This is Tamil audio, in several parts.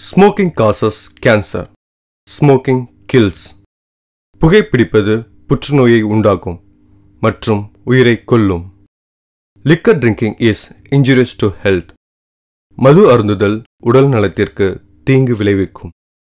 Smoking causes cancer. Smoking kills. புகைப்பிடிப்பது புற்றுநோயை உண்டாக்கும் மற்றும் உயிரை கொல்லும். Liquor drinking is injurious to health. மது அருந்துதல் உடல் நலத்திற்கு தீங்கு விளைவிக்கும்.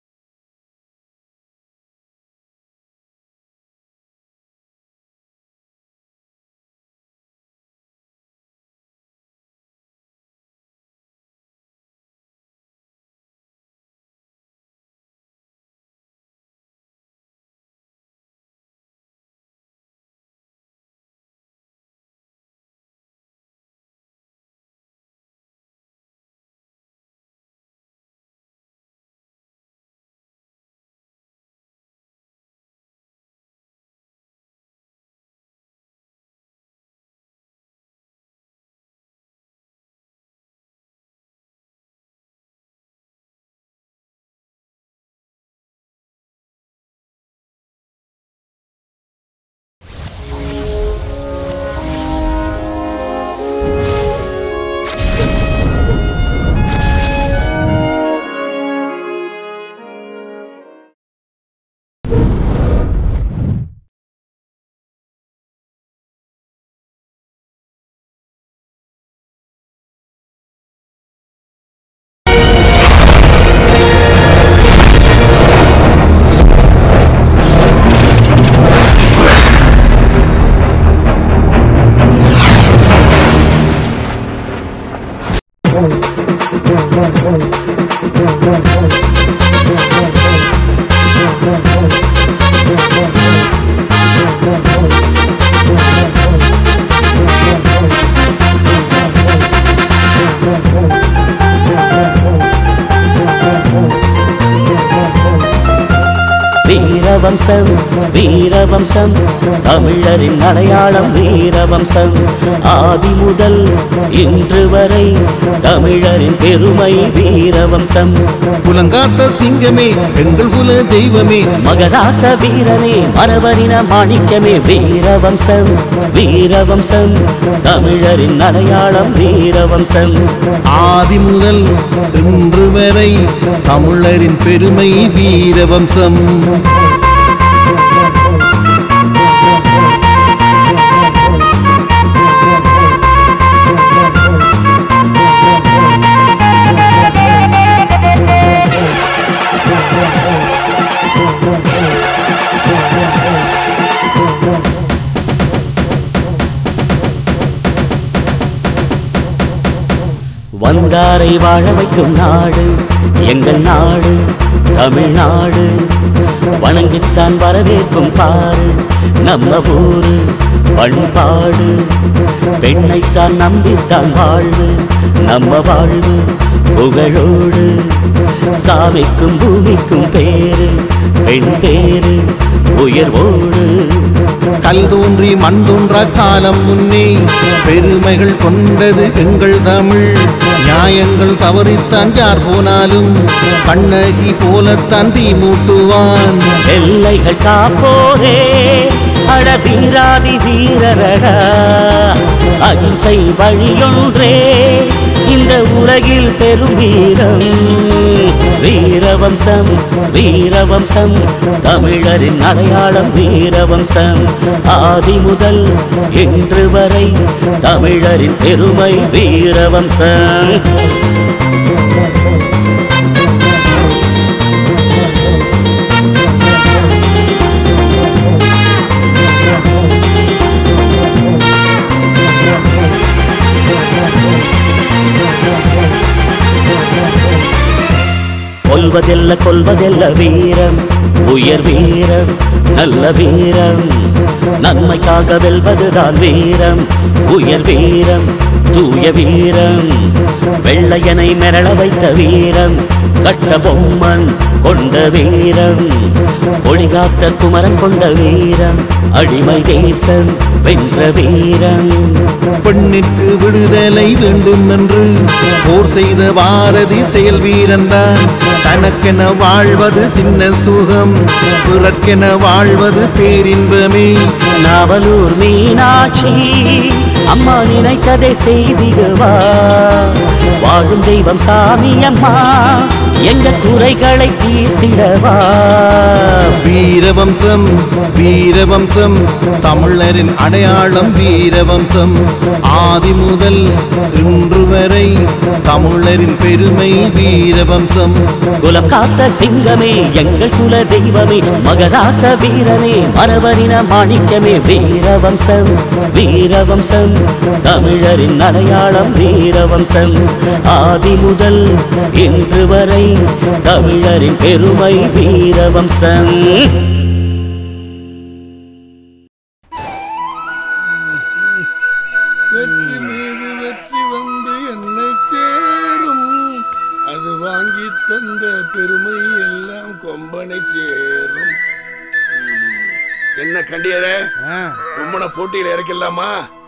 வீரவம்சம் வீரவம்சம் தமிழரின் அடையாளம் வீரவம்சம் ஆதி முதல் இன்று வரை தமிழரின் பெருமை வீரவம்சம் குலங்காத்த சிங்கமே எங்கள் குல தெய்வமே மகராச வீரனே மரவரின மாணிக்கமே வீரவம்சம் வீரவம்சம் தமிழரின் அடையாளம் வீரவம்சம் ஆதி முதல் இன்று வரை தமிழரின் பெருமை வீரவம்சம் வந்தாரை வாழ வைக்கும் நாடு எங்கள் நாடு தமிழ்நாடு வணங்கித்தான் வரவேற்கும் பாரு நம்ம ஊரு பண்பாடு பெண்ணைத்தான் நம்பித்தான் வாழ்வு நம்ம வாழ்வு புகழோடு சாமிக்கும் பூமிக்கும் பேரு பெண் பேரு உயர்வோடு கல் தோன்றி மண் தோன்றா காலம் முன்னே பெருமைகள் கொண்டது எங்கள் தமிழ் நியாயங்கள் தவறித்தான் யார் போனாலும் கண்ணகி போலத்தான் தீ மூட்டுவான் எல்லைகள் காப்போரே அட வீராதி வீரரடா அகிம்சை வழியொன்றே இந்த உலகில் பெரும் வீரம் வீரவம்சம் வீரவம்சம் தமிழரின் அடையாளம் வீரவம்சம் ஆதி முதல் இன்று வரை தமிழரின் பெருமை வீரவம்சம் கொல்வதெல்ல கொல்வதெல்ல வீரம் உயர் வீரம் நல்ல வீரம் நன்மைக்காக வெல்வதுதான் வீரம் உயர் வீரம் தூய வீரம் வெள்ளையனை மிரள வைத்த வீரம் கட்ட பொம்மன் கொண்ட வீரம் ஒளிகாத்த குமரன் கொண்ட வீரம் அடிமை தேசம் வென்ற வீரம் பெண்ணிற்கு விடுதலை வேண்டும் என்று போர் செய்த பாரதி செயல் வீரன்தான் தனக்கென வாழ்வது சின்ன சுகம் பிறர்க்கென வாழ்வது பேரின்பமே நாவலூர் மீனாட்சி அம்மா நினைத்ததை செய்திடுவா வாழும் தெய்வம் சாமி அம்மா எங்கள் குறைகளை தீர்த்திடவா. வீரவம்சம் வீரவம்சம் தமிழரின் அடையாளம் வீரவம்சம். ஆதி முதல் இன்று வரை தமிழரின் பெருமை வீரவம்சம். குலம் காத்த சிங்கமே எங்கள் குல தெய்வமே, மகராச வீரனே மரபரின மாணிக்கமே. வீரவம்சம் வீரவம்சம் தமிழரின் அடையாளம் வீரவம்சம். ஆதி முதல் இன்று வரை தமிழரின் பெருமை வீரவம்சம். வெற்றி மீது வெற்றி வந்து என்னை சேரும், அது வாங்கி தந்த பெருமை எல்லாம் கொம்பனை சேரும். என்ன கண்டியர கொம்பனை போட்டியில் இறக்கலாமா?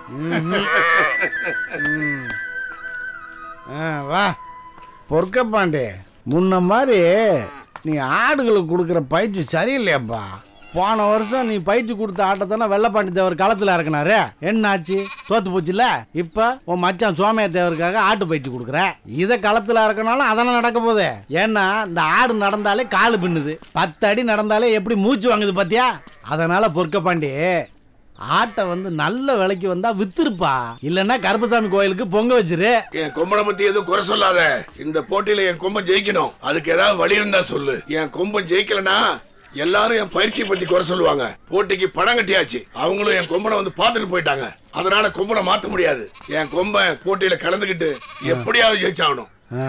வா பொறுக்க பாண்டே, முன்ன மாதிரி நீ ஆடுகளுக்கு கொடுக்குற பயிற்சி சரியில்லையாப்பா. போன வருஷம் நீ பயிற்சி கொடுத்த ஆட்டத்தானே வெள்ளப்பாண்டி தேவர் களத்தில் இறக்குனாரு. என்ன ஆச்சு? தோத்து போச்சுல. இப்ப உன் மச்சான் சோமையா தேவருக்காக ஆட்டு பயிற்சி கொடுக்குற. இதை களத்தில் இறக்கினாலும் அதெல்லாம் நடக்க போகுது. ஏன்னா இந்த ஆடு நடந்தாலே காலு பின்னுது, 10 அடி நடந்தாலே எப்படி மூச்சு வாங்குது பாத்தியா? அதனால பொறுக்க பாண்டி, ஆட்டை வந்து நல்ல விலைக்கு வந்தா வித்துருப்பா, இல்லன்னா கருப்பசாமி கோயிலுக்கு பொங்க வச்சிரு. என் கொம்பனை பத்தி எதுவும் குறை சொல்லாத. இந்த போட்டியில என் கொம்பன் ஜெயிக்கணும், அதுக்கு ஏதாவது வழி இருந்தா சொல்லு. என் கொம்பன் ஜெயிக்கலனா எல்லாரும் என் பயிற்சியை பத்தி குறை சொல்லுவாங்க. போட்டிக்கு பணம் கட்டியாச்சு, அவங்களும் என் கொம்பனை வந்து பாத்துட்டு போயிட்டாங்க. அதனால கொம்பனை மாத்த முடியாது. என் கொம்பன் போட்டியில கலந்துகிட்டு எப்படியாவது ஜெயிச்சாகணும்.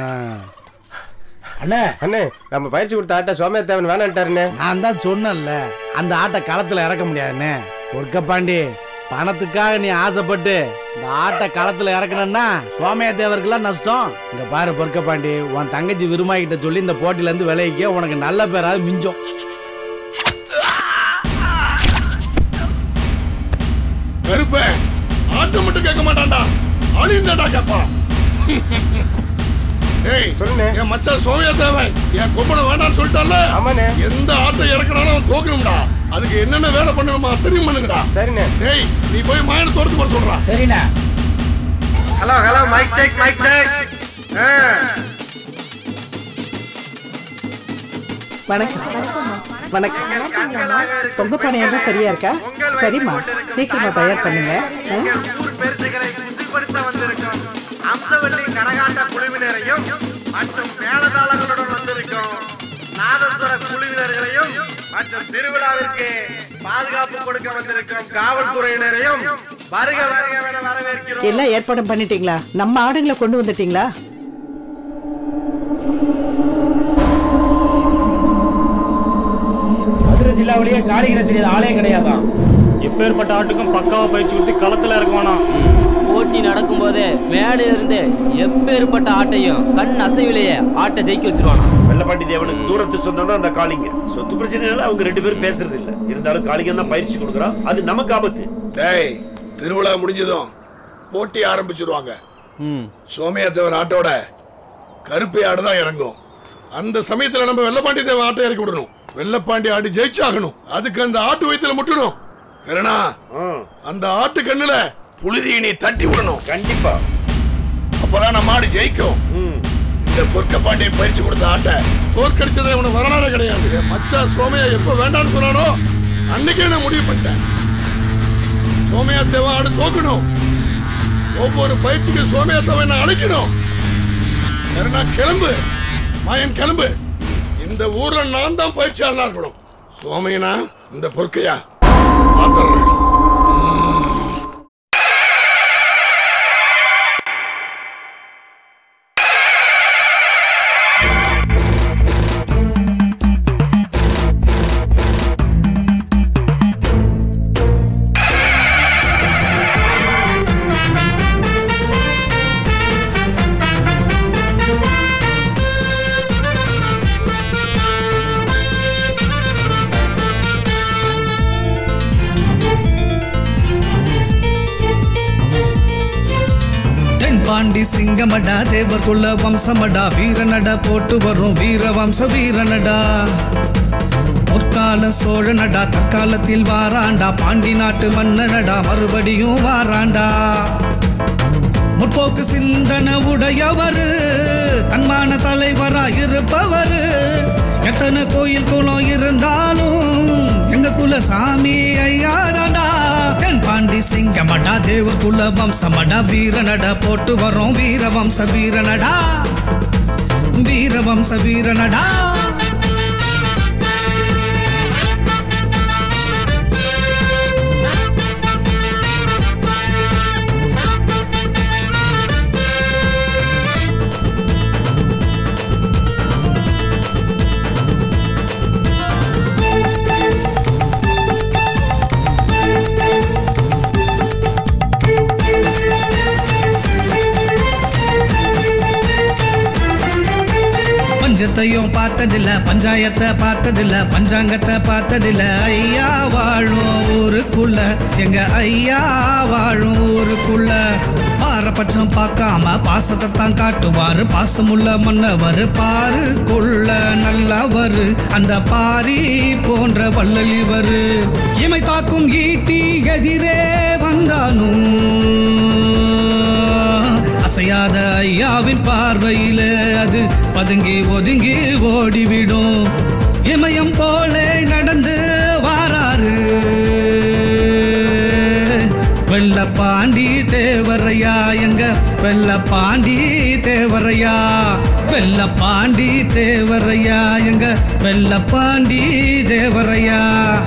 அண்ணே அண்ணே, நம்ம பயிற்சி கொடுத்த ஆட்டை சோமையா தேவன் வேணான்ட்டாருண்ணே. நான் தான் சொன்னேன்ல, அந்த ஆட்டை களத்துல இறக்க முடியாதுன்னு. பொறுக்க பாண்டி, பணத்துக்காக நீ ஆசைப்பட்டு இந்த ஆட்டை களத்துல இறக்கணும்னா சோமையா தேவருக்குலாம் நஷ்டம். இங்க பாரு பொறுக்க பாண்டி, உன் தங்கச்சி விரும்பாகிட்ட சொல்லி இந்த போட்டில இருந்து விளைவிக்க உனக்கு நல்ல பேராது மிஞ்சம். கருப்ப ஆட்டை மட்டும் கேட்க மாட்டான்டா, அழிந்தாடா கேப்பா. என் மச்சான் சோமையா தேவன் என் கொம்பனை வேண்டான்னு சொல்லிட்டால. ஆமாண்ணே. எந்த ஆட்டை இறக்கணும் அவன் தோக்கணும்டா. அதுக்கு என்னென்ன வேலை பண்ணணுமா அத்தனையும் பண்ணுங்கடா. சரிண்ணே. டேய் நீ போய் மாயனை தோர்த்து போற சொல்றா. சரிண்ணா. Hello hello, mic check mic check. வணக்கம் வணக்கம். பொங்க பானையெல்லாம் சரியா இருக்கா? சரிம்மா, சீக்கிரமா தயார் பண்ணுங்க. அம்சவள்ளி கரகாட்ட குழுவினரையும் மற்றும் மேலதாளங்களுடன் வந்திருக்கும் நாதஸ்வர குழுவினர்களையும் மற்றும் திருவிழாவிற்கு பாதுகாப்பு கொடுக்க வந்திருக்கும் காவல்துறையினரையும் வருக வருக என வரவேற்கிறோம். எல்லாம் ஏற்பாடு பண்ணிட்டீங்களா? நம்ம ஆடுங்களை கொண்டு வந்துட்டீங்களா? மதுரை ஜில்லாவிலேயே காளிகிற தெரியாத ஆளே கிடையாதான். எப்பேற்பட்ட ஆட்டுக்கும் பக்காவா பயிற்சி கொடுத்து களத்துல இறக்குவானா. போட்டி நடக்கும் போதே மேடையில இருந்து எப்பேற்பட்ட ஆட்டையும் கண் அசைவிலேயே ஆட்டை ஜெயிக்க வச்சிருவானா. வெள்ளப்பாண்டி தேவனுக்கு தூரத்து சொந்தம் தான் அந்த காளிங்க. சொத்து பிரச்சனைனால அவங்க 2 பேரும் பேசுறது இல்ல. இருந்தாலும் காளிங்க தான் பயிற்சி கொடுக்குறான், அது நமக்கு ஆபத்து. டேய் திருவிழா முடிஞ்சதும் போட்டி ஆரம்பிச்சிருவாங்க. சோமையா தேவர் ஆட்டோட கருப்பை ஆடு தான் இறங்கும். அந்த சமயத்துல நம்ம வெள்ளப்பாண்டி தேவன் ஆட்டை இறக்கி விடணும். வெள்ளப்பாண்டி ஆடு ஜெயிச்சாகணும். அதுக்கு அந்த ஆட்டு வயித்துல முட்டணும். கரணா, அந்த ஆட்டு கண்ணுல புழுதியை நீ தட்டி விடணும். கண்டிப்பா, அப்பதான் நம்ம ஆடு ஜெயிக்கும். இந்த பொற்க பாண்டியை பயிற்சி கொடுத்த ஆட்டை தோற்கடிச்சதை அவனுக்கு வரலாறு கிடையாது. மச்சா சோமையா எப்ப வேண்டாம்னு சொன்னானோ அன்னைக்கே நான் முடிவு பண்ணிட்டேன். சோமையா தேவ ஆடு தோக்கணும். ஒவ்வொரு பயிற்சிக்கும் சோமையா தேவன் அழைக்கணும். கிளம்பு மாயன் கிளம்பு. இந்த ஊர்ல நான் தான் பயிற்சியாளனா இருக்கணும். சோமையனா இந்த பொற்கையா ஆத்தறேன். பாண்டி சிங்கமடா, தேவர் குல வம்சமடா, வீரனடா போட்டு வரும் வீர வம்ச வீரனடா. முற்கால சோழனடா, தற்காலத்தில் வாராண்டா, பாண்டி நாட்டு மன்னனடா, மறுபடியும் வாராண்டா. முற்போக்கு சிந்தனை உடையவரு தன்மான தலைவராயிருப்பவரு எத்தனை கோயில் குளம் இருந்தாலும் எங்க குல சாமி ஐயாடா தென்பாண்டி சிங்கமடா தேவர் குல வம்சமடா வீரனடா போட்டு வரோம் வீரவம்ச வீரனடா வீரவம்ச வீரனடா பஞ்சத்தையும் பார்த்ததில்ல பஞ்சாயத்தை பார்த்ததில்ல பஞ்சாங்கத்தை பார்த்ததில்ல ஐயா வாழும் ஊருக்குள்ள எங்க ஐயா வாழும் ஊருக்குள்ள பாரபட்சம் பார்க்காம பாசத்தை தான் காட்டுவாரு பாசமுள்ள மன்னவர் பாருக்குள்ள நல்லவரு அந்த பாரி போன்ற வள்ளலிவரு இமை தாக்கும் ஈட்டி எதிரே வந்தாலும் அசையாத ஐயாவின் பார்வையில அது பதுங்கி ஒதுங்கி ஓடிவிடும் இமயம் போல நடந்து வாராரு வெள்ளப்பாண்டி தேவரையா எங்க வெள்ளப்பாண்டி தேவரையா வெள்ளப்பாண்டி தேவரையா எங்க வெள்ளப்பாண்டி தேவரையா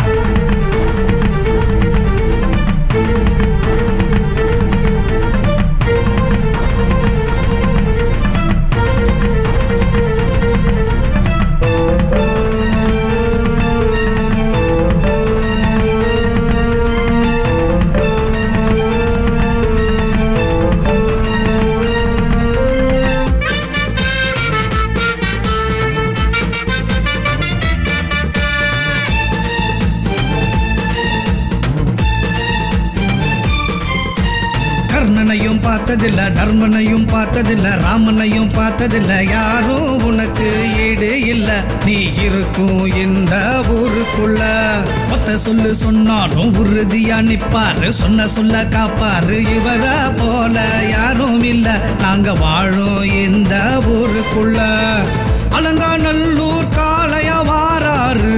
கர்ணனையும் பார்த்ததில்ல தர்மனையும் பார்த்ததில்ல ராமனையும் பார்த்ததில்ல யாரும் உனக்கு ஈடு இல்ல நீ இருக்கும் இந்த ஊருக்குள்ள ஒத்த சொல்லு சொன்னாலும் உறுதியா நிப்பாரு சொன்ன சொல்ல காப்பாரு இவரை போல யாரும் இல்ல நாங்க வாழும் இந்த ஊருக்குள்ள அலங்காநல்லூர் காளைய வாராரு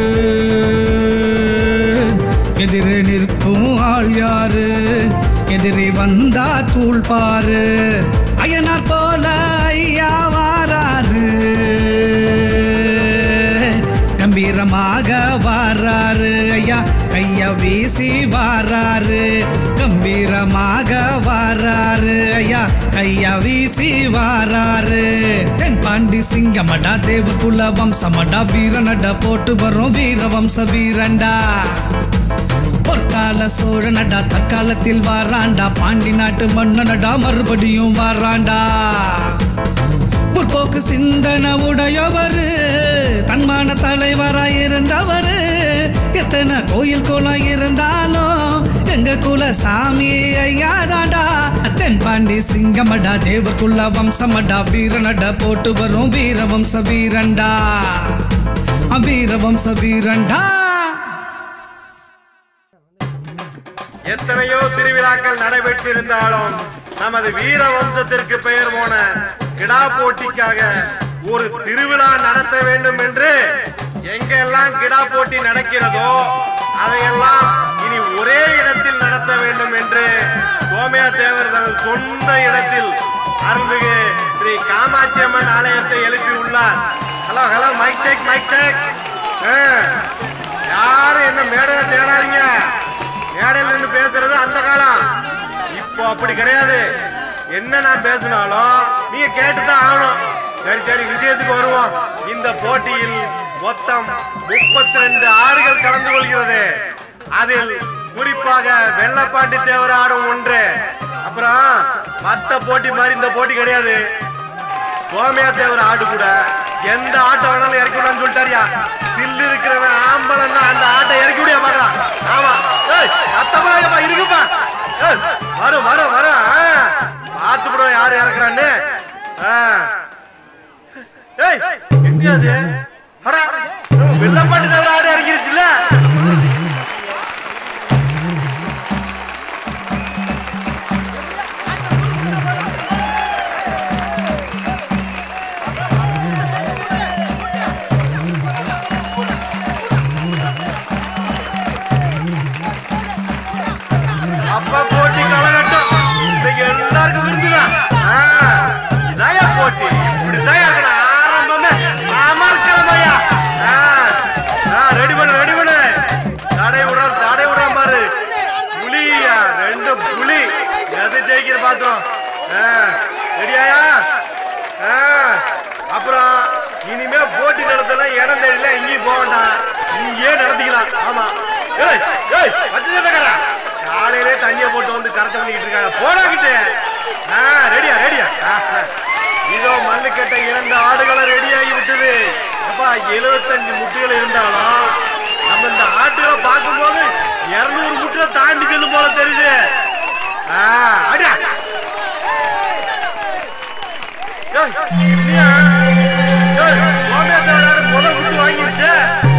எதிரே நிற்கும் ஆள் யாரு எதிரி வந்தா தூள் பாரு ஐயனார் போல ஐயா வாராரு கம்பீரமாக வாராரு ஐயா கைய வீசி வாராரு கம்பீரமாக வாராரு ஐயா கைய வீசி வாராரு தென்பாண்டி சிங்கமடா தேவகுல வம்சமடா வீரனடா போட்டு வரோம் வீரவம்ச வீரண்டா பொற்கால சோழனடா தற்காலத்தில் வாராண்டா பாண்டி நாட்டு மன்னனடா மறுபடியும் வாராண்டா முற்போக்கு சிந்தனை உடையவரு தன்மான தலைவராயிருந்தவரு எத்தனை கோயில் குளம் இருந்தாலும் எங்க குல சாமி ஐயாதாண்டா தென்பாண்டி சிங்கமடா தேவர்குல வம்சமடா வீரனடா போட்டு வரும் வீரவம்ச வீரண்டா வீரவம்ச வீரண்டா எத்தனையோ திருவிழாக்கள் நடைபெற்றிருந்தாலும் நமது வீர வம்சத்திற்கு பெயர் போன கிடா போட்டிக்காக ஒரு திருவிழா நடத்த வேண்டும் என்று எங்கெல்லாம் கிடா போட்டி நடக்கிறதோ அதையெல்லாம் இனி ஒரே இடத்தில் நடத்த வேண்டும் என்று சோமயா தேவர் தனது சொந்த இடத்தில் அருள்மிகு ஸ்ரீ காமாட்சி அம்மன் ஆலயத்தை எழுப்பி உள்ளார். Hello hello mic check mic check. யாரும் என்ன மேடையில தேடாதீங்க. மேடையில் நின்று பேசுறது அந்த காலம், இப்போ அப்படி கிடையாது. என்ன நான் பேசினாலும் நீங்க கேட்டுதான் ஆகணும். சரி சரி, விஷயத்துக்கு வருவோம். இந்த போட்டியில் மொத்தம் 32 ஆடுகள் கலந்து கொள்கிறது. அதில் குறிப்பாக வெள்ளப்பாண்டி தேவர் ஆடும் ஒன்று. அப்புறம் மத்த போட்டி மாதிரி இந்த போட்டி கிடையாது. சோமயா தேவர் ஆடு கூட எந்த ஆட்டை வேணாலும் இறக்கி விடான்னு சொல்லிட்டாரியா. தில்லு இருக்கிறவன் ஆம்பளம் தான் அந்த ஆட்டை இறக்கி விடியா பாக்கலாம். ஆமா அத்தமா இருக்குப்பா. வரும் வரும் வரும் பார்த்துப்படும் யாரு இறக்குறான்னு. என்னது வெள்ளப்பாண்டி தேவர் ஆடு இறங்கிருச்சுல்ல. இன்னைக்கு எல்லாருக்கும் விருந்துதான். நயா போட்டி இப்படிதான் ஆரம்பமே அமர்க்கலமையா. ரெடி பண்ணு தடை விடுற பாரு. புலியா 2 புலி எது ஜெயிக்கிற பாத்திரம். ரெடியாயா? அப்புறம் இனிமே போட்டி நடத்தல இடம் தெரியல, எங்கேயும் போக வேண்டாம், இங்கேயே நடத்திக்கலாம். ஆமா காலையிலே தண்ணிய போட்டு வந்து கரைச்ச பண்ணிக்கிட்டு இருக்காங்க. போடாக்கிட்டு ரெடியா? இதோ மல்லுக்கட்டை 2 ஆடுகளை ரெடியாகி விட்டது. அப்பா 75 முட்டைகள் இருந்தாலும் நம்ம இந்த ஆட்டுகளை பார்க்கும்போது 200 முட்டை தாண்டி செல்லும் போல தெரியுது. அடியா முதல் குட்டி வாங்கிருச்சு.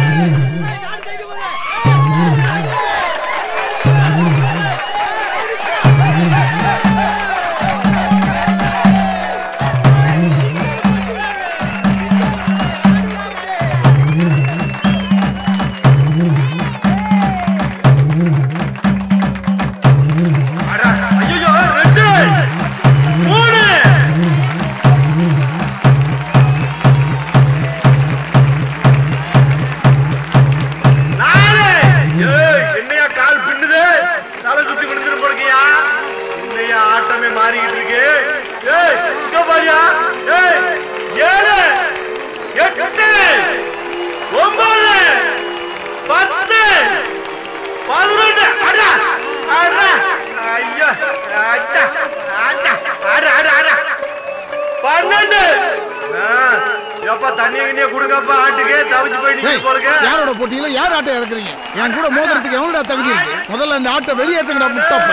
யாரோட போட்டியில யார் ஆட்டை இறக்குறீங்க? என் கூட மோதிரத்துக்கு எவ்வளோ தகுதி இருக்கு? முதல்ல அந்த ஆட்டை வெளியேற்றுங்கடா முட்டாப்ப.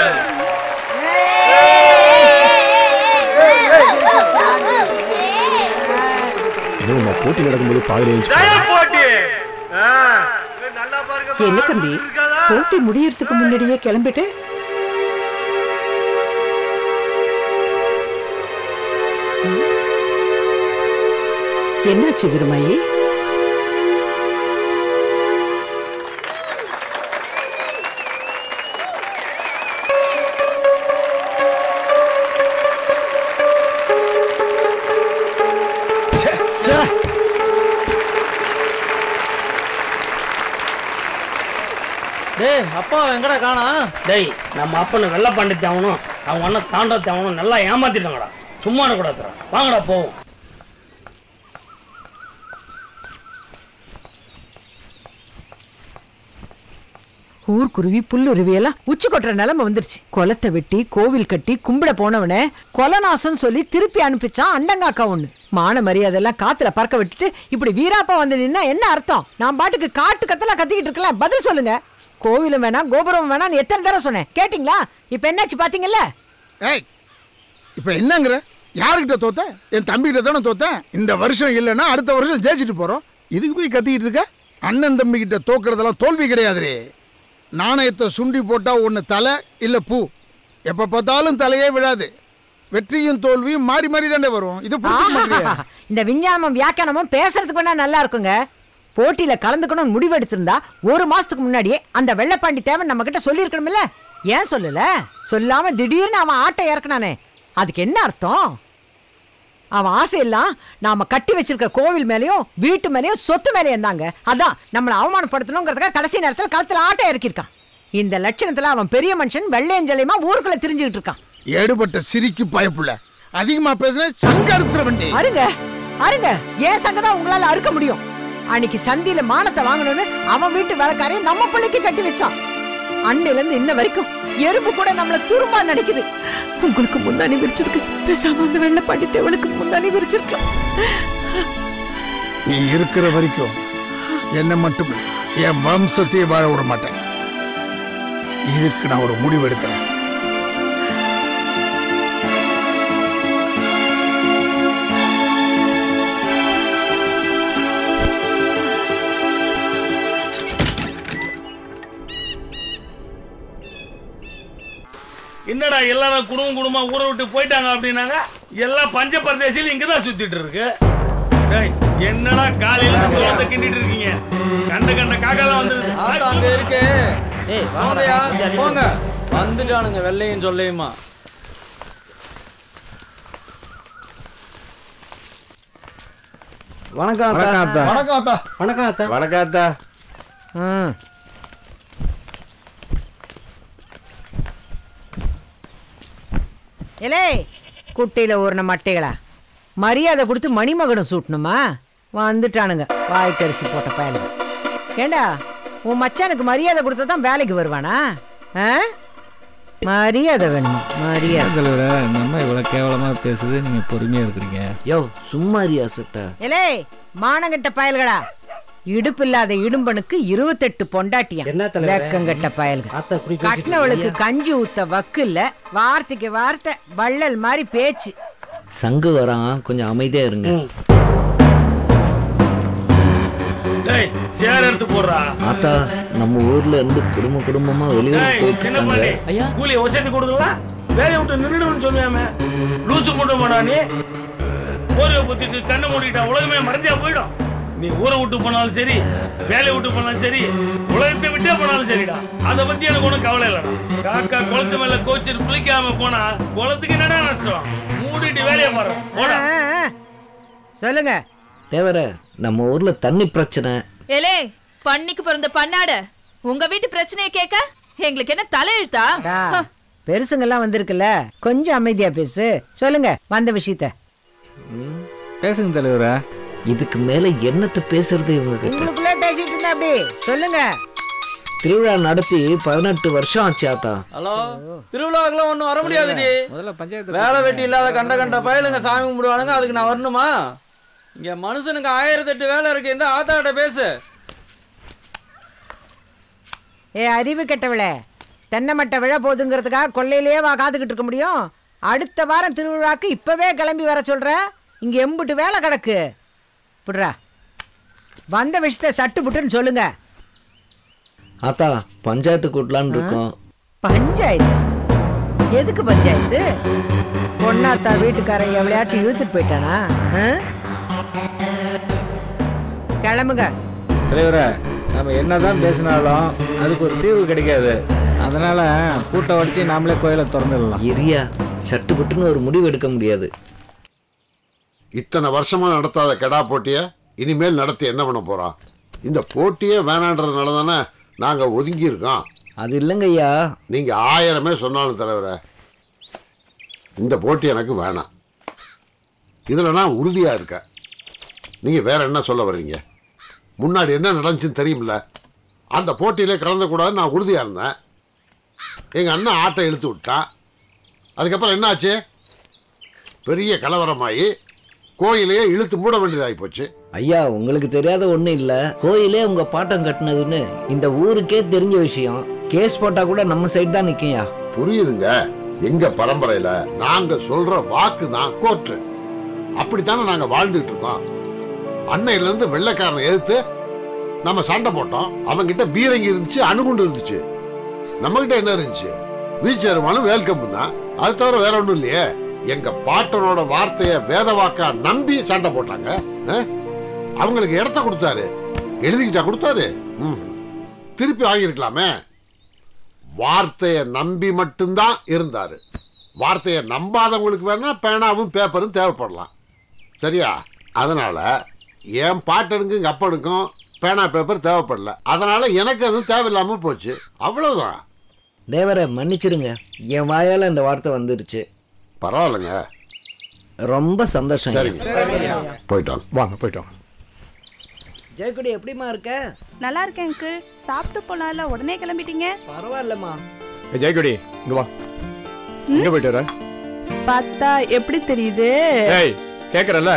போட்டி நடக்கும்போது பாதிலே என்ன தம்பி, போட்டி முடியறதுக்கு முன்னாடியே கிளம்பிட்டு என்னாச்சு விருமாயி? டேய் அப்பா எங்கடா காணா? டேய் நம்ம அப்பனை வெள்ளை பாண்டி தேவனும் அவங்க அண்ணன் தாண்டா தேவனும் நல்லா ஏமாத்திட்டாங்கடா. சும்மா கூடாதுடா, வாங்கடா போவோம். ஊர்க்குருவி புல்லுருவி எல்லாம் உச்சி கொட்டுற நிலைமை வந்துருச்சு. குளத்தை வெட்டி கோவில் கட்டி கும்பிட போனவன கொலநாசம் சொல்லி திருப்பி அனுப்பிச்சான் அண்டங்காக்கா ஒண்ணு. மான மரியாதை எல்லாம் காத்துல பறக்க விட்டுட்டு இப்படி வீராப்பா வந்து நின்னா என்ன அர்த்தம்? நான் பாட்டுக்கு காட்டு கத்தலா கத்திக்கிட்டு இருக்கலாம், பதில் சொல்லுங்க. கோவிலும் வேணாம் கோபுரம் வேணாம் எத்தனை தடவை சொன்னேன், கேட்டீங்களா? இப்ப என்னாச்சு பாத்தீங்கல்ல? ஏய் இப்ப என்னங்கிற? யாருக்கிட்ட தோத்தேன்? என் தம்பிகிட்ட தானே தோத்தேன். இந்த வருஷம் இல்லைன்னா அடுத்த வருஷம் ஜெயிச்சுட்டு போறோம். இதுக்கு போய் கத்திக்கிட்டு இருக்க? அண்ணன் தம்பி கிட்ட தோக்குறதெல்லாம் தோல்வி கிடையாதுரே. நாணயத்தை சுண்டி போட்டா ஒன்று தலை இல்லை பூ. எப்போ பார்த்தாலும் தலையே விழாது. வெற்றியும் தோல்வியும் மாறி மாறி தானே வரும். இது இந்த விஞ்ஞானமும் வியாக்கியானமும் பேசுறதுக்கு வேணா நல்லா இருக்குங்க. போட்டியில கலந்துக்கணும்னு முடிவெடுத்திருந்தா 1 மாசத்துக்கு முன்னாடியே அந்த வெள்ளப்பாண்டி தேவன் நம்ம கிட்ட சொல்லி இருக்கணும்ல. ஏன் சொல்லல? சொல்லாம திடீர்னு அவன் ஆட்டை இறக்குனானே, அதுக்கு என்ன அர்த்தம்? அவன் ஆசையெல்லாம் நாம கட்டி வச்சிருக்க கோவில் மேலேயும் வீட்டு மேலேயும் சொத்து மேலேயும் தாங்க. அதான் நம்மளை அவமானப்படுத்தணுங்கிறதுக்காக கடைசி நேரத்தில் களத்தில் ஆட்டை இறக்கிருக்கான். இந்த லட்சணத்துல அவன் பெரிய மனுஷன் வெள்ளையஞ்சலியமா ஊருக்குள்ள திரிஞ்சுக்கிட்டு இருக்கான். ஏடுபட்ட சிரிக்கு பயப்புள்ள அதிகமா பேசுன சங்க அறுத்துற வண்டி. அருங்க அருங்க, ஏன் சங்க தான் உங்களால அறுக்க முடியும்? அன்னைக்கு சந்தியில மானத்தை வாங்கணும்னு அவன் வீட்டு வேலைக்காரையும் நம்ம பிள்ளைக்கு கட்டி வச்சான். அன்னையில இருந்து இன்ன வரைக்கும் எறும்பு கூட நம்மள துரும்பா நினைக்குது. உங்களுக்கு முந்தானி விரிச்சதுக்கு பேசாம அந்த வெள்ளப்பாண்டி தேவனுக்கு முந்தானி விரிச்சிருக்க. நீ இருக்கிற வரைக்கும் என்ன மட்டும் என் வம்சத்தையே வாழ விட மாட்டேன். இதுக்கு நான் ஒரு முடிவு எடுக்கிறேன். என்னடா எல்லாரும் குடும்பமா ஊரை விட்டு போயிட்டாங்க அப்படின்னாங்க. எல்லாம் பஞ்ச பிரதேசில இங்கதான் சுத்திட்டு இருக்கு. என்னடா காலையில வந்து கிண்டிட்டு இருக்கீங்க? கண்ட கண்ட காக்காலாம் வந்துருது. அங்க இருக்கு. ஏய் வாங்கயா போங்க. வந்துட்டானுங்க வெள்ளையும் சொல்லையுமா. வணக்கம் வணக்கம் அத்தா. வணக்கம் அத்தா. வணக்கம் அத்தா. ஏலே குட்டையில ஊறின மட்டைகளா, மரியாதை கொடுத்து மணிமகடம் சூட்டணுமா? வந்துட்டானுங்க வாய்க்கரிசி போட்ட பயலுங்க. ஏண்டா உன் மச்சானுக்கு மரியாதை கொடுத்தா தான் வேலைக்கு வருவானா? மரியாதை வேணுமா? மரியாதை. நம்ம இவ்வளவு கேவலமா பேசுது, நீங்க பொறுமையா இருக்கிறீங்க. யோ சும்மா ரியாசட்டா. ஏலே மானங்கட்ட பயல்களா, இடுப்பு இல்லாத இடும்பனுக்கு 28 பொண்டாட்டியா? வெக்கங்கட்ட பயல்கள். கட்டினவளுக்கு கஞ்சி ஊத்த வக்கு இல்ல, வார்த்தைக்கு வார்த்தை வள்ளல் மாதிரி பேச்சு. சங்கு வரான், கொஞ்சம் அமைதியா இருங்க. ஆத்தா நம்ம ஊர்ல இருந்து குடும்பமா வெளியூர் போயிட்டு கூலி வசதி கொடுக்கலாம், வேலையை விட்டு நின்றுடுன்னு சொல்லுவாமே. லூசு மூட்ட மாடா நீ? ஊரை பத்திட்டு கண்ணை மூடிட்டா உலகமே மறைஞ்சா போயிடும். நீ ஊரை விட்டு போனாலும் சரி, வேலையை விட்டு போனாலும் சரி, உலகத்தை விட்டே போனாலும் சரிடா, அதை பத்தி எனக்கு ஒன்றும் கவலை இல்லடா. காக்கா குளத்து மேல கோச்சிட்டு குளிக்காம போனா குளத்துக்கு என்னடா நஷ்டம்? மூடிட்டு வேலையை பாடுறோம் போடா. சொல்லுங்க தேவர, நம்ம ஊர்ல தண்ணி பிரச்சனை. ஏலே பண்ணிக்கு பிறந்த பண்ணாட, உங்க வீட்டு பிரச்சனையை கேட்க எங்களுக்கு என்ன தலையெழுத்தா? பெருசுங்கெல்லாம் வந்திருக்குல்ல, கொஞ்சம் அமைதியா பேசு. சொல்லுங்க வந்த விஷயத்த. பேசுங்க தலைவரா. இதுக்கு மேல என்னத்தை பேசுறது இவங்க கிட்ட? உங்களுக்குள்ளே பேசிட்டு இருந்தா அப்படி சொல்லுங்க. திருவிழா நடத்தி 18 வருஷம் ஆச்சு ஆத்தா. ஹலோ, திருவிழாவுக்குலாம் ஒன்றும் வர முடியாதுடி. முதல்ல பஞ்சாயத்து வேலை வெட்டி இல்லாத கண்ட பயலுங்க சாமி கும்பிடுவானுங்க, அதுக்கு நான் வரணுமா? இங்க மனுஷனுக்கு 1008 வேலை இருக்கு. இந்த ஆத்தாட்ட பேசு. அறிவு கெட்டவளே, தென்னை மட்டை விழ போதுங்கிறதுக்காக கொள்ளையிலேயே வா காத்துக்கிட்டு இருக்க முடியும்? அடுத்த வாரம் திருவிழாக்கு இப்பவே கிளம்பி வர சொல்ற. இங்க எம்புட்டு வேலை கிடக்கு. புடுறா, வந்த விஷயத்த சட்டு புட்டுன்னு சொல்லுங்க. ஆத்தா பஞ்சாயத்து கூட்டலான்னு இருக்கோம். பஞ்சாயத்து? எதுக்கு பஞ்சாயத்து? பொண்ணாத்தா வீட்டுக்காரன் எவ்வளையாச்சும் இழுத்துட்டு போயிட்டானா? கிளம்புங்க. தலைவரா, நம்ம என்னதான் பேசினாலும் அதுக்கு ஒரு தீர்வு கிடைக்காது. அதனால கூட்டம் வடிச்சு நாமளே கோயிலை திறந்துடலாம். இரியா, சட்டுப்பட்டுன்னு ஒரு முடிவு எடுக்க முடியாது. இத்தனை வருஷமா நடத்தாத கெடா போட்டிய இனிமேல் நடத்தி என்ன பண்ண போறோம்? இந்த போட்டியே வேணான்றதுனால தானே நாங்க ஒதுங்கி இருக்கோம். அது இல்லைங்க ஐயா, நீங்க 1000 சொன்னாலும் தலைவர, இந்த போட்டி எனக்கு வேணாம். இதுல நான் உறுதியா இருக்கேன். நீங்க வேற என்ன சொல்ல வர்றீங்க? முன்னாடி என்ன நடந்துச்சுன்னு தெரியுமில்ல? அந்த போட்டியிலே கலந்துக்கூடாது நான் உறுதியா இருந்தேன். எங்க அண்ணன் ஆட்டை இழுத்து விட்டான். அதுக்கப்புறம் என்னாச்சு? பெரிய கலவரமாயி கோயிலையே இழுத்து மூட வேண்டியதாகி போச்சு. ஐயா, உங்களுக்கு தெரியாத ஒண்ணும் இல்ல. கோயிலே உங்க பாட்டம் கட்டினதுன்னு இந்த ஊருக்கே தெரிஞ்ச விஷயம். கேஸ் போட்டா கூட நம்ம சைடு தான் நிக்கையா. புரியுதுங்க. எங்க பரம்பரையில நாங்க சொல்ற வாக்கு தான் கோர்ட்டு. அப்படித்தானே நாங்க வாழ்ந்துட்டு இருக்கோம். அன்னையில இருந்து வெள்ளைக்காரனை எதிர்த்து நம்ம சண்டை போட்டோம். அவங்கிட்ட பீரங்கி இருந்துச்சு, அணுகுண்டு இருந்துச்சு. நம்ம கிட்ட என்ன இருந்துச்சு? வீச்சேருமானும் வேல்கம்பு தான். அது தவிர வேற ஒண்ணும் இல்லையே. எங்க பாட்டனோட வார்த்தைய வேத வாக்கா நம்பி சண்டை போட்டாங்க. அவங்களுக்கு இடத்த கொடுத்தாரு, எழுதிக்கிட்டா கொடுத்தாரு. திருப்பி வாங்கிருக்கலாமே. வார்த்தைய நம்பி மட்டும்தான் இருந்தாரு. வார்த்தைய நம்பாதவங்களுக்கு வேணா பேனாவும் பேப்பரும் தேவைப்படலாம். சரியா? அதனால என் பாட்டனுக்கும் எங்க அப்பனுக்கும் பேனா பேப்பர் தேவைப்படல. அதனால எனக்கு அது தேவையில்லாம போச்சு. அவ்வளவுதான். தேவரை மன்னிச்சிருங்க, என் வாயால இந்த வார்த்தை வந்துருச்சு. பரவாயில்லைங்க, ரொம்ப சந்தோஷம். போயிட்டோம். வாங்க போயிட்டோம். ஜெயக்குடி எப்படிமா இருக்க? நல்லா இருக்கேன் அங்கிள். சாப்பிட்டு போனால உடனே கிளம்பிட்டீங்க? பரவாயில்லம்மா. ஜெயக்குடி இங்க வா. எங்க போயிட்டு வர? பார்த்தா எப்படி தெரியுது? ஏய் கேக்குறல.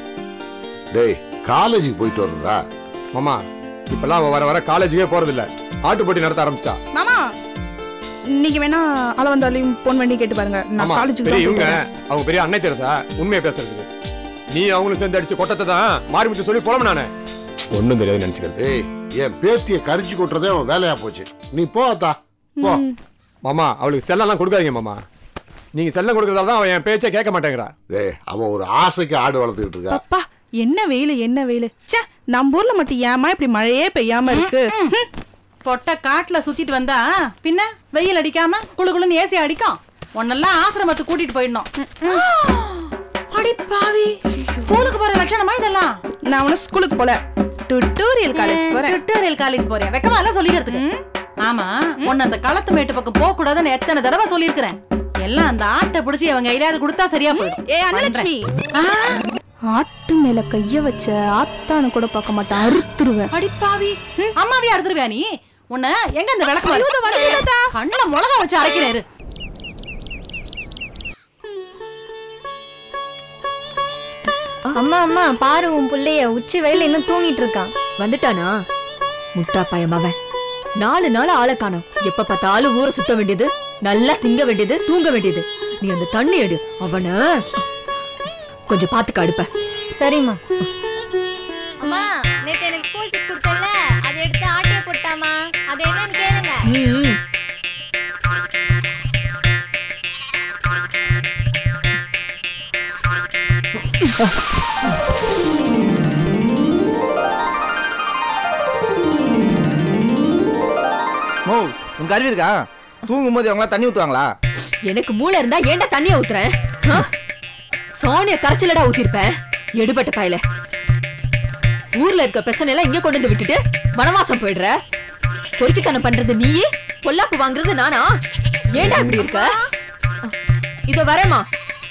டேய் காலேஜுக்கு போயிட்டு வரறா? மாமா இப்பலாம் வர வர காலேஜுக்கே போறது இல்ல. ஆட்டு போட்டி நடத்த ஆரம்பிச்சா. மாமா நீங்க வேணா அளவந்தாலையும் போன் பண்ணி கேட்டு பாருங்க. நான் காலேஜுக்கு போறேன். இவங்க அவங்க பெரிய அன்னை தெரசா, உண்மையை பேசுறதுக்கு. நீ அவங்களும் சேர்ந்து அடிச்சு கொட்டத்தை தான் மாறி முச்சு சொல்லி போலாம். நானே ஒண்ணும் தெரியாது நினைச்சுக்கிறது. ஏய் என் பேத்திய கரிச்சு கொட்டுறதே அவன் வேலையா போச்சு. நீ போத்தா போ. மாமா அவளுக்கு செல்லெல்லாம் கொடுக்காதீங்க மாமா. நீங்க செல்லம் கொடுக்கறதால தான் அவன் என் பேச்சை கேட்க மாட்டேங்கிறா. ஏய் அவன் ஒரு ஆசைக்கு ஆடு வளர்த்துக்கிட்டு இருக்கா. அப்பா என்ன வெயில் என்ன வெயில். ச்சே, நம்ம ஊர்ல மட்டும் ஏமா இப்படி மழையே பெய்யாம இருக்கு? பொட்ட காட்டுல சுத்திட்டு வந்தா பின்ன வெயில் அடிக்காம குளு குளுன்னு ஏசி அடிக்கும். உன்னெல்லாம் ஆசிரமத்துக்கு கூட்டிட்டு போயிடணும். அடி பாவி, ஸ்கூலுக்கு போற லட்சணமா இதெல்லாம்? நான் உன ஸ்கூலுக்கு போல டுட்டோரியல் காலேஜ் போறேன். டுட்டோரியல் காலேஜ் போறியா? வெக்கமா எல்லாம் சொல்லிக்கிறதுக்கு. ஆமா, உன்னை அந்த களத்து மேட்டு பக்கம் போக கூடாதுன்னு எத்தனை தடவை சொல்லியிருக்கிறேன். எல்லாம் அந்த ஆட்டை பிடிச்சி அவங்க கையிலாவது கொடுத்தா சரியா போயிடும். ஏ அனலட்சுமி, ஆட்டு மேல கைய வச்ச ஆத்தானு கூட பார்க்க மாட்டேன், அறுத்துருவேன். அடிப்பாவி, அம்மாவே அறுத்துருவியா நீ? உன்னை எங்க இந்த விளக்கு கண்ணுல மிளகா வச்சு அரைக்கிறாரு. அம்மா அம்மா பாரு, உன் புள்ளைய உச்சி வெயில இன்னும் தூங்கிட்டு இருக்கான். வந்துட்டானா முட்டா பயமாவன்? 4 நாள் ஆளை காணோம். எப்ப பார்த்தாலும் ஊரை சுத்த வேண்டியது, நல்லா திங்க வேண்டியது, தூங்க வேண்டியது. நீ அந்த தண்ணி எடு, அவன கொஞ்சம் பாத்துக்க அடுப்ப. சரிம்மா. அம்மா, நேத்து எனக்கு ஸ்கூல் ஃபீஸ் கொடுத்தல, அதை எடுத்து ஆட்டைய போட்டாமா, அது என்னன்னு கேளுங்க. மோ, உங்க அறிவு இருக்கா? தூங்கும் போது அவங்களா தண்ணி ஊத்துவாங்களா? எனக்கு மூளை இருந்தா ஏன்டா தண்ணிய ஊத்துறேன்? சோனிய கரைச்சலடா ஊத்திருப்பேன். எடுபட்ட பாயில. ஊர்ல இருக்க பிரச்சனை எல்லாம் இங்க கொண்டு வந்து விட்டுட்டு வனவாசம் போயிடுற. பொறுக்கித்தனம் பண்றது நீயே, பொல்லாப்பு வாங்குறது நானா? ஏன்டா இப்படி இருக்க? இதோ வரேமா.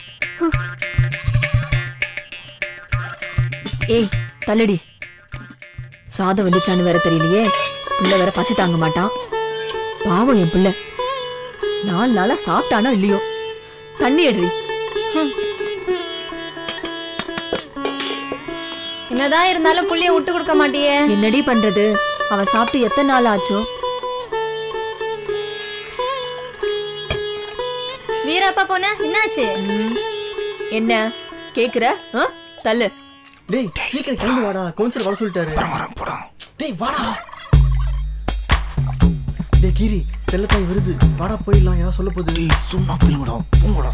ஏய் தள்ளடி. சாதம் வந்துச்சான்னு வேற தெரியலையே. பிள்ளை வேற பசி தாங்க மாட்டான். பாவம் என் பிள்ளை. 4 நாளா சாப்பிட்டானோ இல்லையோ. தண்ணி எடுறி. என்னதான் இருந்தாலும் புள்ளைய விட்டு கொடுக்க மாட்டியே. என்னடி பண்றது? அவன் சாப்பிட்டு எத்தனை நாள் ஆச்சோ? வீரப்பா போன என்னாச்சு? என்ன கேக்குற? தள்ளு. டேய் சீக்கிரம் கிளம்பி வாடா, கவுன்சிலர் வர சொல்லிட்டாரு. வரேன் போடா. டேய் வாடா. டேய் கீரி, செல்லத்தாய் வருது, வாடா போயிடலாம். ஏதாவது சொல்ல போகுது. டேய் சும்மா போய்டா, போங்கடா.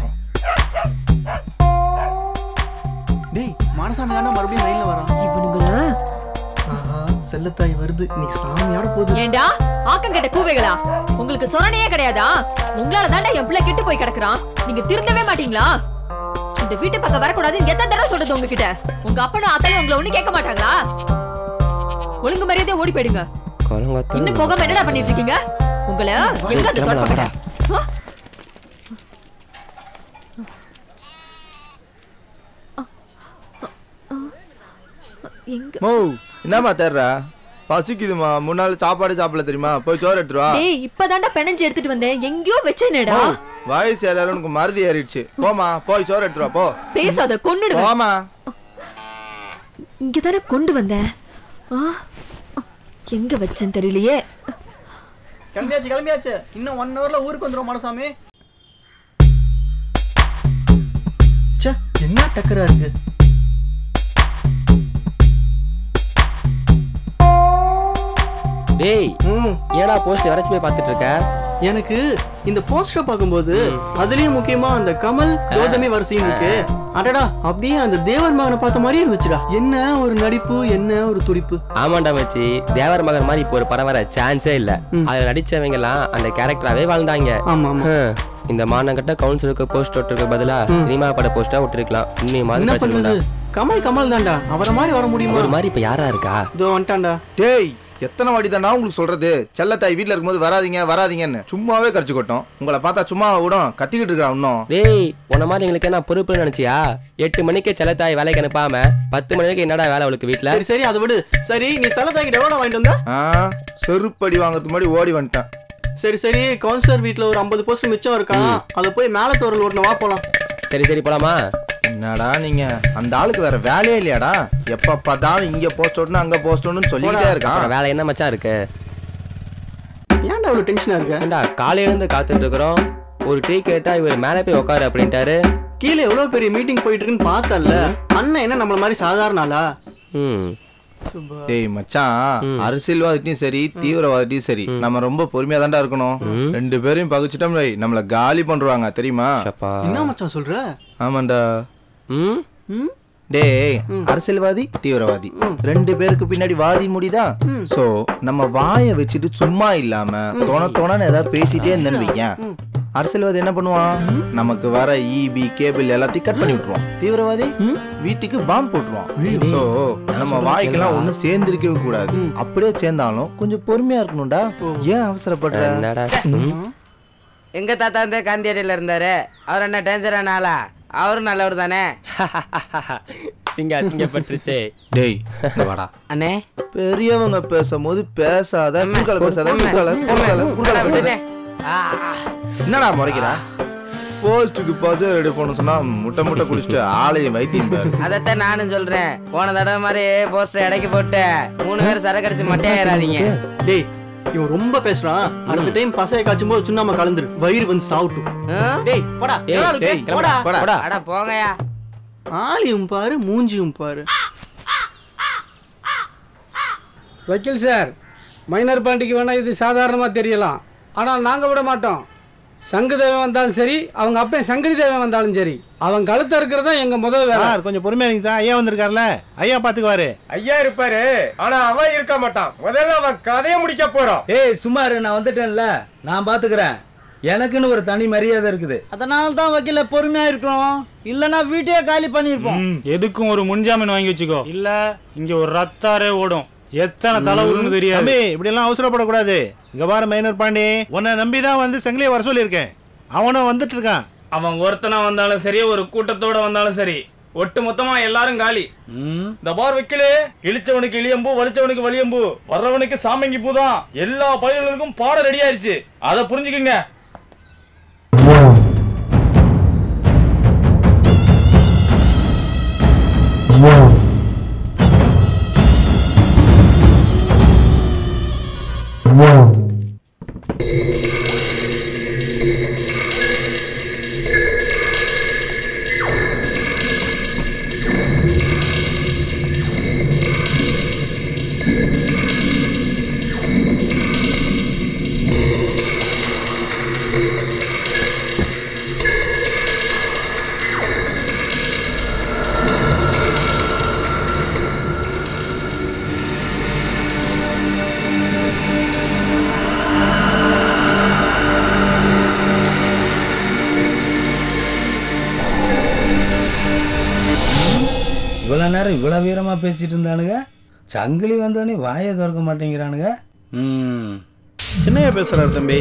டேய் மானசாமி தானே மறுபடியும் லைன்ல வரான். இவனுங்களா? ஆஹா, செல்லத்தாய் வருது, இன்னைக்கு சாமியோட போகுது. ஏண்டா ஆக்கம் கேட்ட கூவைகளா? உங்களுக்கு சொரணையே கிடையாதா? உங்களால தாண்டா என் பிள்ளை கெட்டு போய் கிடக்குறான். நீங்க திருந்தவே மாட்டீங்களா? இந்த வீட்டு பக்கம் வரக்கூடாதுன்னு எத்தனை தடவை சொல்றது உங்ககிட்ட? உங்க அப்பனும் அத்தனை உங்களை ஒண்ணு கேட்க மாட்டாங்களா? ஒழுங்கு மரியாதையா ஓடி போயிடுங்க. இன்னும் போகாம என்னடா பண்ணிட்டு இருக்கீங்க? உங்களை எங்க அந்த தொடப்பட? மோ, என்னம்மா தேடுறா? பசிக்குதுமா, 3 நாள் சாப்பாடு சாப்பிடல தெரியுமா? போய் சோறு எடுத்துட்டு வா. டேய் இப்பதான்டா பெனஞ்சு எடுத்துட்டு வந்தேன், எங்கயோ வச்சேனேடா. வயசு எல்லாரும் உனக்கு மருதி ஏறிடுச்சு. போமா, போய் சோறு எடுத்துட்டு வா போ. பேசாத, கொன்னுடுவேன். போமா. இங்க தானே கொண்டு வந்தேன். எங்க வச்சேன் தெரியலையே. கிளம்பியாச்சு கிளம்பியாச்சு. இன்னும் 1 ஹவர்ல ஊருக்கு வந்துரும் மானசாமி. ச்சே, என்ன டக்கரா இருக்கு. டேய் ஏடா போஸ்ட் வரைச்சு போய் பார்த்துட்டு இருக்க? எனக்கு இந்த போஸ்டர் பார்க்கும்போது அதுலயும் முக்கியமா அந்த கமல் கௌதமி வர சீன் இருக்கு. அடடா, அப்படியே அந்த தேவர் மகனை பார்த்த மாதிரி இருந்துச்சுடா. என்ன ஒரு நடிப்பு, என்ன ஒரு துடிப்பு. ஆமாண்டா மச்சி, தேவர் மகன் மாதிரி இப்போ ஒரு படம் வர சான்ஸே இல்ல. அதுல நடிச்சவங்க எல்லாம் அந்த கேரக்டராவே வாழ்ந்தாங்க. ஆமா ஆமா. இந்த மாநகட்ட கவுன்சிலுக்கு போஸ்ட் ஒட்டுறதுக்கு பதிலா சினிமா பட போஸ்டா ஒட்டிருக்கலாம். என்ன பண்றது? கமல் கமல் தான்டா, அவரை மாதிரி வர முடியுமா? ஒரு மாதிரி இப்ப யாரா இருக்கா? இதோ வந்துட்டான்டா. டேய் எத்தனை வாடி தானா உங்களுக்கு சொல்றது? செல்லத்தாய் வீட்டுல இருக்கும்போது வராதீங்க வராதீங்கன்னு சும்மாவே கடிச்சு கொட்டோம். உங்களை பார்த்தா சும்மா விடும், கத்திக்கிட்டு இருக்கா இன்னும். டேய் உன்ன மாதிரி எங்களுக்கு என்ன பொறுப்புன்னு நினைச்சியா? 8 மணிக்கு செல்லத்தாய் வேலைக்கு அனுப்பாம 10 மணிக்கு என்னடா வேலை அவளுக்கு வீட்டுல? சரி சரி அதை விடு. சரி நீ செல்லத்தாய்கிட்ட எவ்வளோ வாங்கிட்டு வந்த? செருப்படி வாங்குறதுக்கு முன்னாடி ஓடி வந்துட்டேன். சரி சரி, கவுன்சிலர் வீட்டுல ஒரு 50 போஸ்ட் மிச்சம் இருக்கான். அதை போய் மேல தோறல் ஓட்டணும், வா போலாம். சரி சரி போலாமா? என்னடா நீங்க, அந்த ஆளுக்கு வேற வேலையே இல்லையாடா? எப்ப பார்த்தாலும் இங்க போஸ்ட் ஒண்ணு அங்க போஸ்ட் ஒண்ணுன்னு சொல்லிக்கிட்டே இருக்கான். வேலை என்ன மச்சான் இருக்கு? ஏன்டா அவ்வளவு டென்ஷனா இருக்கு? ஏண்டா காலையில இருந்து காத்துட்டு இருக்கிறோம், ஒரு டீ கேட்டா இவர் மேலே போய் உட்காரு அப்படின்ட்டாரு. கீழே எவ்வளவு பெரிய மீட்டிங் போயிட்டு இருக்குன்னு பார்த்தல. அண்ணன் என்ன நம்மள மாதிரி சாதாரண ஆளா? டேய் மச்சான், அரசியல்வாதிட்டையும் சரி தீவிரவாதிட்டையும் சரி நம்ம ரொம்ப பொறுமையா தான்டா இருக்கணும். 2 பேரையும் பகிச்சிட்டோம் நம்மள காலி பண்றாங்க தெரியுமா? என்ன மச்சான் சொல்ற? ஆமாண்டா. டேய் அரசியல்வாதி தீவிரவாதி 2 பேருக்கு பின்னாடி வாதி முடிதான். சோ நம்ம வாயை வச்சுட்டு சும்மா இல்லாம தோணன்னு ஏதாவது பேசிட்டே இருந்தேன்னு வைங்க, அரசியல்வாதி என்ன பண்ணுவான்? நமக்கு வர ஈபி கேபிள் எல்லாத்தையும் கட் பண்ணி விட்டுருவான். தீவிரவாதி வீட்டுக்கு பாம்பு போட்டுருவான். சோ நம்ம வாய்க்கெல்லாம் ஒன்னும் சேர்ந்திருக்கவே கூடாது. அப்படியே சேர்ந்தாலும் கொஞ்சம் பொறுமையா இருக்கணும்டா. ஏன் அவசரப்படுற? எங்க தாத்தா வந்து காந்தியடியில இருந்தாரு, அவர் என்ன டேஞ்சரான ஆளா? அவரும் நல்லவர் தானே. சிங்கப்பட்டுருச்சே. டேய் வாடா அண்ணே, பெரியவங்க பேசும்போது பேசாத, குறுக்கால பேசாத, குறுக்கால பேசாத. என்னடா முறைக்கிறா? போஸ்ட்டுக்கு பசங்க ரெடி பண்ண சொன்னா முட்டை குடிச்சிட்டு ஆளையும் வைத்தியம் பாரு. அதத்தான் நானும் சொல்றேன். போன தடவை மாதிரி போஸ்டர் இடைக்கு போட்டு 3 பேர் சரக்கு அடிச்சு மட்டையாயிராதீங்க. டேய் இவன் ரொம்ப பேசுறான். அடுத்த டைம் பசைய காய்ச்சும் போது சுண்ணாம கலந்துரு, வயிறு வந்து சாவுட்டும். டேய் போடா போடா. அட போங்கயா. ஆளையும் பாரு மூஞ்சியும் பாரு. வக்கீல் சார், மைனர் பாண்டிக்கு வேணா இது சாதாரணமா தெரியலாம், ஆனால் நாங்க விட மாட்டோம். சங்கு தேவன் வந்தாலும் சரி, அவங்க அப்பா சங்கடி தேவன் வந்தாலும் சரி, அவன் கழுத்த இருக்கிறதா எங்க முதல் வேலை. கொஞ்சம் பொறுமையா இருங்க சார். ஐயா வந்திருக்காருல, ஐயா பாத்துக்குவாரு. ஐயா இருப்பாரு, ஆனா அவன் இருக்க மாட்டான். முதல்ல அவன் கதையை முடிக்க போறோம். ஏய் சுமாரு, நான் வந்துட்டேன்ல, நான் பாத்துக்கிறேன். எனக்குன்னு ஒரு தனி மரியாதை இருக்குது. அதனால தான் வக்கீல பொறுமையா இருக்கணும், இல்லனா வீட்டையே காலி பண்ணிருப்போம். எதுக்கும் ஒரு முன்ஜாமீன் வாங்கி வச்சுக்கோ, இல்ல இங்க ஒரு ரத்தாரே ஓடும். எத்தனை தலைவருன்னு தெரியாது. தம்பி இப்படி எல்லாம் அவசரப்படக்கூடாது. இங்க பாரு மைனர் பாண்டி, உன்னை நம்பிதான் வந்து செங்கலியை வர சொல்லியிருக்கேன். அவனும் வந்துட்டு இருக்கான். அவன் ஒருத்தனா வந்தாலும் சரி, ஒரு கூட்டத்தோட வந்தாலும் சரி, ஒட்டு மொத்தமா எல்லாரும் காலி. இந்த பார் வைக்கலே, இழிச்சவனுக்கு இளியம்பூ, வலிச்சவனுக்கு வலியம்பூ, வர்றவனுக்கு சாமங்கி பூ தான். எல்லா பயிர்களுக்கும் பாடம் ரெடி ஆயிருச்சு, அதை புரிஞ்சுக்குங்க. இவ்வளவு நேரம் இவ்வளவு வீரமா பேசிட்டு இருந்தானுங்க, சங்கிலி வந்தோடனே வாயை திறக்க மாட்டேங்கிறானுங்க. சின்னையா பேசுறாரு தம்பி.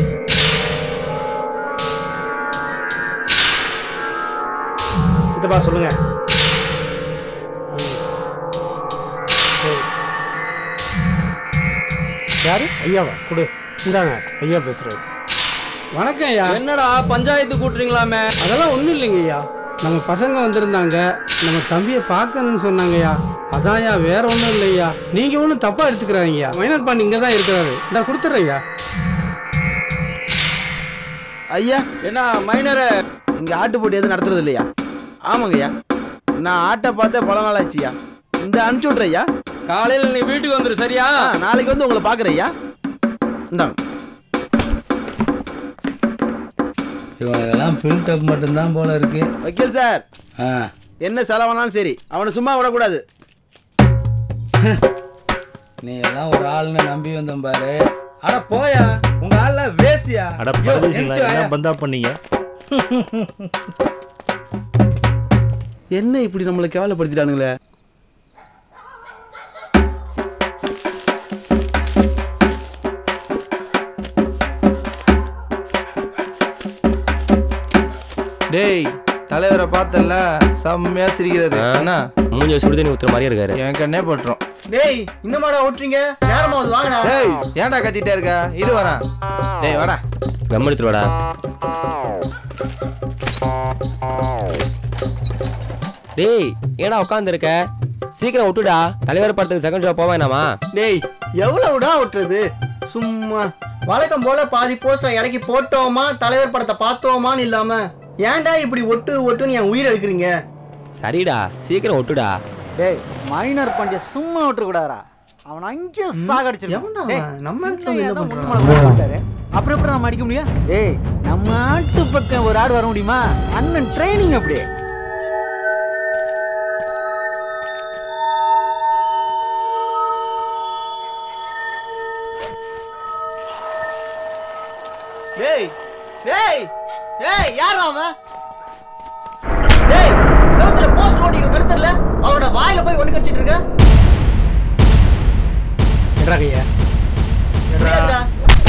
சித்தப்பா சொல்லுங்க. யாரு? ஐயாவா? கொடு, இந்தாங்க ஐயா பேசுறாரு. வணக்கம் ஐயா. என்னடா பஞ்சாயத்து கூட்டுறீங்களாமே? அதெல்லாம் ஒன்றும் இல்லைங்க ஐயா, நம்ம பசங்க வந்திருந்தாங்க, நம்ம தம்பியை பார்க்கணும்னு சொன்னாங்கய்யா. அதான்யா, வேற ஒன்றும் இல்லையா. நீங்கள் ஒன்றும் தப்பாக எடுத்துக்கிறாங்கய்யா. மைனர் பாண்டி இங்கே தான் இருக்கிறாரு, நான் கொடுத்துட்றேன் ஐயா. ஐயா என்ன மைனரு, இங்க ஆட்டு போட்டி எதுவும் நடத்துறது இல்லையா? ஆமாங்க ஐயா, நான் ஆட்டை பார்த்தே பல நாள் ஆச்சுயா. இந்த அனுப்பிச்சு விட்றையா. காலையில் நீ வீட்டுக்கு வந்துரு, சரியா? நாளைக்கு வந்து உங்களை பார்க்குறையா. இந்தாங்க. இவங்கெல்லாம் பில்டப் மட்டும்தான் போல இருக்கு. வக்கீல் சார், என்ன செலவானாலும் சரி, அவனை சும்மா விடக்கூடாது. நீ எல்லாம் ஒரு ஆளுன்னு நம்பி வந்தோம் பாரு. அட போயா, உங்க ஆள்ல வேஸ்டியா. அட பந்தா பண்ணீங்க. என்ன இப்படி நம்மளை கேவலப்படுத்திட்டானுங்களே. டேய் தலைவரை பார்த்தல, செம்மையா சிரிக்கிறாரு. அண்ணா மூஞ்சி சுடுதண்ணி ஊத்துற மாதிரியே இருக்காரு. என் கண்ணே பட்டுரும். டேய் இன்னமாடா ஓட்டுறீங்க, நேரமாவது வாங்கடா. டேய் ஏன்டா கத்திட்டே இருக்க? இரு வரேன். டேய் வாடா, கம்மெடுத்துட்டு வாடா. டேய் ஏடா உட்கார்ந்து இருக்க, சீக்கிரம் விட்டுடா. தலைவர் படத்துக்கு செகண்ட் ஷோ போவேனாமா? டேய் எவ்வளவுடா ஓட்டுறது? சும்மா வழக்கம் போல பாதி போஸ்டர் இறக்கி போட்டோமா, தலைவர் படத்தை பார்த்தோமான்னு இல்லாம ஏன்டா இப்படி ஒட்டு ஒட்டுன்னு என் உயிர் எடுக்கிறீங்க? சரிடா, சீக்கிரம் விட்டுடா. டேய் மைனர் பாண்டிய சும்மா விட்டுறக்கூடாதா? அவன் அங்கேயே சாகடிச்சிருக்கான். நம்ம இடத்துல வந்து என்ன பண்றாரு? அப்புறம் எப்படி நம்ம அடிக்க முடியும்? டேய் நம்ம நாட்டு பக்கம் ஒரு ஆடு வர முடியுமா? அண்ணன் ட்ரைனிங் அப்படியே. அவன்? டேய், செவுத்துல போஸ்ட் ஓட்டிக்கிற கருத்துல அவனோட வாயில போய் ஒண்ணு கடிச்சிட்டு இருக்க. என்னடா கையா? என்னடா?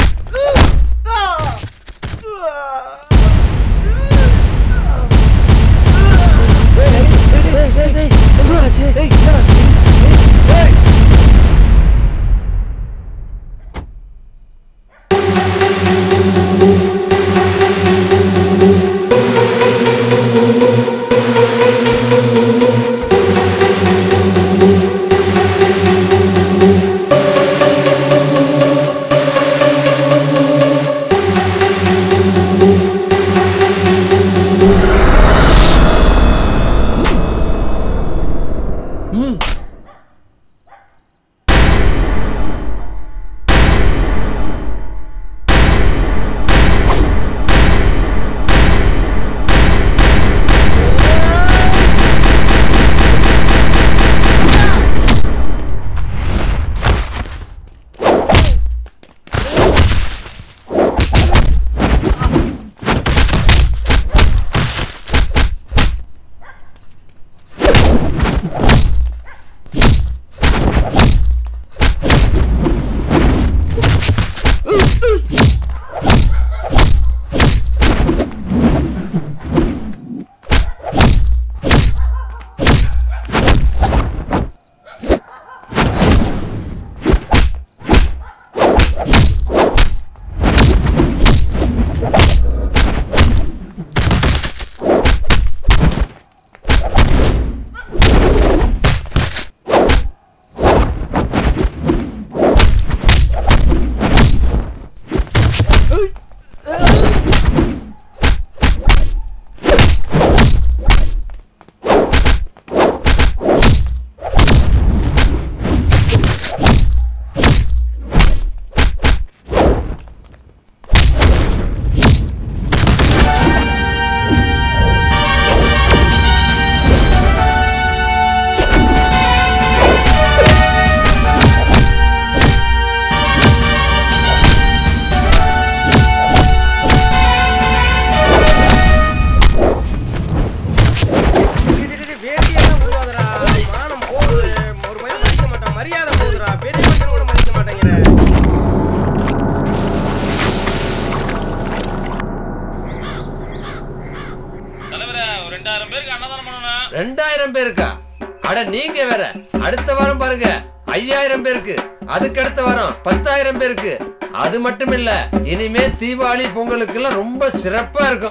நீங்க வேற அடுத்த வாரம் பாருங்க 5000 பேருக்கு, அதுக்கு அடுத்த வாரம் 10000 பேருக்கு. அது மட்டும் இல்ல, இனிமே தீபாவளி பொங்கலுக்கு எல்லாம் ரொம்ப சிறப்பா இருக்கும்.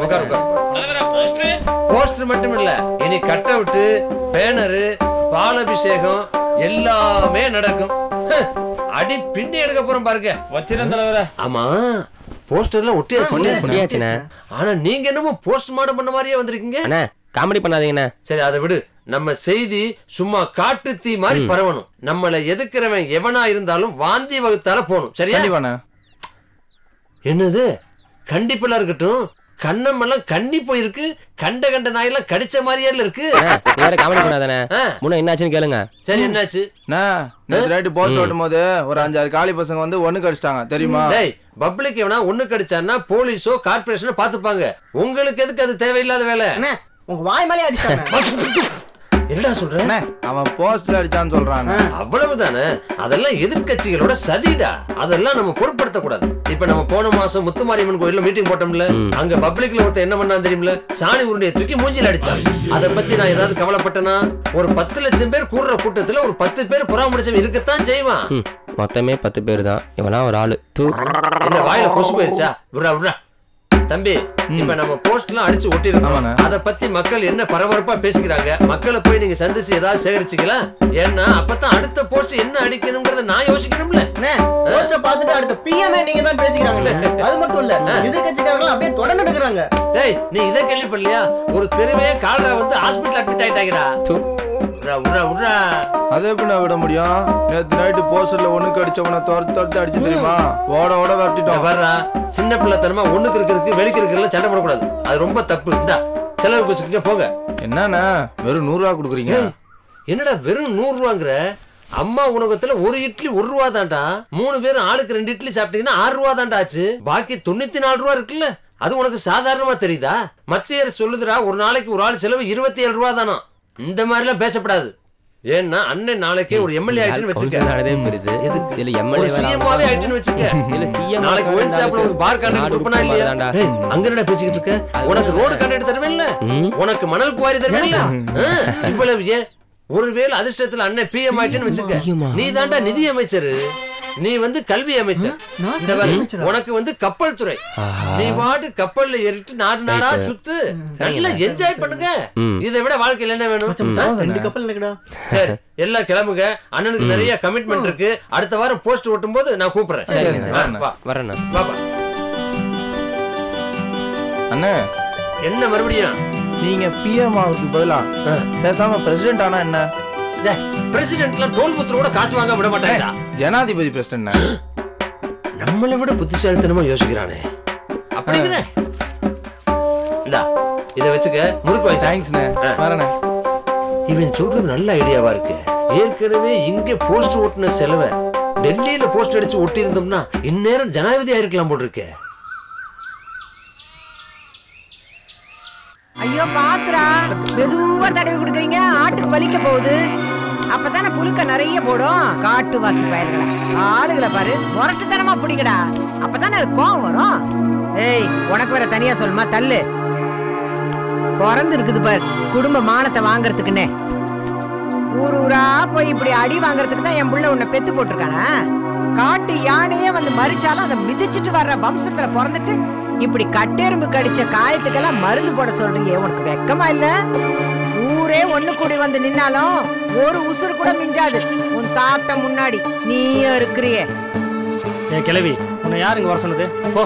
போஸ்டர் மட்டும் இல்ல, இனி கட் அவுட், பேனரு, பாலாபிஷேகம் எல்லாமே நடக்கும். அடி பின்னி எடுக்க போறோம் பாருங்க. வச்சிரும் தலைவரே. ஆமா, போஸ்டர்லாம் ஒட்டியாச்சுண்ணே. ஆனா நீங்க என்னமோ போஸ்ட் மார்டம் பண்ண மாதிரியே வந்திருக்கீங்க. அண்ணா காமெடி பண்ணாதீங்கண்ணே. சரி அதை விடு. நம்ம செய்தி சும்மா காட்டு தீ மாதிரி பரவணும். நம்மளை எதுக்குறவன் எவனா இருந்தாலும் வாந்தி வகுத்தால போகணும். சரியா? என்னது கண்டிப்பா இருக்கட்டும். கண்ணமெல்லாம் கண்ணி போயிருக்கு. கண்ட கண்ட நாயெல்லாம் கடிச்ச மாதிரியே இருக்கு. வேற காமெடி பண்ணாதானே. முன்ன என்னாச்சுன்னு கேளுங்க. சரி என்னாச்சு? நேத்து போஸ்ட் ஓட்டும் போது ஒரு 5-6 காலி பசங்க வந்து ஒண்ணு கடிச்சிட்டாங்க தெரியுமா? டேய், பப்ளிக் எவனா ஒண்ணு கடிச்சான்னா போலீஸோ கார்பரேஷனோ பாத்துப்பாங்க. உங்களுக்கு எதுக்கு அது தேவையில்லாத வேலை? உங்க வாய் மேலே அடிச்சாங்க. என்னடா சொல்ற? அவன் போஸ்ட்ல அடிச்சான்னு சொல்றான். அவ்வளவுதானே. அதெல்லாம் எதிர்கட்சிகளோட சதிடா. அதெல்லாம் நம்ம பொருட்படுத்த கூடாது. இப்ப நம்ம போன மாசம் முத்துமாரியம்மன் கோயில்ல மீட்டிங் போட்டோம்ல, அங்க பப்ளிக்ல ஒருத்தர் என்ன பண்ணா தெரியுமில்ல? சாணி உருண்டையை தூக்கி மூஞ்சில அடிச்சான். அதை பத்தி நான் ஏதாவது கவலைப்பட்டனா? ஒரு 10 லட்சம் பேர் கூடுற கூட்டத்துல ஒரு 10 பேர் புறாமுடிச்சவன் இருக்கத்தான் செய்வான். மொத்தமே 10 பேர் தான். இவனா ஒரு ஆளு. என்ன வாயில கொசு போயிருச்சா? விட்றா விட்றா தம்பி. இப்ப நம்ம போஸ்ட்லாம் அடிச்சு ஒட்டிருக்கோம். அத பத்தி மக்கள் என்ன பரபரப்பா பேசிக்கிறாங்க? மக்களை போய் நீங்க சந்திச்சு ஏதாவது சேகரிச்சீங்களா? ஏன்னா அப்பதான் அடுத்த போஸ்ட் என்ன அடிக்கணும்ங்கறத நான் யோசிக்கணும்ல. போஸ்ட பார்த்துட்டு அடுத்த பிஎம்ஏ நீங்க தான் பேசிக்கிறாங்களே. அது மட்டும் இல்ல, எதிர்க்கட்சிக்காரங்க அப்படியே தொடர்ந்து எடுக்கறாங்க. டேய், நீ இத கேள்விப்படலையா? ஒரு தெருவே காலரா வந்து ஹாஸ்பிடல் அட்மிட் ஆயிட்டாங்கடா. அது எப்படி நான் விட முடியும்? நேத்து நைட்டு போஸ்டர்ல ஒண்ணுக்கு அடிச்சவன துரத்து அடிச்சு தெரியுமா? ஓட ஓட வரட்டிட்டோம். வர்றா சின்ன பிள்ளைத்தனமா ஒண்ணுக்கு இருக்கிறதுக்கு வெளிக்கு இருக்கிறதுல சண்டை போடக்கூடாது. அது ரொம்ப தப்பு. இந்தா செலவுக்கு வச்சுக்க போங்க. என்னண்ணா வெறும் 100 ரூபா கொடுக்குறீங்க? என்னடா வெறும் 100 ரூபாங்கிற? அம்மா உணவகத்துல ஒரு இட்லி 1 ரூபா தான்டா. 3 பேரும் ஆளுக்கு 2 இட்லி சாப்பிட்டீங்கன்னா 6 ரூபா தான்டா ஆச்சு. பாக்கி 94 ரூபா இருக்குல்ல, அது உனக்கு சாதாரணமா தெரியுதா? மத்திய அரசு சொல்லுதுடா ஒரு நாளைக்கு ஒரு ஆள் செலவு 27 ரூபா தானா. இந்த மாதிரி எல்லாம் பேசப்படாது. ஏன்னா அண்ணன் நாளைக்கே ஒரு எம்எல்ஏ ஆயிட்டுன்னு வச்சுக்க. ஆயிட்டுன்னு வச்சுக்க. நாளைக்கு ஒயின் ஷாப்ல ஒரு பார் கான்ட்ராக்ட் கொடுப்பனா இல்லையா? அங்க என்னடா பேசிக்கிட்டு இருக்க? உனக்கு ரோடு கான்ட்ராக்ட் தருவேன் இல்ல, உனக்கு மணல் குவாரி தருவேன் இல்ல. இவ்வளவு ஏன்? ஒருவேளை அதிர்ஷ்டத்துல அண்ணன் பிஎம் ஆயிட்டுன்னு வச்சுக்க. நீ தாண்டா நிதி அமைச்சர், நீ வந்து கல்வி அமைச்சர், உனக்கு வந்து கப்பல் துறை. நீ பாட்டு கப்பல்ல ஏறிட்டு நாடு நாடா சுத்து, நல்லா என்ஜாய் பண்ணுங்க. இதை விட வாழ்க்கையில என்ன வேணும்? 2 கப்பல் இருக்குடா. சரி எல்லாம் கிளம்புங்க. அண்ணனுக்கு நிறைய கமிட்மெண்ட் இருக்கு. அடுத்த வாரம் போஸ்ட் ஓட்டும் போது நான் கூப்பிடுறேன். வரேன். பாப்பா அண்ணே என்ன மறுபடியும் நீங்க பிஎம் ஆகிறதுக்கு பதிலா பேசாம பிரசிடென்ட் ஆனா என்ன? பிரசிடென்ட்லாம் டோல் புத்தரோட காசு வாங்க விட மாட்டாங்க. ஜனாதிபதி பிரசிடென்ட் நம்மளை விட புத்திசாலித்தனமா யோசிக்கிறானே. அப்படிங்கிற இந்தா இத வச்சுக்க. முறுக்கு வாங்கி. தேங்க்ஸ்ண்ணே. வரேண்ணே. இவன் சொல்றது நல்ல ஐடியாவா இருக்கு. ஏற்கனவே இங்க போஸ்ட் ஓட்டுன செலவை டெல்லியில போஸ்ட் அடிச்சு ஒட்டி இருந்தோம்னா இந்நேரம் ஜனாதிபதி ஆயிருக்கலாம் போல் இருக்கு. ஐயோ பாத்துரா, மெதுவா தடவி கொடுக்குறீங்க. ஆட்டுக்கு வலிக்க போகுது. அப்பதானே புழுக்க நிறைய போடும். காட்டுவாசி பயிர்களை ஆளுகளை பாரு, முரட்டுத்தனமா பிடிக்கடா. அப்பதானே அது கோவம் வரும். ஏய் உனக்கு வேற தனியா சொல்லுமா? தள்ளு. பிறந்து இருக்குது பாரு குடும்ப மானத்தை வாங்கறதுக்குன்னு. ஊர் ஊரா போய் இப்படி அடி வாங்கறதுக்கு தான் என் புள்ள உன்னை பெத்து போட்டிருக்கானா? காட்டு யானையே வந்து மறிச்சாலும் அதை மிதிச்சிட்டு வர்ற வம்சத்துல பிறந்துட்டு இப்படி கட்டெரும்பு கடிச்ச காயத்துக்கெல்லாம் மருந்து போட சொல்றியே, உனக்கு வெக்கமா இல்ல? ஊரே ஒண்ணு கூடி வந்து நின்னாலும் ஒரு உசுறு கூட மிஞ்சாது உன் தாத்தா முன்னாடி. நீயும் இருக்கிறியே. கிழவி, உன்னை யாருங்க வர சொன்னது? போ.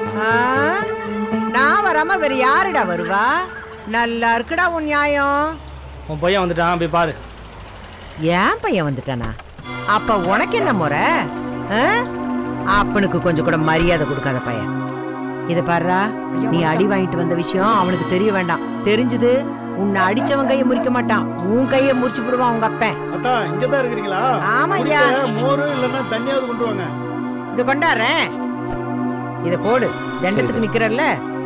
நான் வராம வேற யாருடா வருவா? நல்லா இருக்குடா உன் நியாயம். உன் பையன் வந்துட்டான், போய் பாரு. ஏன் பையன் வந்துட்டானா? அப்ப உனக்கு என்ன முறை? அப்பனுக்கு கொஞ்சம் கூட மரியாதை கொடுக்காத பையன். இத பாருடா, நீ அடி வாங்கிட்டு வந்த விஷயம் அவனுக்கு தெரிய வேண்டாம். தெரிஞ்சது உன்னை அடிச்சவன் கையை முறிக்க மாட்டான், உன் கையை முறிச்சு விடுவான் உங்க அப்பன். அத்தா இங்கதான் இருக்கிறீங்களா? ஆமா ஐயா. மோரு இல்லன்னா தண்ணியாவது கொண்டு வாங்க. இது கொண்டாடுறேன். இத போடு, தண்டத்துக்கு நிக்கிறல்ல.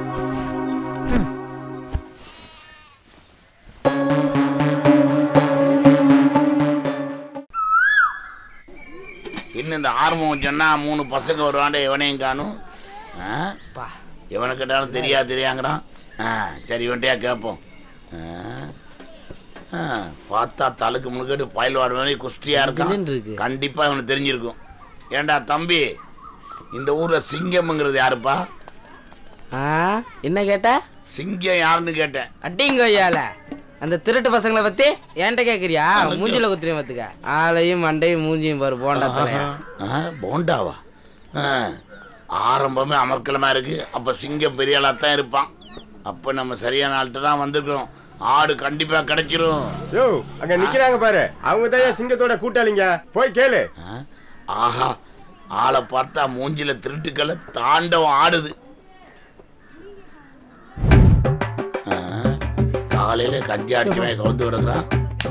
இன்னும் இந்த ஆர்வம் சொன்னா 3 பசங்க வருவாண்ட எவனையும் காணும். எவனை கேட்டாலும் தெரியாங்கிறான். சரி இவன்ட்டையா கேட்போம். பார்த்தா தலுக்கு முழுக்கட்டு பாயல்வாடு வேலை குஸ்தியா இருக்கான். கண்டிப்பா இவனுக்கு தெரிஞ்சிருக்கும். ஏண்டா தம்பி, இந்த ஊர்ல சிங்கம்ங்கிறது யாருப்பா? என்ன கேட்ட? சிங்கம் யாருன்னு கேட்டேன். அட்டிங்க ஐயால அந்த திருட்டு பசங்களை பத்தி என்கிட்ட கேக்குறியா? மூஞ்சில குத்துறேன் பார்த்துக்க. ஆளையும் மண்டையும் மூஞ்சியும் பாரு. போண்டா போண்டாவா? ஆரம்பமே அமர்க்கலமா இருக்கு. அப்ப சிங்கம் பெரிய ஆளா தான் இருப்பான். அப்ப நம்ம சரியான ஆள்கிட்ட தான் வந்திருக்கிறோம். ஆடு கண்டிப்பா கிடைச்சிரும். யோ அங்க நிக்கிறாங்க பாரு, அவங்க தான் சிங்கத்தோட கூட்டாளிங்க. போய் கேளு. ஆஹா, ஆளை பார்த்தா மூஞ்சில திருட்டுக்களை தாண்டவம் ஆடுது. காலையில கஞ்சி அடிக்கவே கவுந்து விடுறான்.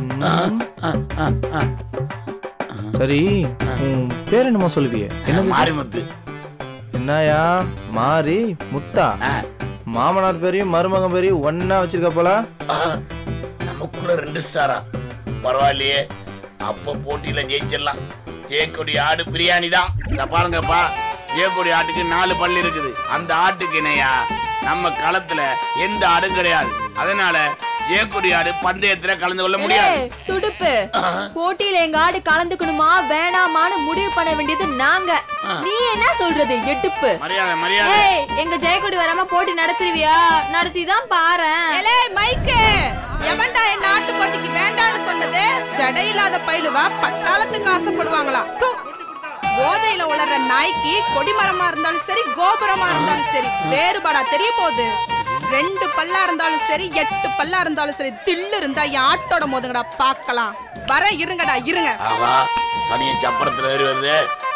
சரி, பேர் என்னமோ சொல்லுவியே? என்ன? மாரிமுத்து. என்னயா மாறி முத்தா? மாமனார் பேரையும் மருமகன் பேரையும் ஒன்னா வச்சிருக்க போல. நமக்குள்ள 2 ஸ்டாரா? பரவாயில்லையே, அப்ப போட்டியில ஜெயிச்சிடலாம். ஜெயக்கொடி ஆடு பிரியாணி தான். இந்த பாருங்கப்பா, ஜெயக்கொடி ஆட்டுக்கு 4 பல்லு இருக்குது. அந்த ஆட்டுக்கு இணையா நம்ம களத்துல எந்த ஆடும் கிடையாது. அதனால ஜெயக்கொடி ஆடு பந்தயத்துல கலந்து கொள்ள முடியாது. துடுப்பு போட்டியில எங்க ஆடு கலந்துக்கணுமா வேணாமான்னு முடிவு பண்ண வேண்டியது நாங்க. நீ என்ன சொல்றது எடுப்பு? மரியாதை மரியாதை. எங்க ஜெயக்கொடி வராம போட்டி நடத்துறியா? நடத்திதான் பாரு. மைக்கு எவன்டா என் நாட்டு போட்டிக்கு வேண்டான்னு சொன்னது? ஜடை இல்லாத பயிலுவா பட்டாளத்துக்கு ஆசைப்படுவாங்களா? போதையில உளற நாய்க்கு கொடிமரமா இருந்தாலும் சரி, கோபுரமா இருந்தாலும் சரி வேறுபாடா தெரிய போகுது. 2 பல்லா இருந்தாலும் சரி, 8 பல்லா இருந்தாலும் சரி, தில்லு இருந்தா என் ஆட்டோட மோதுங்கடா பாக்கலாம். வர இருங்கடா இருங்க. ஆவா, சனிய சப்பரத்துல ஏறி வருது.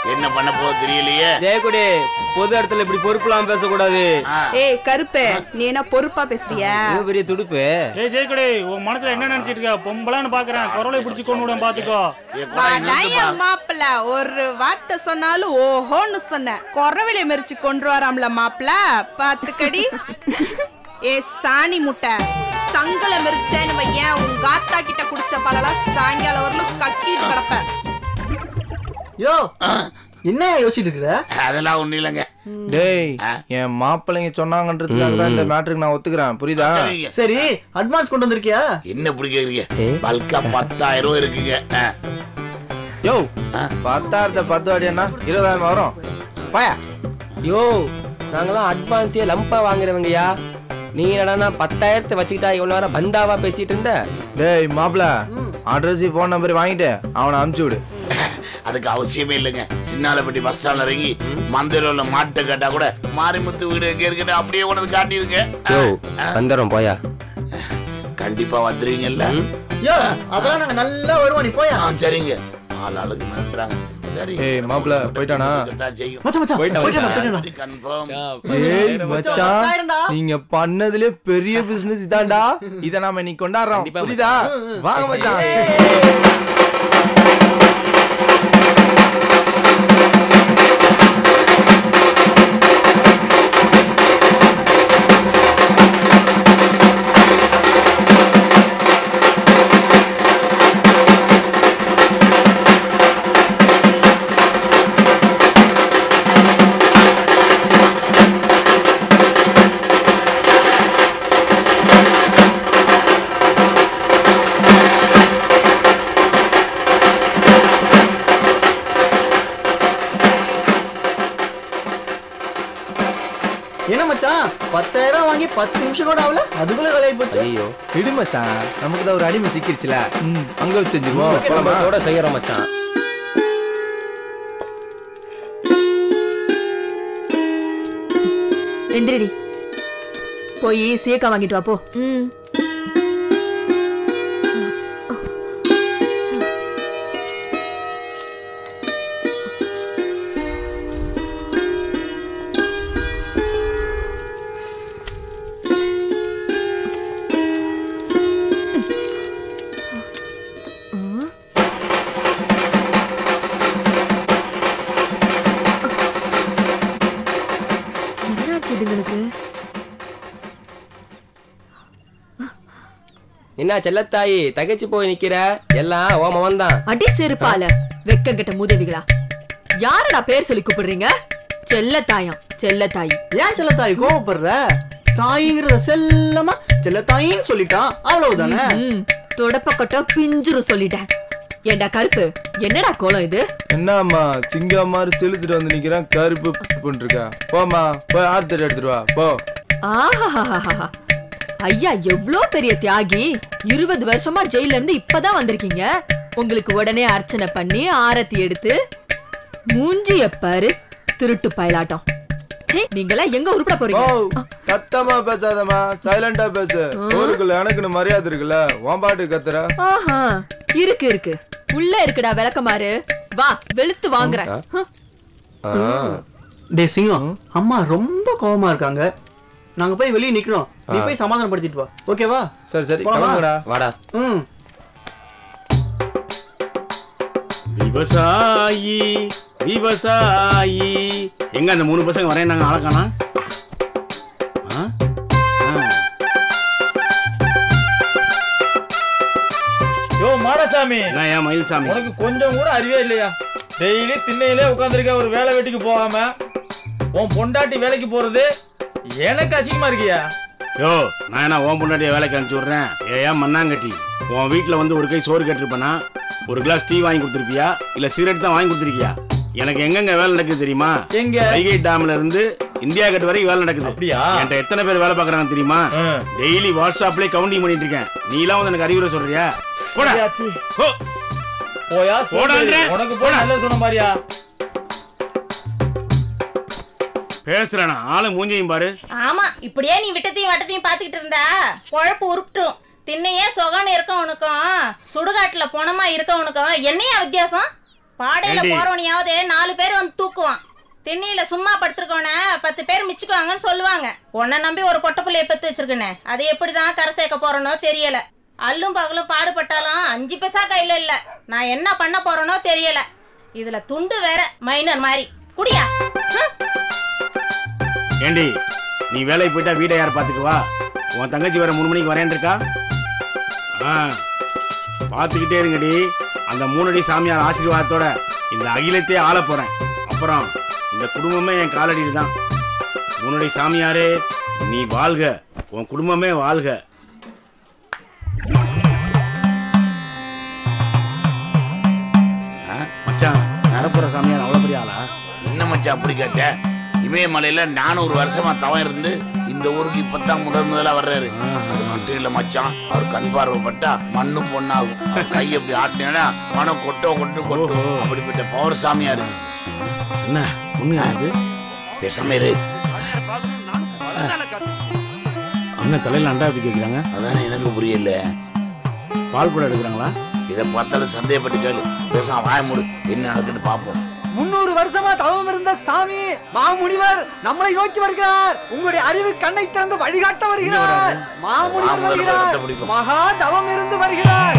என்ன பண்ண போகுது தெரியலையே. ஜெயக்குடி பொது இடத்துல இப்படி பொறுப்புலாம் பேசக்கூடாது. ஏய் கருப்பே, நீ என்ன பொறுப்பா பேசுறியா? பெரிய துடுப்பு. ஏய் ஜெயக்குடி, உன் மனசுல என்ன நினைச்சிட்டு இருக்க? பொம்பளான்னு பாக்குறேன், குரலை பிடிச்சு கொண்டு விட பாத்துக்கோ. மாப்பிள்ள ஒரு வார்த்தை சொன்னாலும் ஓஹோன்னு சொன்ன, குறவில மெரிச்சு கொண்டு வராமல மாப்பிள்ள பாத்துக்கடி. ஏ சாணி முட்டை, சங்கல மெரிச்சேன்னு வையன், உங்க ஆத்தா கிட்ட குடிச்ச பாலெல்லாம் சாயங்காலம் வரலும் கக்கிட்டு கிடப்ப. யோ என்ன யோசிச்சுட்டு இருக்கிற? அதெல்லாம் ஒண்ணு இல்லைங்க. டேய், என் மாப்பிள்ளைங்க சொன்னாங்கன்றதுக்காக தான் இந்த மேட்ருக்கு நான் ஒத்துக்கிறேன், புரியுதா? சரி, அட்வான்ஸ் கொண்டு வந்திருக்கியா? என்ன பிடிக்கிறீங்க? பல்கா 10,000 ரூபாய் இருக்குங்க. யோ 10,000 10 வாடியாண்ணா 20,000 வரும் பாயா. யோ நாங்களாம் அட்வான்ஸே லம்பா வாங்குறவங்கயா. நீ என்னடா 10,000 வச்சுக்கிட்டா இவ்வளவு நேரம் பந்தாவா பேசிட்டு இருந்த? டேய் மாப்பிள்ள, அட்ரஸ் ஃபோன் நம்பர் வாங்கிட்டு அவனை அனுப்பிச்சு விடு. அதுக்கு அவசியமே இல்லைங்க. சின்னாலப்பட்டி பஸ் ஸ்டாண்ட்ல இறங்கி மந்திரில மாட்டை கேட்டா கூட மாரிமுத்து வீடு எங்க இருக்குன்னு அப்படியே உனக்கு காட்டிருங்க. யோ வந்துடும் போயா. கண்டிப்பா வந்துருவீங்கல்ல? யோ அதெல்லாம் நாங்க நல்லா வருவோம், நீ போயா. சரிங்க, ஆளாளுக்கு நன்றாங்க. சரி ஏய் மாப்பிள்ள போய்ட்டானா? மச்சான் மச்சான் போய்ட்டானா? கன்ஃபார்ம். ஏய் மச்சான், நீங்க பண்ணதுல பெரிய பிசினஸ் இதான்டா. இத நாம இன்னைக்கு கொண்டாடுறோம், புரியுதா? வாங்க மச்சான். என்ன மச்சான் 10,000 வாங்கி 10 நிமிஷம் கூட ஆகல, அதுக்குள்ள வேலையை போச்சு. ஐயோ விடு மச்சான், நமக்கு தான் ஒரு அடிமை சிக்கிருச்சுல, அங்க வச்சு செஞ்சிருவோம். கூட செய்யறோம் மச்சான். எந்திரடி போய் சீக்கா வாங்கிட்டு வா போ. என்ன செல்லத்தாயி தகச்சு போய் நிக்கிற? எல்லாம் ஓம வந்தான். அடி செருப்பால வெக்கம் கெட்ட மூதேவிகளா, யாரடா பேர் சொல்லி கூப்பிடுறீங்க? செல்லத்தாயம் செல்லத்தாயி. ஏன் செல்லத்தாயி கோவப்படுற? தாயிங்கிறத செல்லமா செல்லத்தாயின்னு சொல்லிட்டான், அவ்வளவுதானே. தொடப்பக்கட்ட பிஞ்சுரு சொல்லிட்டேன். ஏண்டா கருப்பு, என்னடா கோலம் இது? என்னம்மா சிங்கம் மாதிரி செலுத்துட்டு வந்து நிக்கிறான், கருப்பு பண்ணிருக்கா. போமா போய் ஆர்த்தடி எடுத்துட்டு வா போ. ஆஹா ஐயா, எவ்வளோ பெரிய தியாகி. 20 வருஷமா ஜெயில இருந்து இப்பதான் வந்திருக்கீங்க. உங்களுக்கு உடனே அர்ச்சனை பண்ணி ஆரத்தி எடுத்து மூஞ்சிய பாரு, திருட்டு பயலாட்டம். நீங்களா எங்க உருப்பட போறீங்க? சத்தமா பேசாதமா, சைலண்டா பேசு. ஊருக்குள்ள எனக்குன்னு மரியாதை இருக்குல்ல, உன் பாட்டு கத்துற. ஆஹா இருக்கு இருக்கு, உள்ள இருக்குடா விளக்கமாறு. வா வெளுத்து வாங்குறேன். டே சிங்கம், அம்மா ரொம்ப கோவமா இருக்காங்க, நாங்க போய் வெளியே நிக்கிறோம், நீ போய் சமாதானப்படுத்திட்டு வா, ஓகேவா? சரி சரி கிளம்புடா. வாடா. விவசாயி விவசாயி எங்க அந்த 3 பசங்க வரேன் நாங்க ஆளக்கானா? யோ மாடசாமி, நான் ஏன் மயில்சாமி, உனக்கு கொஞ்சம் கூட அறிவே இல்லையா? டெய்லி திண்ணையிலே உட்காந்துருக்க, ஒரு வேலை வெட்டிக்கு போகாம உன் பொண்டாட்டி வேலைக்கு போறது எனக்கு அசிங்கமா இருக்கியா? யோ நான் என்ன உன் பொண்டாட்டிய வேலைக்கு அனுப்பிச்சு விடுறேன்? ஏன் மண்ணாங்கட்டி, உன் வீட்டுல வந்து ஒரு கை சோறு கேட்டிருப்பனா, ஒரு கிளாஸ் டீ வாங்கி கொடுத்துருப்பியா, இல்ல சிகரெட் தான் வாங்கி கொடுத்துருக்கியா? எனக்கு எங்கெங்க வேலை நடக்குது தெரியுமா? எங்க வைகை டேம்ல இருந்து இந்தியா கேட் வரைக்கும் வேலை நடக்குது. அப்படியா? என்கிட்ட எத்தனை பேர் வேலை பாக்குறாங்க தெரியுமா? டெய்லி வாட்ஸ்அப்லயே கவுண்டிங் பண்ணிட்டு இருக்கேன். நீ எல்லாம் வந்து எனக்கு அறிவுரை சொல்றியா? போடா போயா, உனக்கு போட நல்லது சொன்ன மாதிரியா பேசுறேனா? ஆளு மூஞ்சியும் பாரு. ஆமா, இப்படியே நீ விட்டத்தையும் வட்டத்தையும் பாத்துக்கிட்டு இருந்தா பொழப்பு உருப்பிட்டும். திண்ணையே சொகான்னு இருக்கவனுக்கும் சுடுகாட்டுல போனமா இருக்கவனுக்கும் என்னையா வித்தியாசம்? பாடையில போறவனையாவது 4 பேர் வந்து தூக்குவான். திண்ணியில சும்மா படுத்துருக்கோன 10 பேர் மிச்சுக்குவாங்கன்னு சொல்லுவாங்க. உன்னை நம்பி ஒரு பொட்ட புள்ளைய பெத்து வச்சிருக்கேனே, அது எப்படிதான் கரை சேர்க்க போறனோ தெரியல. அல்லும் பகலும் பாடுபட்டாலும் 5 பைசா கையில இல்ல. நான் என்ன பண்ண போறனோ தெரியல. இதுல துண்டு வேற மைனர் மாதிரி. குடியா? ஏண்டி நீ வேலைக்கு போயிட்டா வீடை யார் பாத்துக்குவா? உன் தங்கச்சி வேற 3 மணிக்கு வரேன் இருக்கா? பார்த்துக்கிட்டே இருங்கடி. அந்த 3 அடி சாமியார் ஆசீர்வாதத்தோட இந்த அகிலத்தையே ஆள போறேன். அப்புறம் இந்த குடும்பமே என் காலடியில் தான். 3 அடி சாமியாரே நீ வாழ்க, உன் குடும்பமே வாழ்க. மச்சான், நரப்புற சாமியார் அவ்வளவு பெரிய ஆளா? என்ன மச்சான் அப்படி கேட்ட? இமயமலையில 400 வருஷமா தவம் இருந்து இந்த ஊருக்கு இப்பதான் முதலா வர்றாரு. அது மட்டும் இல்ல மச்சான், அவர் கண் பார்வைப்பட்டா மண்ணும் பொண்ணாகும். கை அப்படி ஆட்டினா மனம் கொட்டும். அப்படிப்பட்ட பவர் சாமியாரு. என்ன உண்மையா இது? பேசாம இரு. அண்ணன் தலையில அண்டா வச்சு கேட்கிறாங்க. அதானே எனக்கு புரியல. பால் கூட எடுக்கிறாங்களா? இதை பார்த்தாலும் சந்தேகப்பட்டு கேளு. பேசாம வாய மூடு, என்ன நடக்குன்னு பார்ப்போம். 300 வருஷமா தவம் இருந்த சாமி மாமுனிவர் நம்மளை நோக்கி வருகிறார். உங்களுடைய அறிவு கண்ணை திறந்து வழிகாட்ட வருகிறார். மாமுனிவர் வருகிறார். மகா தவம் இருந்து வருகிறார்.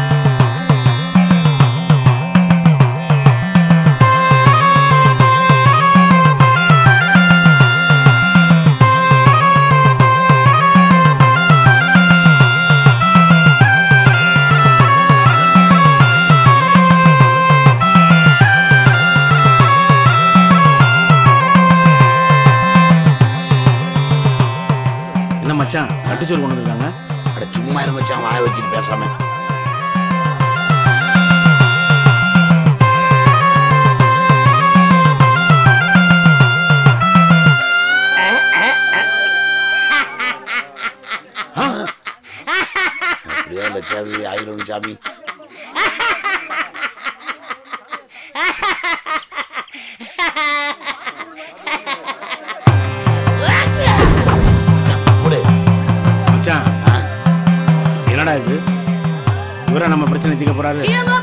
மச்சான் கட்டுச்சோறு கொண்டு வந்திருக்காங்க. அட சும்மா இரு மச்சான், வாய வச்சுட்டு பேசாம. சாமி ஆயிரம் சாமி. என்னடா இது? இவரா நம்ம பிரச்சனை தீர்க்க போறாரு?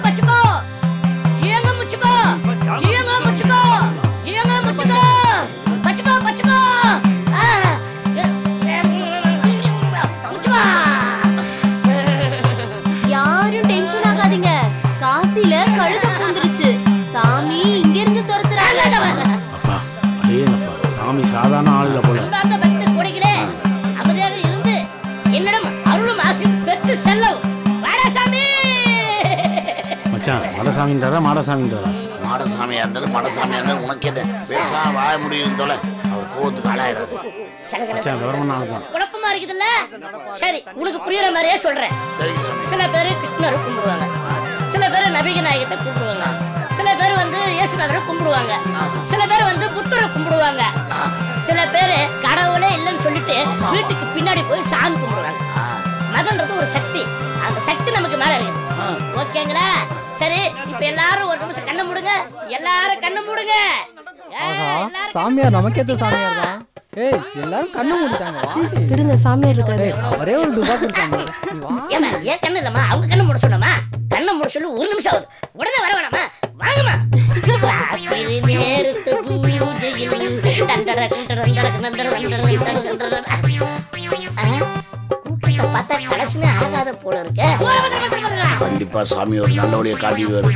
யாரும் டென்ஷன் ஆகாதீங்க. காசில கழுத பூந்துருச்சு. சாமி இங்க இருந்து துரத்துறாங்க. அப்பா அடேங்கப்பா, சாமி சாதாரண ஆளுங்க போல. அமைதியாக இருந்து என்னிடம் அருளும் ஆசி பெற்று செல்லும். வாடசாமி மச்சான், மடசாமின்றாரா மாடசாமின்றாரா? மாடசாமியா இருந்தாலும் மடசாமியா இருந்தாலும் உனக்கு என்ன? பேசா வாய முடியும் தொலை. அவர் கோவத்துக்கு ஆளாயிராது. குழப்பமா இருக்குதுல்ல? சரி, உனக்கு புரியுற மாதிரியே சொல்றேன். சில பேரு கிருஷ்ணரை கும்பிடுவாங்க, சில பேரு நபிக நாயகத்தை கும்பிடுவாங்க, சில பேர் வந்து இயேசுநாதரை கும்பிடுவாங்க, சில பேர் வந்து புத்தரை கும்பிடுவாங்க, சில பேரு கடவுளே இல்லைன்னு சொல்லிட்டு வீட்டுக்கு பின்னாடி போய் சாமி கும்பிடுவாங்க. மதன்றது ஒரு சக்தி, அந்த சக்தி நமக்கு மேல இருக்குது. ஓகேங்களா? சரி, இப்ப எல்லாரும் ஒரு நிமிஷம் கண்ணை மூடுங்க. எல்லாரும் கண்ணை மூடுங்க. சாமியார் நமக்கேத்த சாமியார் தான். ஏய், எல்லாரும் கண்ணு மூடிட்டாங்க. இருங்க, சாமியார் இருக்காரு. ஒரே ஒரு டுபாக்கு இருக்காங்க. ஏமா ஏன் கண்ணு இல்லம்மா? அவங்க கண்ணை மூட சொன்னமா? கண்ணை மூட சொல்லி 1 நிமிஷம் ஆகுது. உடனே வர வேணாமா? வாங்கம்மா. பார்த்தா கலெக்ஷனே ஆகாத போல இருக்கு. கண்டிப்பா சாமி ஒரு நல்ல வழியை காட்டிடுவாரு.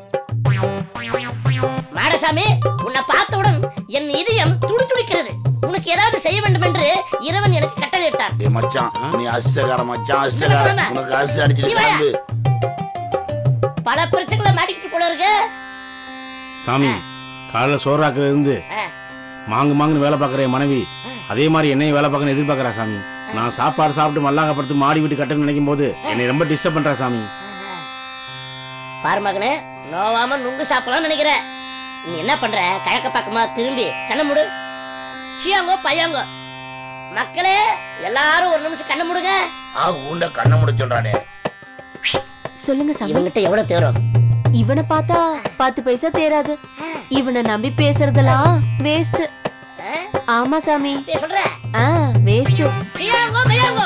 மாடசாமி, உன்னை பார்த்தவுடன் என் இதயம் துடிதுடிக்கிறது. உனக்கு ஏதாவது செய்ய வேண்டும் என்று இறைவன் எனக்கு கட்டளையிட்டார். ஏய் மச்சான், நீ அஸ்தகார மச்சான், அஸ்தகார. உனக்கு அஸ்த அடிச்சிட்டு பல பிரச்சனைகளை மாட்டிக்கிட்டு போல இருக்கு. சாமி, காலைல சோறாக்குல இருந்து மாங்குன்னு வேலை பார்க்குற என் மனைவி அதே மாதிரி என்னையும் வேலை பார்க்கணும் எதிர்பார்க்குறா சாமி. நான் சாப்பாடு சாப்பிட்டு மல்லாங்கப்படுத்து மாடி வீட்டு கட்டணும்னு நினைக்கும் போது என்னை ரொம்ப டிஸ்டர்ப் பண்றா சாமி. பாரு மகனே, நோவாம நுங்கு சாப்பிடலாம் நினைக்கிற. நீ என்ன பண்ற? கிழக்க பக்கமா திரும்பி கண்ணை மூடு. சியாங்கோ பையாங்கோ மக்களே, எல்லாரும் ஒரு நிமிஷம் கண்ணை மூடுங்க. உண்ட கண்ணை மூட சொல்றானே. சொல்லுங்க சாமி. இவங்கிட்ட எவ்வளவு தேரும்? இவனை பார்த்தா 10 பைசா தேராது. இவனை நம்பி பேசுறதெல்லாம் வேஸ்ட். ஆமா சாமி, சொல்றேன். வேஸ்ட். சியாங்கோ பையாங்கோ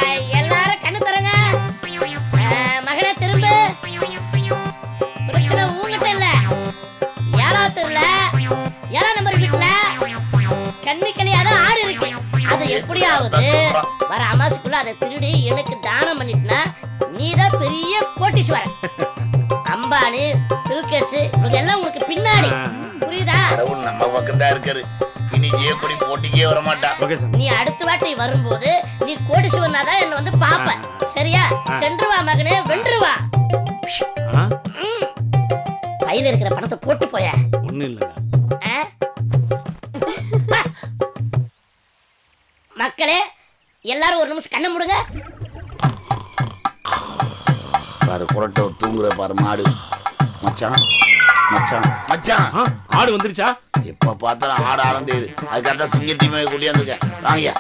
எல்லாரும் கண்ணு தரங்க. மகனே திரும்ப. பிரச்சனை வர அமாசுக்குள்ள அதை திருடி எனக்கு தானம் பண்ணிட்டுனா நீதான் பெரிய கோட்டீஸ்வரன். அம்பானி, பில்கேட்ஸ் இவங்க எல்லாம் உங்களுக்கு பின்னாடி. புரியுதா? கடவுள் நம்ம பக்கம் தான் இருக்காரு. இனி ஜெயக்கொடி போட்டிக்கே வர மாட்டா. நீ அடுத்த வாட்டி வரும்போது நீ கோடீஸ்வரனா தான் என்ன வந்து பாப்ப. சரியா? சென்று வா மகனே, வென்று வா. கையில இருக்கிற பணத்தை போட்டு போய. ஒண்ணும் இல்ல மக்களே, எல்லாரும் ஒரு நிமிஷம் கண்ணை மூடுங்க. பாரு குரட்டை தூங்குற பாரு மாடு. மச்சான் மச்சான் மச்சான் ஆடு வந்துருச்சா? எப்ப பார்த்தாலும் ஆடு ஆரண்டேரு. அதுக்காக சிங்கத்தையுமே கூட்டியாந்துக்க. வாங்க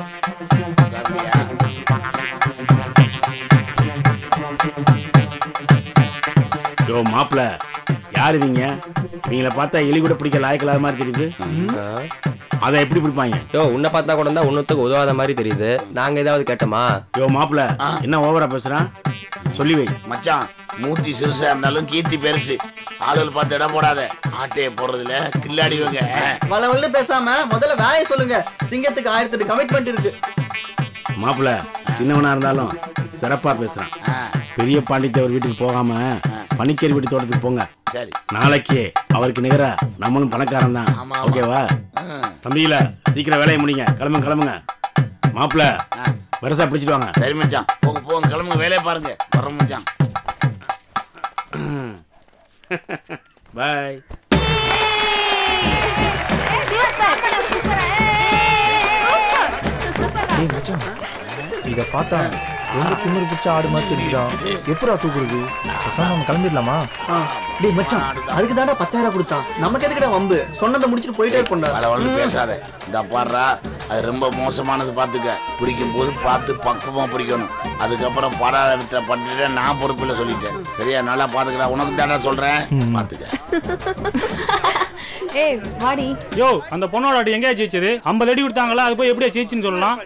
யோ மாப்பிள்ள, யாரு நீங்க? நீங்கள பார்த்தா எலி கூட பிடிக்க லாய்க்கலாத மாதிரி தெரியுது. அதை எப்படி பிடிப்பாங்க? யோ உன்னை பார்த்தா கூட தான் ஒன்னுத்துக்கு உதவாத மாதிரி தெரியுது. நாங்க ஏதாவது கேட்டோமா? யோ மாப்பிள்ள, என்ன ஓவரா பேசுறான்? சொல்லி வை. மச்சான், மூர்த்தி சிறுசா இருந்தாலும் கீர்த்தி பெருசு. ஆளுகள் பார்த்து இடம் போடாத. ஆட்டையை போடுறதுல கில்லாடிவங்க. வளவல்னு பேசாம முதல்ல வேலையை சொல்லுங்க. சிங்கத்துக்கு 1008 கமிட்மெண்ட் இருக்கு. மாப்பிள்ள சின்னவனா இருந்தாலும் சிறப்பா பேசுறான். பெரிய பாண்டித்தேவர் வீட்டுக்கு போகாம பனிக்கேரி வீட்டு தோட்டத்துக்கு போங்க. சரி, நாளைக்கு அவருக்கு நிகரா நம்மளும் பணக்காரன் தான். ஓகேவா? தம்பியில சீக்கிரம் வேலையை முடிங்க. கிளம்புங்க கிளம்புங்க. மாப்பிள்ள பெருசா பிடிச்சிட்டு வாங்க. சரி மச்சான், போங்க போங்க, கிளம்புங்க, வேலையை பாருங்க. வர மச்சான். பாய். இத பார்த்தா ரொம்ப திமிரு பிடிச்ச ஆடு மாதிரி தெரியுதான். எப்படா தூக்குறது? பேசாம நம்ம கிளம்பிடலாமா? டேய் மச்சான், அதுக்கு தான்டா 10,000 கொடுத்தான். நமக்கு எதுக்குடா வம்பு? சொன்னதை முடிச்சிட்டு போயிட்டே இருப்போம்டா. வளவல்னு பேசாத. இந்த பாடுறா, அது ரொம்ப மோசமானது. பார்த்துக்க. பிடிக்கும் போது பார்த்து பக்குவமா பிடிக்கணும். அதுக்கப்புறம் படாத இடத்துல பண்ணிட்டு நான் பொறுப்பில்லை சொல்லிட்டேன். சரியா? நல்லா பாத்துக்கடா. உனக்கு தானே சொல்றேன், பாத்துக்க. ஏய் வாடி. யோ, அந்த பொண்ணோட அடி எங்கேயா ஜெயிச்சது? 50 அடி கொடுத்தாங்களா? அது போய் எப்படியா ஜெயிச்சுன்னு சொல்லலாம்?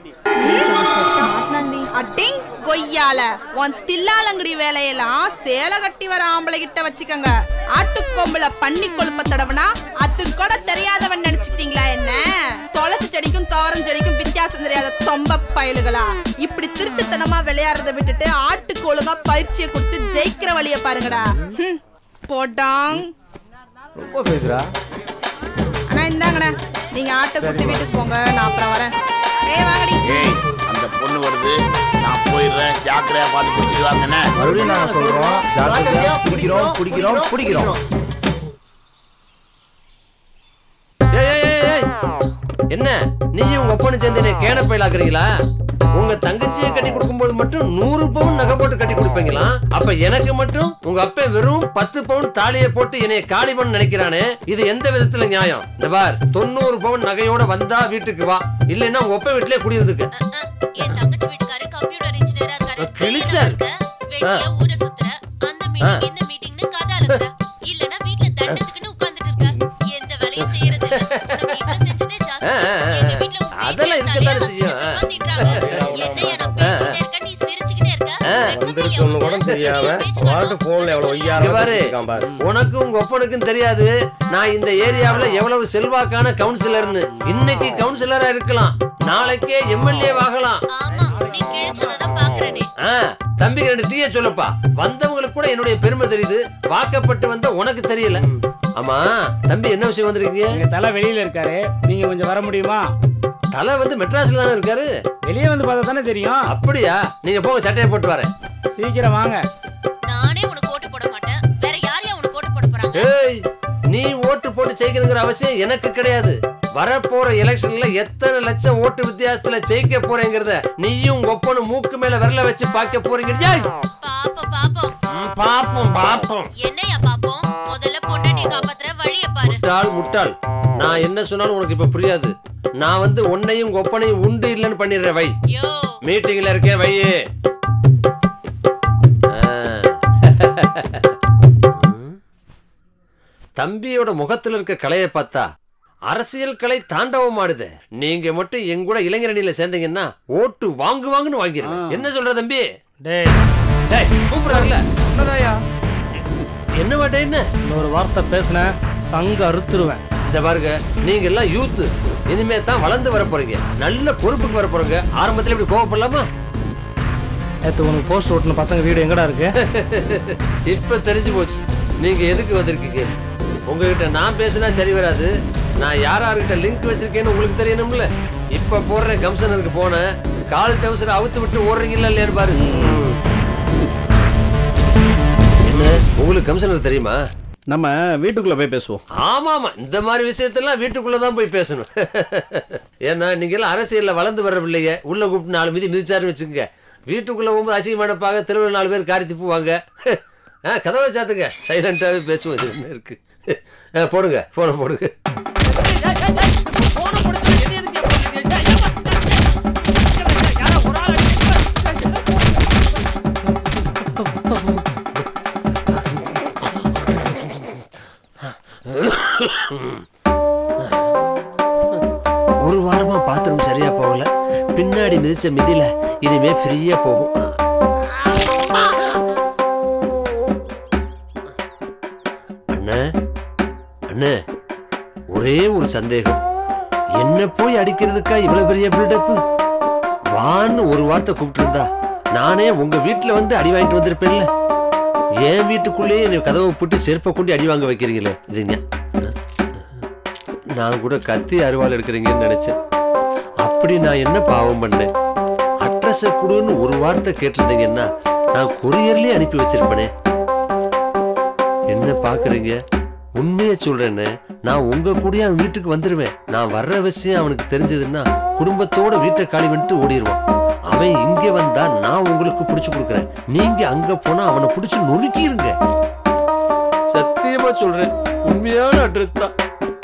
அட்டிங் கொய்யால உன் தில்லாலங்கடி வேலையெல்லாம் சேலை கட்டி வர ஆம்பளை கிட்ட வச்சுக்கங்க. ஆட்டுக்கொம்புல பண்ணி கொழுப்ப தடவுனா அது கூட தெரியாதவன் நினைச்சிட்டீங்களா என்ன? துளசி செடிக்கும் தோரம் செடிக்கும் வித்தியாசம் தெரியாத தொம்ப பயலுகளா? இப்படி திருட்டுத்தனமா விளையாடுறத விட்டுட்டு ஆட்டுக்கு ஒழுங்கா பயிற்சியை கொடுத்து ஜெயிக்கிற வழிய பாருங்கடா. போட்டாங் ரொம்ப பேசுறா. அண்ணா இந்தாங்கண்ணா, நீங்க ஆட்டை கூட்டி வீட்டுக்கு போங்க, நான் அப்புறம் வரேன். ஏய் வாங்கடி. ஏய், அந்த பொண்ணு வருது, நான் போயிடுறேன். ஜாக்கிரதையா பார்த்து பிடிச்சிட்டு வாங்கண்ணே. மறுபடியும் நாங்க சொல்றோம், ஜாக்கிரதையா பிடிக்கிறோம் பிடிக்கிறோம் பிடிக்கிறோம். என்ன நீயும் உங்க ஒப்பனை சேர்ந்து என்ன கேன பயிலாக்குறீங்களா? உங்க தங்கச்சியை கட்டி கொடுக்கும்போது மட்டும் 100 பவுன் நகை போட்டு கட்டி கொடுப்பீங்களா? அப்ப எனக்கு மட்டும் உங்க அப்பா வெறும் 10 பவுன் தாலியை போட்டு என்னைய காலி பண்ண நினைக்கிறானே, இது எந்த விதத்துல நியாயம்? இந்த பார், 90 பவுன் நகையோட வந்தா வீட்டுக்கு வா, இல்லைன்னா உங்க ஒப்ப வீட்டிலே குடியிருந்துக்கு. என் தங்கச்சி வீட்டுக்காரு கம்ப்யூட்டர் இன்ஜினியரா இருக்காரு. கிழிச்சர் வெளிய ஊரை சுத்துற, அந்த மீட்டிங் இந்த மீட்டிங்னு கதை அலக்குற, இல்லனா வீட்ல தண்டத்துக்குன்னு உட்கார்ந்துட்டு இருக்க. எந்த வேலையும் செய்யறது இல்ல. உனக்கு இவ்ளோ செஞ்சதே ஜாஸ்தி. எங்க வீட்ல அதெல்லாம் இருக்கதான் செய்யும். என்னையா நான் பேசிட்டே இருக்க, நீ சிரிச்சுக்கிட்டே இருக்க. வந்துருச்சுன்னு கூட தெரியாம வாட்டு போன்ல எவ்வளவு ஐயாயிரம் பாரு. உனக்கு உங்க ஒப்பனுக்கும் தெரியாது நான் இந்த ஏரியாவுல எவ்வளவு செல்வாக்கான கவுன்சிலர்னு. இன்னைக்கு கவுன்சிலரா இருக்கலாம், நாளைக்கே எம்எல்ஏ ஆகலாம். ஆமா, நீ கிழிச்சதான் பாக்குறேனே. தம்பிக்கு 2 டீயை சொல்லப்பா. வந்தவங்களுக்கு கூட என்னுடைய பெருமை தெரியுது, வாக்கப்பட்டு வந்த உனக்கு தெரியல. ஆமா தம்பி, என்ன விஷயம் வந்திருக்கீங்க? எங்க தலை வெளியில இருக்காரு, நீங்க கொஞ்சம் வர முடியுமா? தலை வந்து மெட்ராஸ்ல தானே இருக்காரு. வெளியே வந்து பார்த்தா தானே தெரியும். அப்படியா? நீங்க போங்க, சட்டையை போட்டு வரேன். சீக்கிரம் வாங்க. நானே உனக்கு ஓட்டு போட மாட்டேன், வேற யாரையா உனக்கு ஓட்டு போட போறாங்க? ஏய், நீ ஓட்டு போட்டு ஜெயிக்கணுங்கிற அவசியம் எனக்கு கிடையாது. வரப்போற எலெக்ஷன்ல எத்தனை லட்சம் ஓட்டு வித்தியாசத்துல ஜெயிக்க போறேங்கிறத நீயும் ஒப்பனும் மூக்கு மேல விரல வச்சு பார்க்க போறீங்க. பாப்போம் பாப்போம். என்னையா பாப்போம்? முதல்ல பொண்டாட்டியை காப்பாத்துற வழியை பாரு. முட்டாள், நான் என்ன சொன்னாலும் உனக்கு இப்ப புரியாது. நான் வந்து உன்னையும் ஒப்பனையும் உண்டு இல்லைன்னு பண்ணிடுறேன். வை, மீட்டிங்ல இருக்கேன், வை. தம்பியோட முகத்துல இருக்க கலையை பார்த்தா அரசியல் கலை தாண்டவம் ஆடுது. நீங்க மட்டும் எங்க கூட இளைஞரணியில சேர்ந்தீங்கன்னா ஓட்டு வாங்குவாங்கன்னு வாங்கிடுவேன். என்ன சொல்ற தம்பி? கூப்பிடுறாருல என்ன வாட்டே? என்ன இன்னொரு வார்த்தை பேசுன சங்க அறுத்துருவேன். இந்த பாருங்க, நீங்க எல்லாம் யூத், இனிமே தான் வளர்ந்து வர போறீங்க, நல்ல பொறுப்புக்கு வர போறீங்க. ஆரம்பத்துல இப்படி கோவப்படலாமா? நேற்று உனக்கு போஸ்ட் ஓட்டின பசங்க வீடு எங்கடா இருக்கு? இப்ப தெரிஞ்சு போச்சு நீங்க எதுக்கு வந்திருக்கீங்க. உங்ககிட்ட நான் பேசினா சரி வராது. நான் யார்கிட்ட லிங்க் வச்சிருக்கேன்னு உங்களுக்கு தெரியணும்ல. இப்ப போடுற கம்சனருக்கு போன கால் டவுசரை அவுத்து விட்டு ஓடுறீங்களா இல்லையான்னு பாரு. என்ன உங்களுக்கு கம்சனர் தெரியுமா? நம்ம வீட்டுக்குள்ள போய் பேசுவோம். ஆமா ஆமா, இந்த மாதிரி விஷயத்தெல்லாம் வீட்டுக்குள்ளதான் போய் பேசணும். ஏன்னா நீங்க எல்லாம் அரசியல்ல வளர்ந்து வர பிள்ளைங்க. உள்ள கூப்பிட்டு 4 மிதி மிதிச்சாருன்னு வச்சுக்கோங்க, வீட்டுக்குள்ள போகும்போது அசிங்கமானப்பாங்க, தெருவில் 4 பேர் காரி திப்புவாங்க. கதவை சாத்துங்க, சைலண்டாவே பேசுவோம். இது என்ன இருக்கு? போடுங்க, போன போடுங்க. ஒரு வாரமா பாத்ரூம் சரியா போகல, பின்னாடி மிதிச்ச மிதில இனிமே ஃப்ரீயா போகும். அண்ணே அண்ணே, ஒரே ஒரு சந்தேகம். என்ன போய் அடிக்கிறதுக்கா இவ்வளவு பெரிய பில்டப்? வான்னு ஒரு வார்த்தை கூப்பிட்டு இருந்தா நானே உங்க வீட்டுல வந்து அடி வாங்கிட்டு வந்திருப்பேன்ல. என் வீட்டுக்குள்ளேயே என்னை கதவை போட்டு செருப்பை கொண்டு அடி வாங்க வைக்கிறீங்களே, இதுங்க. நான் கூட கத்தி அருவாள் எடுக்கிறீங்கன்னு நினைச்சேன். அப்படி நான் என்ன பாவம் பண்ணேன்? அட்ரஸை கொடுன்னு ஒரு வார்த்தை கேட்டிருந்தீங்கன்னா நான் கொரியர்லயே அனுப்பி வச்சிருப்பேனே. என்ன பாக்குறீங்க? உண்மையை சொல்றேன்னு, நான் உங்க கூட அவன் வீட்டுக்கு வந்துருவேன். நான் வர்ற விஷயம் அவனுக்கு தெரிஞ்சதுன்னா குடும்பத்தோட வீட்டை காலி பண்ணிட்டு ஓடிடுவான். அவன் இங்க வந்தா நான் உங்களுக்கு பிடிச்சு கொடுக்குறேன், நீங்க அங்க போனா அவனை பிடிச்சு நொறுக்கிருங்க. சத்தியமா சொல்றேன், உண்மையான அட்ரஸ் தான்.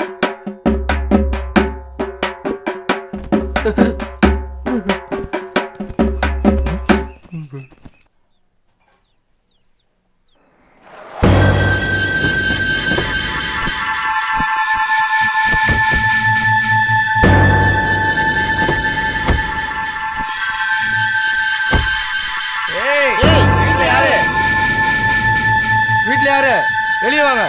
வீட்டுல யாரு? வெளியே வாங்க.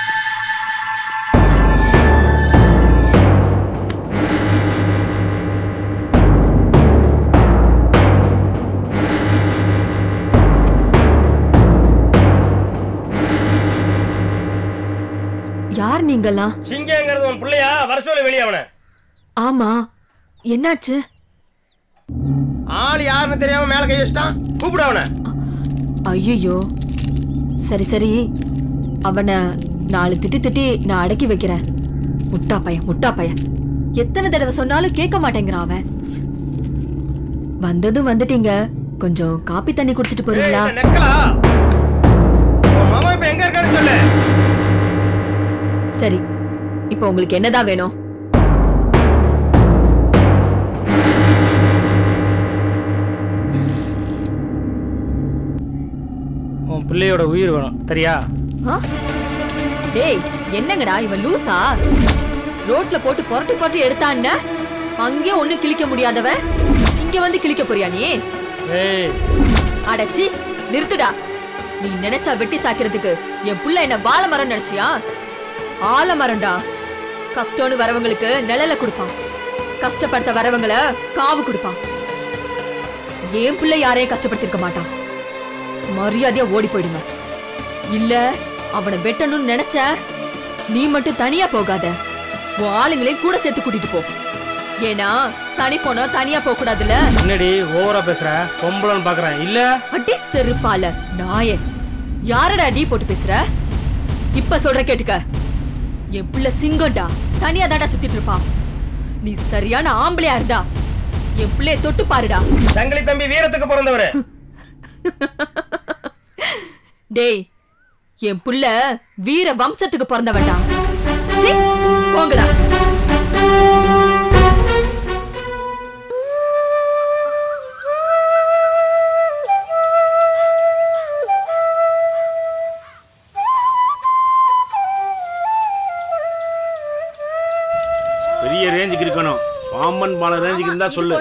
யார் நீங்கலாம்? சிங்கங்கிறது உன் பிள்ளையா? வர சொல்லு வெளியே அவனை. ஆமா, என்னாச்சு? ஆள் யாருன்னு தெரியாம மேல கை வச்சிட்டான், கூப்பிடு அவனை. ஐயோ, சரி சரி, அவனை 4 திட்டி நான் அடக்கி வைக்கிறேன். முட்டா பையன், எத்தனை தடவை சொன்னாலும் கேட்க மாட்டேங்கிறான் அவன். வந்ததும் வந்துட்டீங்க, கொஞ்சம் காப்பி தண்ணி குடிச்சிட்டு போறீங்களா? மாமா இப்ப எங்க இருக்கான்னு சொல்லு. சரி, இப்போ உங்களுக்கு என்னதான் வேணும்? உன் பிள்ளையோட உயிர் வேணும், சரியா? டேய், என்னங்கடா இவன் லூசா? ரோட்ல போட்டு புரட்டி எடுத்தான்னு அங்கே ஒண்ணு கிழிக்க முடியாதவன் இங்க வந்து கிழிக்க போறியா நீ? அடச்சி, நிறுத்துடா. நீ நினைச்சா வெட்டி சாக்கிறதுக்கு என் புள்ள என்ன வாழை மரம் நினைச்சியா? ஆலமரம்டா. கஷ்டம்னு வரவங்களுக்கு நிழல கொடுப்பான், கஷ்டப்படுத்த வரவங்கள காவு கொடுப்பான். என் பிள்ளை யாரையும் கஷ்டப்படுத்திருக்க மாட்டான். மரியாதையா ஓடி போயிடுங்க. இல்ல அவனை வெட்டணும்னு நினைச்ச நீ மட்டும் தனியா போகாத, உன் ஆளுங்களையும் கூட சேர்த்து கூட்டிட்டு போ. ஏன்னா சனி போனா தனியா போக கூடாதுல்ல. என்னடி ஓவரா பேசுற? பொம்பளன்னு பாக்குறேன் இல்ல? அடி செருப்பால நாயே, யாரடா அடி போட்டு பேசுற? இப்ப சொல்ற கேட்டுக்க, என் பிள்ளை சிங்கம்டா, தனியா தாண்டா சுத்திட்டு இருப்பான். நீ சரியான ஆம்பளையா இருந்தா என் பிள்ளைய தொட்டு பாருடா. சங்கிலி தம்பி வீரத்துக்கு பிறந்தவரு. டேய், என் புள்ள வீர வம்சத்துக்கு பிறந்தவன்டா. சீ, போங்கடா. பெரிய ரேஞ்சுக்கு இருக்கணும், பாம்பன் பால ரேஞ்சுக்கு இருந்தா சொல்லு.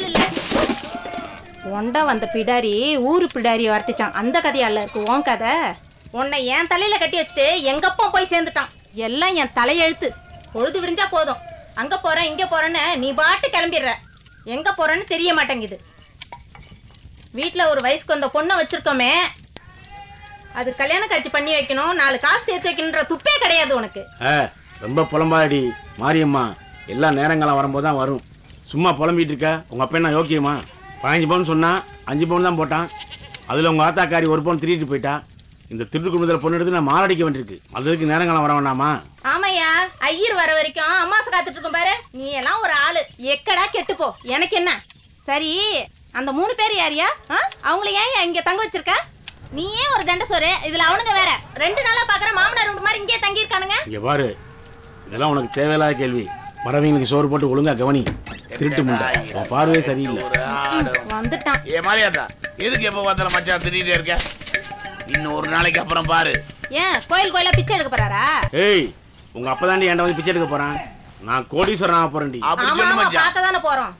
ஒண்டா வந்த பிடாரி ஊரு பிடாரி வரட்டிச்சான், அந்த கதையால இருக்கு உன் கதை. உன்னை என் தலையில கட்டி வச்சுட்டு எங்கப்பா போய் சேர்ந்துட்டான். எல்லாம் என் தலையெழுத்து. பொழுது விடிஞ்சா போதும், அங்க போறேன் இங்க போறேன்னு நீ பாட்டு கிளம்பிடுற. எங்க போறேன்னு தெரிய மாட்டேங்குது. வீட்டுல ஒரு வயசுக்கு வந்த பொண்ணை வச்சிருக்கோமே, அது கல்யாண காட்சி பண்ணி வைக்கணும், 4 காசு சேர்த்து வைக்கணுன்ற துப்பே கிடையாது உனக்கு. ரொம்ப புலம்பாடி மாரியம்மா. எல்லா நேரங்களும் வரும்போது தான் வரும். சும்மா புலம்பிட்டு இருக்க. உங்க அப்பா என்ன யோக்கியமா? 15 பவுன் சொன்னா 5 பவுன் தான் போட்டான். அதுல உங்க ஆத்தாக்காரி 1 பவுன் திருடிட்டு போயிட்டா. இந்த திருட்டு குடும்பத்தில் பொண்ணு எடுத்து நான் மாரடிக்க வேண்டியிருக்கு. அதுக்கு நேரங்களும் வர வேண்டாமா? ஆமையா, ஐயர் வர வரைக்கும் அம்மாசை காத்துட்டு இருக்கும் பாரு. நீ எல்லாம் ஒரு ஆளு. எக்கடா கெட்டுப்போ. எனக்கு என்ன? சரி, அந்த 3 பேர் யாரியா? அவங்கள ஏன் இங்க தங்க வச்சிருக்க? நீ ஏன் ஒரு தண்டை சோறு? இதுல அவனுங்க வேற 2 நாளா பாக்குற மாமனார் வீட்டு மாதிரி இங்கே தங்கி இருக்கானுங்க. இங்க பாரு, இதெல்லாம் உனக்கு தேவையில்லாத கேள்வி. வரவங்களுக்கு சோறு போட்டு ஒழுங்கா கவனி. திருட்டு முண்டை, உன் பார்வையே சரியில்லை. வந்துட்டான். ஏ மாரியாத்தா, எதுக்கு எப்ப பார்த்தாலும் மச்சான் திட்டிகிட்டே இருக்க? இன்னும் ஒரு நாளைக்கு அப்புறம் பாரு. ஏன் கோயில் கோயிலா பிச்சை எடுக்க போறாரா? ஏய், உங்க அப்பதாண்டி என்கிட்ட வந்து பிச்சை எடுக்க போறான். நான் கோடீஸ்வரன் ஆக போறேன்டி. அப்படி சொல்லு மச்சான். பார்க்க தானே போறோம்.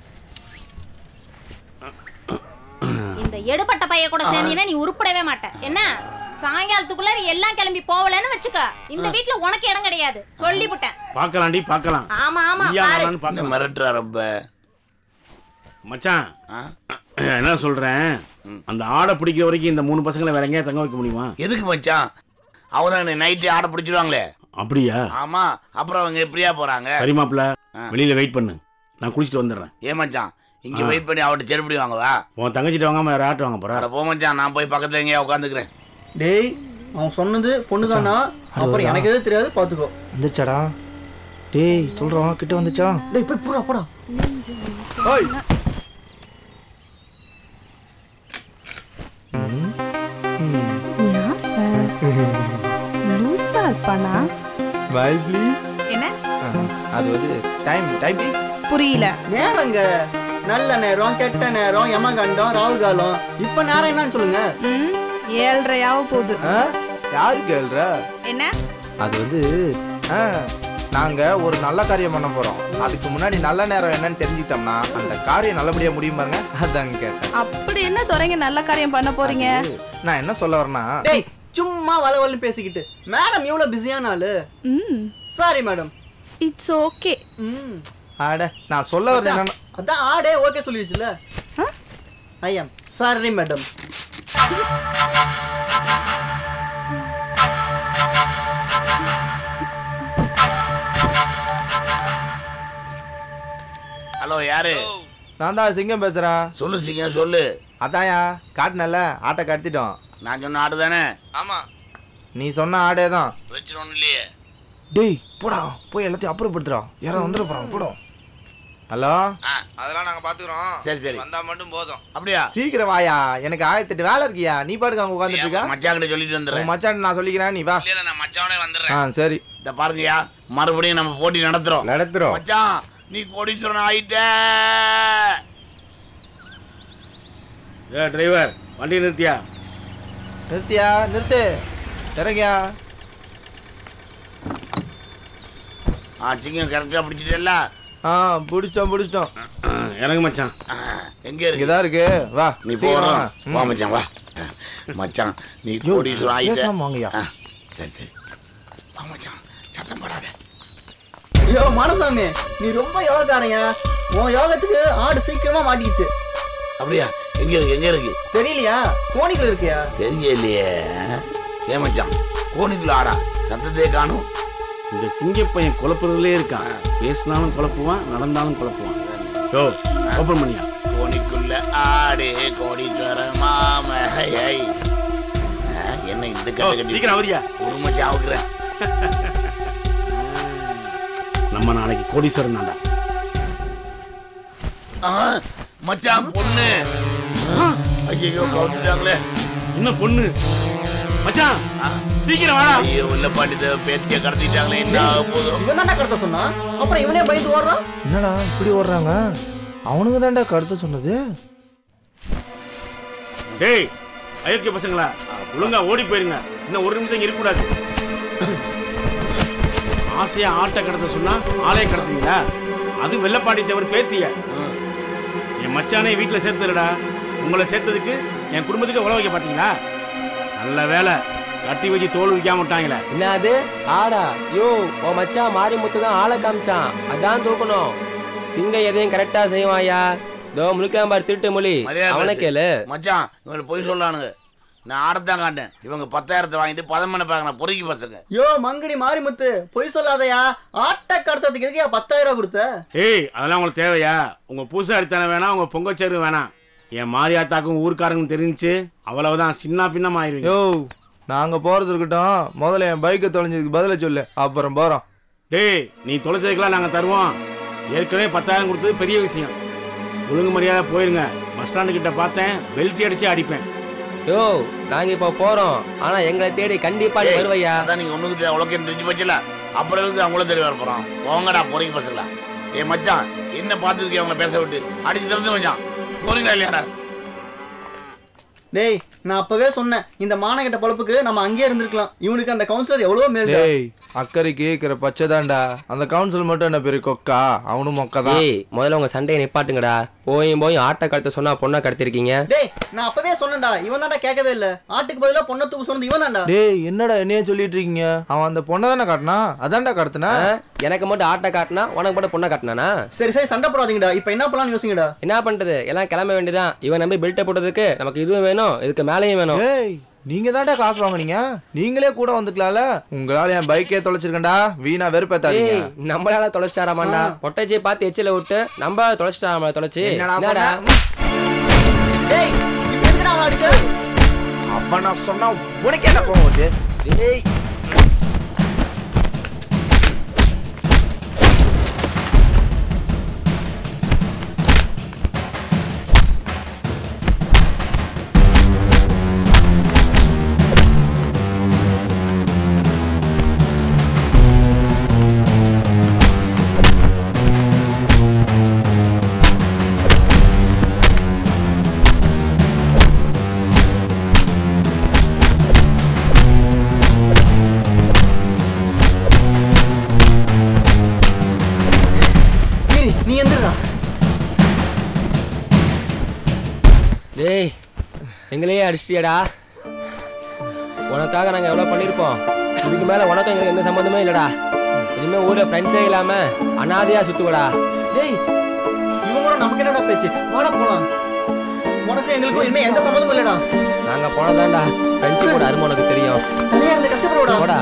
இந்த எடுபட்ட பைய கூட சேர்ந்தீனா நீ உருப்படவே மாட்ட. என்ன சாயங்காலத்துக்குள்ள எல்லாம் கிளம்பி போவலன்னு வச்சுக்க, இந்த வீட்ல உனக்கு இடம் கிடையாது. சொல்லிவிட்டேன். பார்க்கலாம்டி, பார்க்கலாம். ஆமா ஆமா பாரு. மிரட்டுறா ரொம்ப. மச்சான் என்ன சொல்றேன், அந்த ஆடை பிடிக்கிற வரைக்கும் இந்த 3 பசங்களை வேற எங்கேயா தங்க வைக்க முடியுமா? எதுக்கு மச்சான்? அவங்க நைட்டு ஆடை பிடிச்சிருவாங்களே. அப்படியா? ஆமா. அப்புறம் அவங்க எப்படியா போறாங்க? சரி மாப்ள, வெளியில வெயிட் பண்ணு, நான் குளிச்சுட்டு வந்துடுறேன். ஏன் மச்சான் இங்க வெயிட் பண்ணி அவட்ட செருப்படி வாங்கவா? உன் தங்கச்சிட்டு வாங்காம வேற ஆட்டு வாங்க போறா? போ மச்சான், நான் போய் பக்கத்துல எங்கேயா உட்காந்துக்கிறேன். டேய், அவன் சொன்னது பொண்ணுதானா? அப்புறம் எனக்கு எதுவும் தெரியாது, பாத்துக்கோ. வந்துச்சாடா? டேய் சொல்றான், கிட்ட வந்துச்சா? டேய் போய் போடா போடா. ஓய் லூசா இருப்பானா? Smile please. என்ன? அது வந்து டைம் ப்ளீஸ். புரியல. நேரங்க, நல்ல நேரம், கெட்ட நேரம், யமகண்டம், ராகு காலம். இப்ப நேரம் என்னன்னு சொல்லுங்க. 7:30 போகுது. யாருக்கு 7:30? என்ன? அது வந்து நாங்க ஒரு நல்ல காரியம் பண்ண போறோம். அதுக்கு முன்னாடி நல்ல நேரம் என்னன்னு தெரிஞ்சுக்கிட்டோம்னா அந்த காரியம் நல்லபடியா முடியும் பாருங்க. அதான் கேட்டேன். அப்படி என்ன துறைங்க நல்ல காரியம் பண்ண போறீங்க? நான் என்ன சொல்ல வரேன்னா, டேய் சும்மா வளவலன்னு பேசிக்கிட்டு. மேடம் எவ்வளவு பிஸியான ஆளு. Sorry madam. It's okay. ஆட நான் சொல்ல வரது என்னன்னா, அதான் ஆடே ஓகே சொல்லிடுச்சுல. I am sorry madam. Hello, யாரு? நான் தான் சிங்கம் பேசுறேன். சொல்லு சிங்கம், சொல்லு. அதான்யா காட்டுனல ஆட்டை கடத்திட்டோம். நான் சொன்ன ஆடு தானே? ஆமா, நீ சொன்ன ஆடே தான். பிரச்சனை ஒன்றும் இல்லையே. டேய் போடா, போய் எல்லாத்தையும் அப்புறப்படுத்துறோம். யாரும் வந்துட போறாங்க, போடும். ஹலோ, அதெல்லாம் நாங்க பாத்துக்கிறோம். சரி சரி, வந்தா மட்டும் போதும். அப்படியா? சீக்கிரம் வாயா, எனக்கு 1008 வேலை இருக்கியா. நீ பாட்டுக்கு அங்க உட்காந்துட்டு இருக்கா? மச்சான் கிட்ட சொல்லிட்டு வந்துடுறேன். மச்சான் நான் சொல்லிக்கிறேன், நீ வா. இல்ல நான் மச்சானே வந்துடுறேன். சரி. இத பாருங்கயா, மறுபடியும் நம்ம போட்டி நடத்துறோம். மச்சான், நீ கோடீஸ்வரன் ஆயிட்ட. டிரைவர், வண்டி நிறுத்தியா? நிறுத்து. இறங்கியா. சிங்கம் கரெக்டா பிடிச்சிட்டல? பிடிச்சிட்டோம். இறங்கு மச்சான். எங்க இருக்கு? இங்கதான் இருக்கு, வா. நீ போறா. வா மச்சான், வா. மச்சான், நீ கோடீஸ்வரன் ஆயிட்ட. வாங்கயா. சரி வா மச்சான், சத்தம் போடாத. ஐயோ மனசாமி, நீ ரொம்ப யோகக்காரங்க. உன் யோகத்துக்கு ஆடு சீக்கிரமா மாட்டிக்கிச்சு. அப்படியா? எங்க இருக்கு? தெரியலையா? கோணிக்குள்ள இருக்கியா? தெரியலையே. ஏன் மச்சான், கோணிக்குள்ள ஆடா? சத்தத்தையே காணும். இந்த சிங்கப்பையன் குழப்பறதுலே இருக்கான். பேசினாலும் குழப்புவான், நடந்தாலும் குழப்புவான். யோ, ஓபன் பண்ணியா? கோணிக்குள்ள ஆடே கோடீஸ்வர மாமையை. என்ன இந்த கட்டி அவரியா ஒரு மச்சான் ஆகுறேன். நம்ம நாளைக்கு கோடீஸ்வரன் தான்டா. மச்சான் பொண்ணு. ஐயோ கவுத்துட்டாங்களே. இன்னும் பொண்ணு மச்சான், சீக்கிரம் வாடா. ஐயோ உள்ள பாட்டி பேத்திய கடத்திட்டாங்களே. என்ன போதும்? இவன் தானே கடத்த சொன்னா, அப்புறம் இவனே பயந்து ஓடுறான். என்னடா இப்படி ஓடுறாங்க? அவனுக்கு தான்டா கடத்த சொன்னது. டேய் அயோக்கிய பசங்களா, ஒழுங்கா ஓடி போயிருங்க. இன்னும் ஒரு நிமிஷம் இருக்க கூடாது. ஆசையா ஆட்டை கடத்த சொன்னா ஆளைய கடத்துவீங்களா? அது வெள்ளப்பாடி தேவர் பேத்திய. என் மச்சானே வீட்டுல சேர்த்துடா. உங்களை சேர்த்ததுக்கு என் குடும்பத்துக்கு உழவு வைக்க பாத்தீங்களா? நல்ல வேலை, கட்டி வச்சு தோல் விற்காம விட்டாங்களே. என்னது ஆடா? யோ உன் மச்சான் மாரிமுத்து தான் ஆளை காமிச்சான், அதான் தூக்கணும். சிங்கம் எதையும் கரெக்டா செய்வாயா? தோ முழுக்காம்பார் திருட்டு மொழி, அவனை கேளு. மச்சான் இவங்க பொய் சொல்லானுங்க. நான் ஆடத்தான் காட்டேன். இவங்க 10,000 வாங்கிட்டு 10 மணி பார்க்கணும் பொறுக்கி பசங்க. யோ மங்கடி மாரிமுத்து பொய் சொல்லாதயா. ஆட்டை கடத்ததுக்கு எதுக்கு 10,000 கொடுத்த? ஏய் அதெல்லாம் உங்களுக்கு தேவையா? உங்க பூசாரித்தனை வேணாம், உங்க பொங்கச்சேரு வேணாம். என் மாரியாத்தாக்கும் ஊருக்காரங்க தெரிஞ்சு அவ்வளவுதான், சின்ன பின்னம் ஆயிருவீங்க. யோ நாங்க போறது இருக்கட்டும், முதல்ல என் பைக்கை தொலைஞ்சதுக்கு பதில சொல்லு, அப்புறம் போறோம். டேய் நீ தொலைச்சதுக்கெல்லாம் நாங்க தருவோம். ஏற்கனவே 10,000 கொடுத்தது பெரிய விஷயம். ஒழுங்கு மரியாதை போயிருங்க. பஸ் ஸ்டாண்டு கிட்ட பார்த்தேன், பெல்ட் அடிச்சு அடிப்பேன். யோ நாங்க இப்ப போறோம், ஆனா எங்களை தேடி கண்டிப்பா வருவையா? அதான் நீங்க ஒண்ணுக்கு உலகம் தெரிஞ்சு போச்சுல, அப்புறம் இருந்து அவங்களும் தெரிய வர போறோம். போங்கடா பொறுக்கி பசங்களா. ஏ மச்சான் என்ன பார்த்துருக்கேன் அவங்கள பேச விட்டு அடிச்சு தெரிஞ்சு மச்சான் போறீங்களா இல்லையாடா? டேய் நான் அப்பவே சொன்னேன், இந்த மானகட்ட பொழப்புக்கு நம்ம அங்கேயே இருந்திருக்கலாம். இவனுக்கு அந்த கவுன்சிலர் எவ்வளவு மேல். டேய் அக்கறைக்கு இருக்கிற பச்சை தான்டா, அந்த கவுன்சில் மட்டும் என்ன பெரிய கொக்கா, அவனும் மொக்க தான். ஏய் முதல்ல உங்க சண்டையை நிப்பாட்டுங்கடா. போய் ஆட்டை கடத்த சொன்னா பொண்ணை கடத்திருக்கீங்க. டேய் நான் அப்பவே சொன்னேன்டா, இவன் தான்டா கேட்கவே இல்ல. ஆட்டுக்கு பதிலா பொண்ணை தூக்கு சொன்னது இவன் தான்டா. டேய் என்னடா என்னைய சொல்லிட்டு இருக்கீங்க? அவன் அந்த பொண்ணை தானே காட்டினா, அதான்டா கடத்தினா. எனக்கு மட்டும் ஆட்டை காட்டினா உனக்கு மட்டும் பொண்ணை காட்டினானா? சரி சரி சண்டை போடாதீங்கடா. இப்போ என்ன பண்ணலாம்னு யோசிங்கடா. என்ன பண்றது, எல்லாம் கிளம்ப வேண்டியதான். இவன் நம்பி பில்ட்டை போட்டதுக்கு நமக்கு இதுவும் வேணும், இதுக்கு மேலேயும் வேணும். ஏய் நீங்க தான்டா காசு வாங்குனீங்க, நீங்களே கூட வந்துக்கலாம்ல. உங்களால என் பைக்கே தொலைச்சிருக்கேன்டா, வீணா வெறுப்பேத்தாதீங்க. நம்மளால தொலைச்சிட்டாராமாண்டா, பொட்டச்சியை பார்த்து எச்சில விட்டு நம்ம தொலைச்சிட்டாம தொலைச்சி. என்னடா டேய் எதுக்குடா அவன் அடிச்ச? அப்ப நான் சொன்னா உனக்கு என்ன கோவம் வருது? டேய் நீ எந்திரடா. டேய் எங்களையே அடிச்சிட்டியடா. உனக்காக நாங்கள் எவ்வளோ பண்ணியிருப்போம். இதுக்கு மேலே உனக்கும் எங்களுக்கு எந்த சம்மந்தமே இல்லைடா. இனிமேல் ஊரில் ஃப்ரெண்ட்ஸே இல்லாமல் அனாதையாக சுற்றுவடா. டேய் இவன் கூட நமக்கு என்னடா பேச்சு? வாடா போலாம். உனக்கும் எங்களுக்கும் இனிமே எந்த சம்மந்தமும் இல்லடா. நாங்கள் போனதாண்டா ஃப்ரெண்ட்ஷிப் கூட அருமை உனக்கு தெரியும். தனியாக இருந்து கஷ்டப்படுவடா. போடா.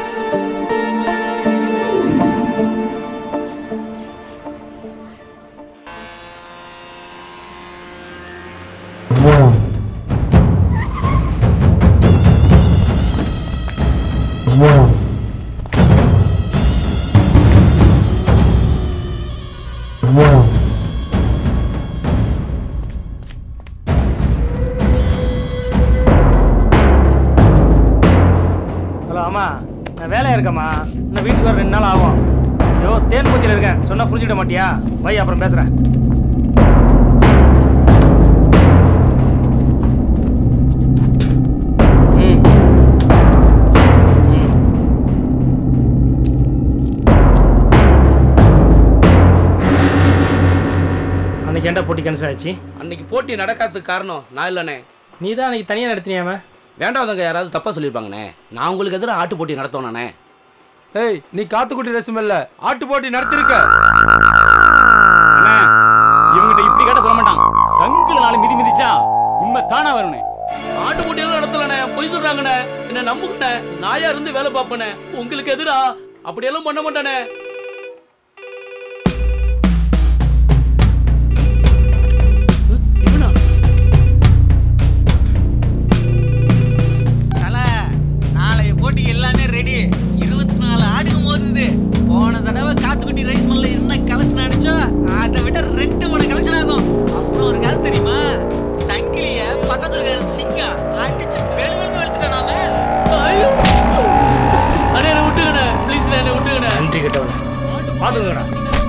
ஹலோ அம்மா, நான் வேலையா இருக்கம்மா. இன்னும் வீட்டுக்கு வர 2 நாள் ஆகும். ஐயோ தேன் பூச்சியில் இருக்கேன், சொன்னா புரிஞ்சுக்க மாட்டியா? வை அப்புறம் பேசுறேன். அன்னைக்கு ஏன்டா போட்டி கேன்சல் ஆச்சு? அன்னைக்கு போட்டி நடக்காததுக்கு காரணம் நான் இல்லைண்ணே. நீ தான் அன்னைக்கு தனியாக நடத்தினியாம? வேண்டாதவங்க யாராவது தப்பா சொல்லியிருப்பாங்கண்ணே. நான் உங்களுக்கு எதிராக ஆட்டு போட்டி நடத்தணுண்ணே. ஏய் நீ காத்துக்குட்டி ரசம் இல்ல, ஆட்டு போட்டி நடத்திருக்க. இவங்கிட்ட இப்படி கேட்ட சொல்ல மாட்டான். சங்குல 4 மிதி மிதிச்சா உண்மை தானா வரும்னே. ஆட்டு போட்டி எல்லாம் நடத்தலண்ணே, பொய் சொல்றாங்கண்ணே. என்ன நம்புங்கண்ணே, நாயா இருந்து வேலை பார்ப்பேண்ணே. உங்களுக்கு எதிரா அப்படியெல்லாம் பண்ண மாட்டானே. போட்டிக்கு எல்லாமே ரெடி. 24 ஆடுங்க மோதுது. போன தடவை காத்துக்குட்டி ரைஸ் மில்ல என்ன கலெக்ஷன் அடிச்சோ அதை விட 2 மடங்கு கலெக்ஷன் ஆகும். அப்புறம் ஒரு கதை தெரியுமா? சங்கிலிய பக்கத்துல இருக்கிற சிங்கம் அடிச்சு வெளுவென்னு வெளுத்துட்டான் நாம. அண்ணே என்ன விட்டுக்கண்ணே, ப்ளீஸ் என்ன விட்டுக்கண்ணே. நன்றி கேட்டவன பாத்துக்கடா.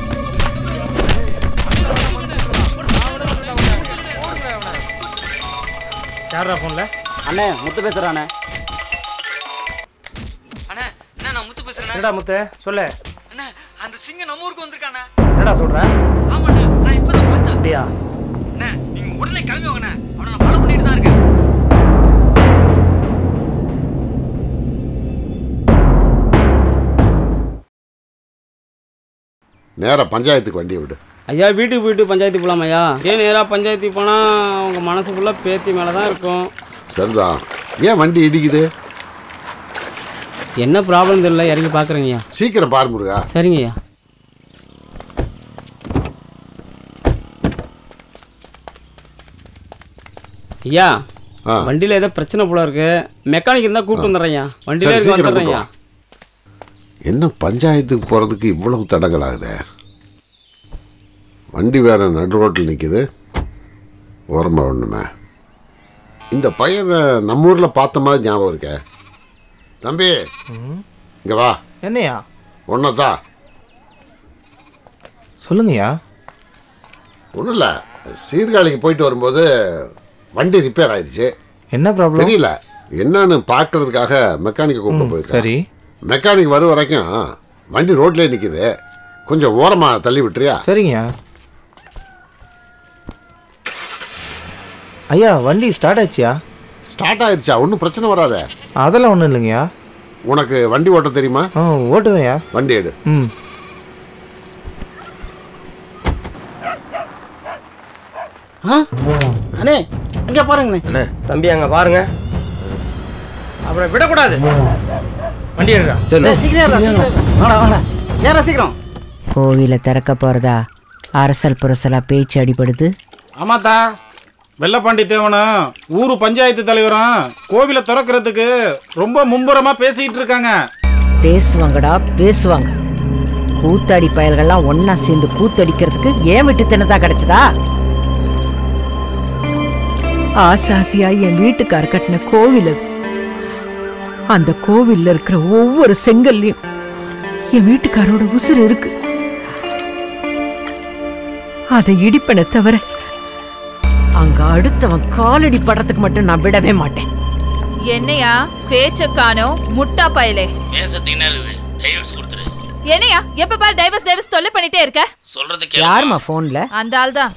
யாரா போன்ல? அண்ணே முத்து பேசுறானே. என்னடா முத்து சொல்லு. அண்ணா அந்த சிங்கம் நம்ம ஊருக்கு வந்திருக்கானே. என்னடா சொல்ற? ஆமாண்ணே நான் இப்பதான் பார்த்தேன். அப்படியா? அண்ணா நீங்க உடனே கிளம்பி வாங்கண்ணே. அவனை நான் ஃபாலோ பண்ணிட்டு தான் இருக்கேன். நேராக பஞ்சாயத்துக்கு வண்டியை விடு. ஐயா வீட்டுக்கு போயிட்டு பஞ்சாயத்து போகலாம் ஐயா. ஏன் நேராக பஞ்சாயத்துக்கு போனால் அவங்க மனசு ஃபுல்லாக பேத்தி மேலே தான் இருக்கும். சரிதான். ஏன் வண்டி இடிக்குது? என்ன ப்ராப்ளம் தெரியல, இறங்கி பார்க்குறேங்க ஐயா. சீக்கிரம் பாரு முருகா. சரிங்க ஐயா. ஐயா வண்டியில் ஏதோ பிரச்சனை போல இருக்கு. மெக்கானிக் இருந்தால் கூப்பிட்டு வந்துடுறேன்யா. வண்டியில இருக்கு வந்துடுறேன்யா. என்ன பஞ்சாயத்துக்கு போகிறதுக்கு இவ்வளவு தடங்கள் ஆகுது? வண்டி வேற நடு ரோட்டில் நிற்குது. ஓரமாக ஒன்றுமே. இந்த பையனை நம்ம ஊரில் பார்த்த மாதிரி ஞாபகம் இருக்க. தம்பி இங்கே வா. என்னையா? ஒன்றதான் சொல்லுங்கய்யா. ஒன்றும் இல்லை, சீர்காழிக்கு போயிட்டு வரும்போது வண்டி ரிப்பேர் ஆயிடுச்சு. என்ன ப்ராப்ளம் தெரியல. என்னன்னு பார்க்கறதுக்காக மெக்கானிக்கை கூப்பிட்டு போயிருக்கேன். சரி. மெக்கானிக் வரும் வரைக்கும் வண்டி ரோட்லேயே நிற்கிது. கொஞ்சம் ஓரமாக தள்ளி விட்டுறியா? சரிங்கய்யா. ஐயா வண்டி ஸ்டார்ட் ஆச்சியா? ஸ்டார்ட் ஆயிடுச்சா? ஒன்றும் பிரச்சனை வராத. அதெல்லாம் ஒன்றும் இல்லைங்கய்யா. உனக்கு வண்டி ஓட்ட தெரியுமா? ஓட்டுவேன்யா. வண்டி எடு. அண்ணே அங்கே பாருங்கண்ணே. அண்ணே தம்பி அங்கே பாருங்க. அப்புறம் விடக்கூடாது. வண்டி எடுறா. சீக்கிரம். கோவிலை திறக்க போறதா அரசல் புரசலா பேச்சு அடிபடுது. ஆமாத்தா, வெள்ளப்பாண்டி தேவனும் ஊரு பஞ்சாயத்து தலைவரும் கோவிலை திறக்கிறதுக்கு ரொம்ப மும்முரமா பேசிட்டு இருக்காங்க. பேசுவாங்கடா பேசுவாங்க. கூத்தாடி பயல்கள்லாம் ஒன்னா சேர்ந்து கூத்தடிக்கிறதுக்கு ஏன் விட்டு தினதா கிடைச்சதா? ஆசாசியா என் வீட்டுக்கார கட்டின கோவில் அது. அந்த கோவில்ல இருக்கிற ஒவ்வொரு செங்கல்லையும் என் வீட்டுக்காரோட உசுறு இருக்கு. அதை இடிப்பனை தவிர அங்க அடுத்தவன் காலடி படுறதுக்கு மட்டும் நான் விடவே மாட்டேன். என்னையா பேச்ச காணோம் முட்டா பயலே. பேசத்தீனா இருக்குது. டைவர்ஸ் கொடுத்துரு. என்னையா எப்ப பாரு டைவர்ஸ் தொல்லை பண்ணிட்டே இருக்க? சொல்றது கேளு. யாருமா போன்ல? அந்த ஆள் தான்.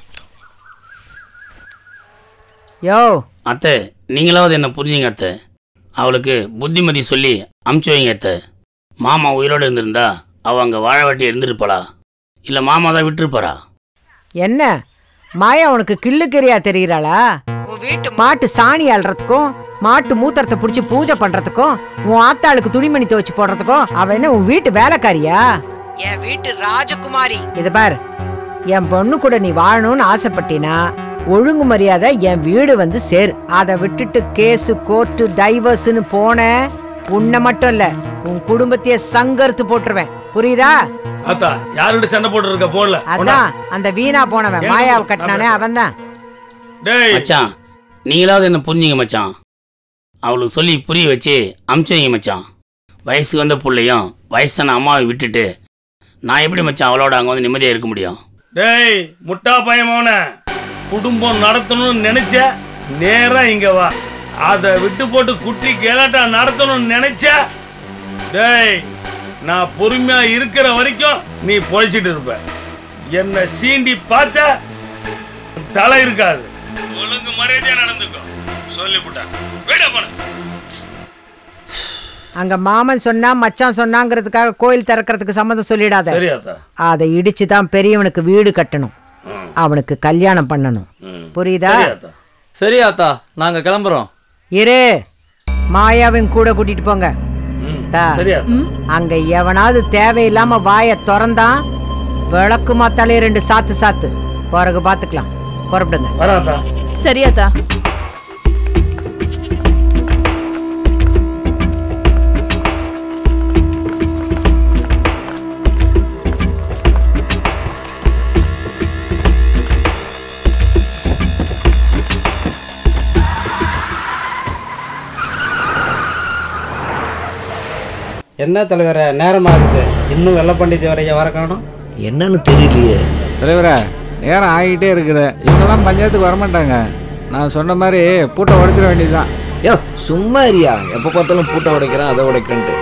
யோ அத்தை, நீங்களாவது என்ன புரிஞ்சுங்க அத்தை. அவளுக்கு புத்திமதி சொல்லி அமுச்சு வைங்க அத்தை. மாமா உயிரோடு இருந்திருந்தா அவள் அங்கே வாழ வெட்டி இருந்திருப்பாளா, இல்லை மாமா தான் விட்டுருப்பாரா? என்ன மாயா உனக்கு கிள்ளுக்கறியா தெரியுறாளா? உன் வீட்டு மாட்டு சாணி அல்றதுக்கும் மாட்டு மூத்திரத்தை புடிச்சு பூஜை பண்றதுக்கும் உன் ஆத்தாளுக்கு துணிமணி துவச்சு போடுறதுக்கும் அவ என்ன உன் வீட்டு வேலைக்காரியா? என் வீட்டு ராஜகுமாரி. இத பாரு, என் பொண்ணு கூட நீ வாழணும்னு ஆசைப்பட்டினா ஒழுங்கு மரியாதை என் வீடு வந்து சேரு. அதை விட்டுட்டு கேஸு கோர்ட்டு டைவர்ஸ்னு போன உன்னை மட்டும் இல்ல உன் குடும்பத்தையே சங்கர்த்து போட்டுருவேன். புரியுதா? அத்தா யாருக்கிட்ட சண்டை போட்டு இருக்க போடல. அதான் அந்த வீணா போனவன் மாயாவை கட்டினானே அவன் தான். மச்சான், நீங்களாவது என்ன புரிஞ்சுங்க மச்சான். அவளுக்கு சொல்லி புரிய வச்சு அமுச்சு வைங்க மச்சான். வயசு வந்த பிள்ளையும் வயசான அம்மாவை விட்டுட்டு நான் எப்படி மச்சான் அவளோட அங்கே வந்து நிம்மதியாக இருக்க முடியும்? டேய் முட்டா பயமான, குடும்பம் நடத்தணும்னு நினைச்ச நேரா இங்க வா. அதை விட்டு போட்டு குட்டி கேலாட்டா நடத்தணும்னு நினைச்ச டேய் நான் பொறுமையா இருக்கிற வரைக்கும் நீ பொழைச்சிட்டு இருப்ப. என்ன சீண்டி பார்த்த தலை இருக்காது. ஒழுங்கு மரியாதையா நடந்துக்கோ சொல்லிவிட்டேன். வேடா போன. அங்க மாமன் சொன்னா மச்சான் சொன்னாங்கிறதுக்காக கோயில் திறக்கிறதுக்கு சம்மதம் சொல்லிடாத. அதை இடிச்சு தான் பெரியவனுக்கு வீடு கட்டணும், அவனுக்கு கல்யாணம் பண்ணணும். புரியுதா? சரி ஆத்தா, நாங்க கிளம்புறோம். இரு, மாயாவின் கூட கூட்டிட்டு போங்க. அங்க எவனாவது தேவையில்லாம வாய திறந்தான் விளக்குமா தலைய 2 சாத்து சாத்து. பிறகு பாத்துக்கலாம். புறப்படுங்க. சரியாத்தா. என்ன தலைவரை நேரம் ஆகுது, இன்னும் வெள்ளப்பாண்டி தேவரையா வர காணும்? என்னன்னு தெரியலையே தலைவரே. நேரம் ஆகிட்டே இருக்குது. இவங்கெல்லாம் பஞ்சாயத்துக்கு வரமாட்டாங்க. நான் சொன்ன மாதிரி பூட்டை உடைச்சிட வேண்டியதுதான். யோ சும்மா இருயா, எப்போ பார்த்தாலும் பூட்டை உடைக்கிறேன் அதை உடைக்கிறேன்ட்டு.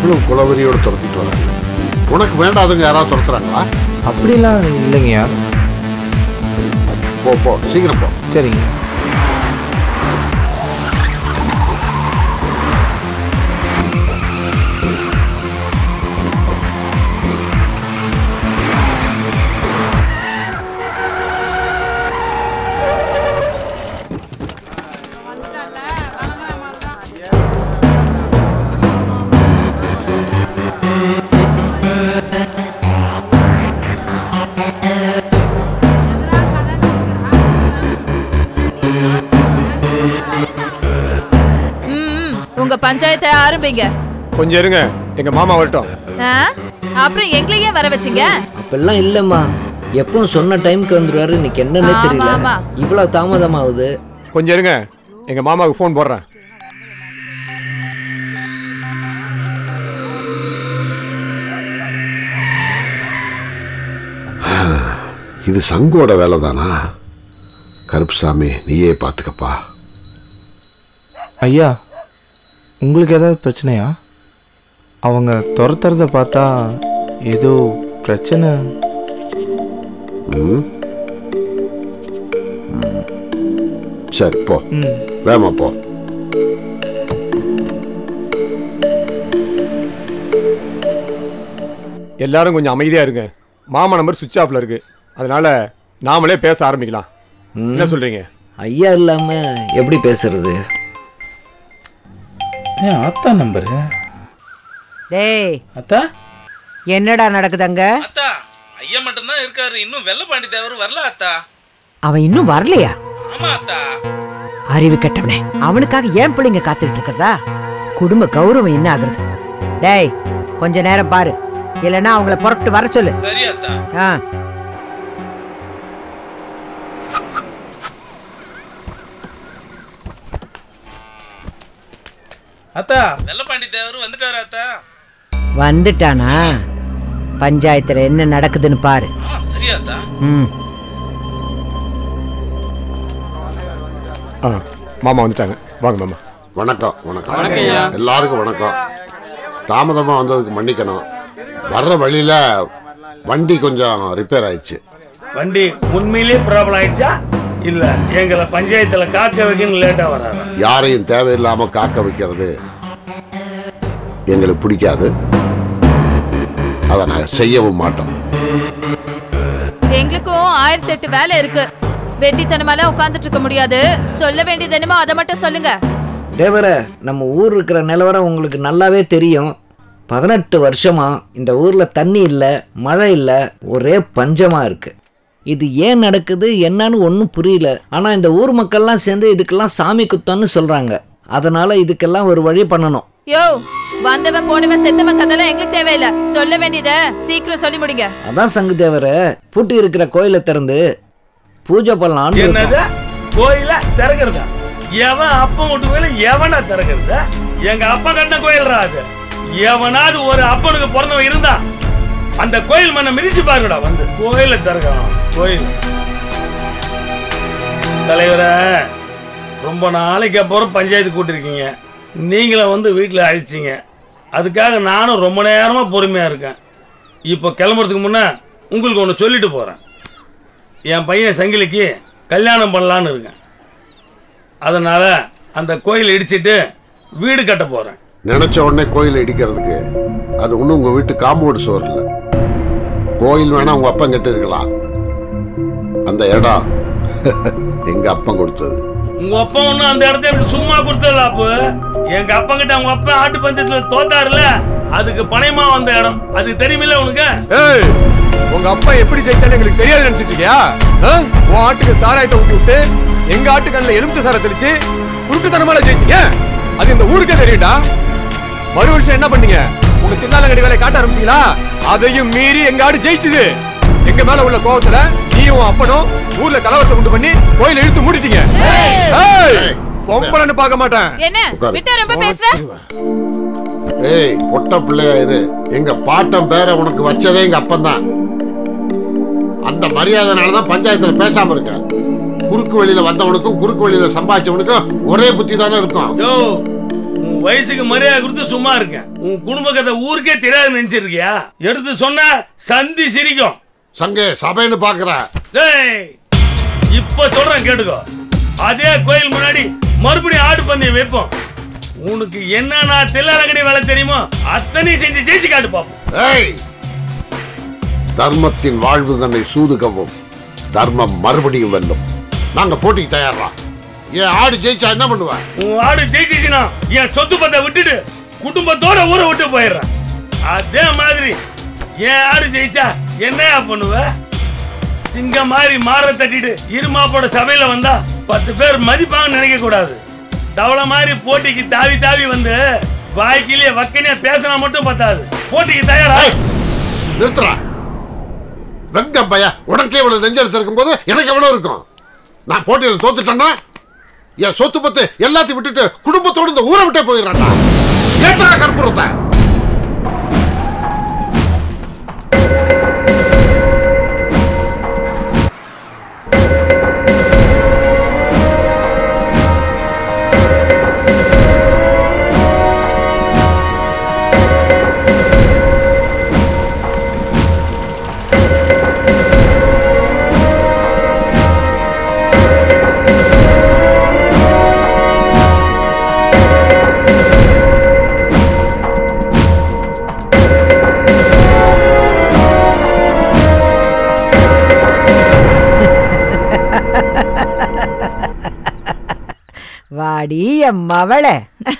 அவங்களும் குலவரியோட துரத்திட்டு வராங்க. உனக்கு வேண்டாதுங்க யாராவது துரத்துறாங்களா? அப்படிலாம் இல்லைங்கய்யா. போ போ, சீக்கிரம் போ. சரிங்க. உங்க பஞ்சாயத்தை ஆரம்பிங்க. கொஞ்சம் இருங்க, எங்க மாமா வரட்டும். அப்புறம் எங்களையே வர வச்சிங்க? அப்பெல்லாம் இல்லம்மா, எப்பவும் சொன்ன டைம்க்கு வந்துருவாரு. இன்னைக்கு என்னன்னே தெரியல, இவ்வளவு தாமதமாகுது. கொஞ்சம் இருங்க, எங்க மாமாவுக்கு ஃபோன் போடுறேன். இது சங்கோட வேலை தானா? கருப்புசாமி, நீயே பார்த்துக்கப்பா. ஐயா, உங்களுக்கு ஏதாவது பிரச்சனையா? அவங்க துரத்துறத பார்த்தா ஏதோ பிரச்சனை. சரி போ, வேமா போ. எல்லாரும் கொஞ்சம் அமைதியா இருங்க. மாமா நம்பர் சுவிட்ச் ஆஃப்ல இருக்கு, அதனால நாமளே பேச ஆரம்பிக்கலாம். என்ன சொல்றீங்க? ஐயா இல்லாம எப்படி பேசுறது? அத்தா நம்பரு. டேய் அத்தா, என்னடா நடக்குதுங்க? அத்தா, ஐயா மட்டும் தான் இருக்காரு, இன்னும் வெள்ளப்பாண்டி தேவர் வரல அத்தா. அவன் இன்னும் வரலையா? ஆமா அத்தா. அறிவு கெட்டவனே, அவனுக்காக ஏன் பிள்ளைங்க காத்துக்கிட்டு இருக்கிறதா? குடும்ப கௌரவம் என்ன ஆகுறது? டேய் கொஞ்ச நேரம் பாரு, இல்லைன்னா அவங்கள புறப்பட்டு வர சொல்லு. சரி அத்தா. அத்தா, வெள்ளப்பாண்டி தேவர் வந்துட்டாரா அத்தா? வந்துட்டானா? பஞ்சாயத்துல என்ன நடக்குதுன்னு பாரு. சரி அத்தா. மாமா வந்துட்டாங்க, வாங்க மாமா. வணக்கம். வணக்கம் எல்லாருக்கும் வணக்கம். தாமதமாக வந்ததுக்கு மன்னிக்கணும். வர்ற வழியில் வண்டி கொஞ்சம் ரிப்பேர் ஆயிடுச்சு. வண்டி உண்மையிலேயே ப்ராப்ளம் ஆயிடுச்சா இல்ல எங்களை பஞ்சாயத்துல காக்க வைக்கணும் லேட்டா வராங்க? யாரையும் தேவையில்லாம காக்க வைக்கிறது எங்களுக்கு பிடிக்காது, அதை நாங்கள் செய்யவும் மாட்டோம். எங்களுக்கும் 1008 வேலை இருக்கு. வெட்டித்தனமாலாம் உட்கார்ந்துட்டு இருக்க முடியாது. சொல்ல வேண்டியது என்னமோ அதை மட்டும் சொல்லுங்க. தேவர, நம்ம ஊர் இருக்கிற நிலவரம் உங்களுக்கு நல்லாவே தெரியும். 18 வருஷமா இந்த ஊர்ல தண்ணி இல்ல, மழை இல்ல, ஒரே பஞ்சமா இருக்கு. இது ஏன் நடக்குது என்னன்னு ஒன்றும் புரியல. ஆனா இந்த ஊர் மக்கள்லாம் சேர்ந்து இதுக்கெல்லாம் சாமி குத்தம்னு சொல்றாங்க. அதனால இதுக்கெல்லாம் ஒரு வழி பண்ணணும். யோ, வந்தவன் போனவன் செத்தவன் கதெல்லாம் எங்களுக்கு தேவையில்ல. சொல்ல வேண்டியத சீக்கிரம் சொல்லி முடிங்க. அதான் சங்கு தேவர, பூட்டி இருக்கிற கோயிலை திறந்து பூஜை பண்ணலாம். என்னது கோயில திறக்கிறதா? எவன் அப்பன் விட்டு கோயில எவனா திறக்கிறது? எங்க அப்பா கட்டின கோயில் அது. எவனாவது ஒரு அப்பனுக்கு பிறந்தவன் இருந்தா அந்த கோயில் மண்ணை மிதிச்சு பாருங்கடா, வந்து கோயில திறக்கலாம். கோயில் தலைவரை ரொம்ப நாளைக்கு அப்புறம் பஞ்சாயத்து கூட்டிருக்கீங்க. நீங்களும் வந்து வீட்டில் அழிச்சிங்க. அதுக்காக நானும் ரொம்ப நேரமா பொறுமையா இருக்கேன். இப்போ கிளம்புறதுக்கு முன்ன உங்களுக்கு ஒன்று சொல்லிட்டு போறேன். என் பையன் சங்கிலிக்கு கல்யாணம் பண்ணலான்னு இருக்கேன். அதனால அந்த கோயில் இடிச்சிட்டு வீடு கட்ட போறேன். நினைச்ச உடனே கோயில் இடிக்கிறதுக்கு அது ஒன்றும் உங்க வீட்டு காம்பவுண்ட் சோர் இல்லை. கோயில் வேணா உங்க அப்பன் கிட்ட இருக்கலாம், அந்த இடம் எங்க அப்பன் கொடுத்தது. உங்க அப்பா ஒண்ணு அந்த இடத்த எனக்கு சும்மா கொடுத்தல. அப்போ எங்க அப்பா கிட்ட உங்க அப்பா ஆட்டு பந்தயத்துல தோத்தாருல, அதுக்கு பணையமா வந்த இடம். அதுக்கு தெரியுமில்ல உனக்கு? உங்க அப்பா எப்படி ஜெயிச்சான்னு எங்களுக்கு தெரியாது நினைச்சிட்டு இருக்கியா? உன் ஆட்டுக்கு சாராயத்தை ஊத்தி விட்டு எங்க ஆட்டுக்கண்ணில் எலுமிச்சை சாரை தெளிச்சு குறுக்குத்தனமால ஜெயிச்சிங்க. அது இந்த ஊருக்கே தெரியும்டா. மறு வருஷம் என்ன பண்ணீங்க? உங்க தின்னாலங்கடி வேலை காட்ட ஆரம்பிச்சீங்களா? அதையும் மீறி எங்க ஆடு ஜெயிச்சுது. எங்க மேல உள்ள கோபத்துல நீயும் அப்பனும் ஊர்ல கலவரத்தை உண்டு பண்ணி கோயில இழுத்து மூடிட்டீங்க. பொம்பளன்னு பார்க்க மாட்டேன். என்ன விட்டு ரொம்ப பேசுற? ஏய் பொட்ட பிள்ளையாயிரு. எங்க பாட்டம் பேரை உனக்கு வச்சதே எங்க அப்பன் தான். அந்த மரியாதைனாலதான் பஞ்சாயத்துல பேசாம இருக்க. குறுக்கு வழியில வந்தவனுக்கும் குறுக்கு வழியில சம்பாதிச்சவனுக்கும் ஒரே புத்தி தானே இருக்கும். உன் வயசுக்கு மரியாதை கொடுத்து சும்மா இருக்கேன். உன் குடும்ப கதை ஊருக்கே தெரியாது நினைச்சிருக்கியா? எடுத்து சொன்ன சந்தி சிரிக்கும். சங்கே சபைன்னு பாக்குற. இப்ப சொல்றேன் கேட்டுக்கோ. அதே கோயில் முன்னாடி மறுபடியும் ஆடு பந்தயம் வைப்போம். உனக்கு என்ன தில்லாலங்கடி வேலை தெரியுமோ அத்தனையும் செஞ்சு ஜெயிச்சு காட்டு பாப்போம். தர்மத்தின் வாழ்வு தன்னை சூதுகவும் தர்மம் மறுபடியும் வெல்லும். நாங்க போட்டிக்கு தயாரா? என் ஆடு ஜெயிச்சா என்ன பண்ணுவேன்? உன் ஆடு ஜெயிச்சிச்சுனா என் சொத்து பத்தை விட்டுட்டு குடும்பத்தோட ஊரை விட்டு போயிடுறேன். அதே மாதிரி என் ஆடு ஜெயிச்சா என்னையா பண்ணுவ? சிங்கம் மாதிரி மாற தட்டிட்டு இருமாப்போட சபையில வந்தா 10 பேர் மதிப்பாங்க நினைக்க கூடாது. தவளை மாதிரி போட்டிக்கு தாவி தாவி வந்து வாய்க்கிலேயே வக்கனையா பேசினா மட்டும் பத்தாது. போட்டிக்கு தயாரா? நிறுத்துறா. வெங்கம் பையா, உனக்கே இவ்வளவு நெஞ்செழுத்து இருக்கும் போது எனக்கு எவ்வளவு இருக்கும்? நான் போட்டியில் தோத்துட்டேன்னா என் சொத்து பத்து எல்லாத்தையும் விட்டுட்டு குடும்பத்தோடு இந்த ஊரை விட்டே போயிடுறான்டா. ஏற்றா கற்பூரத்தை. வாடி என் மவளே.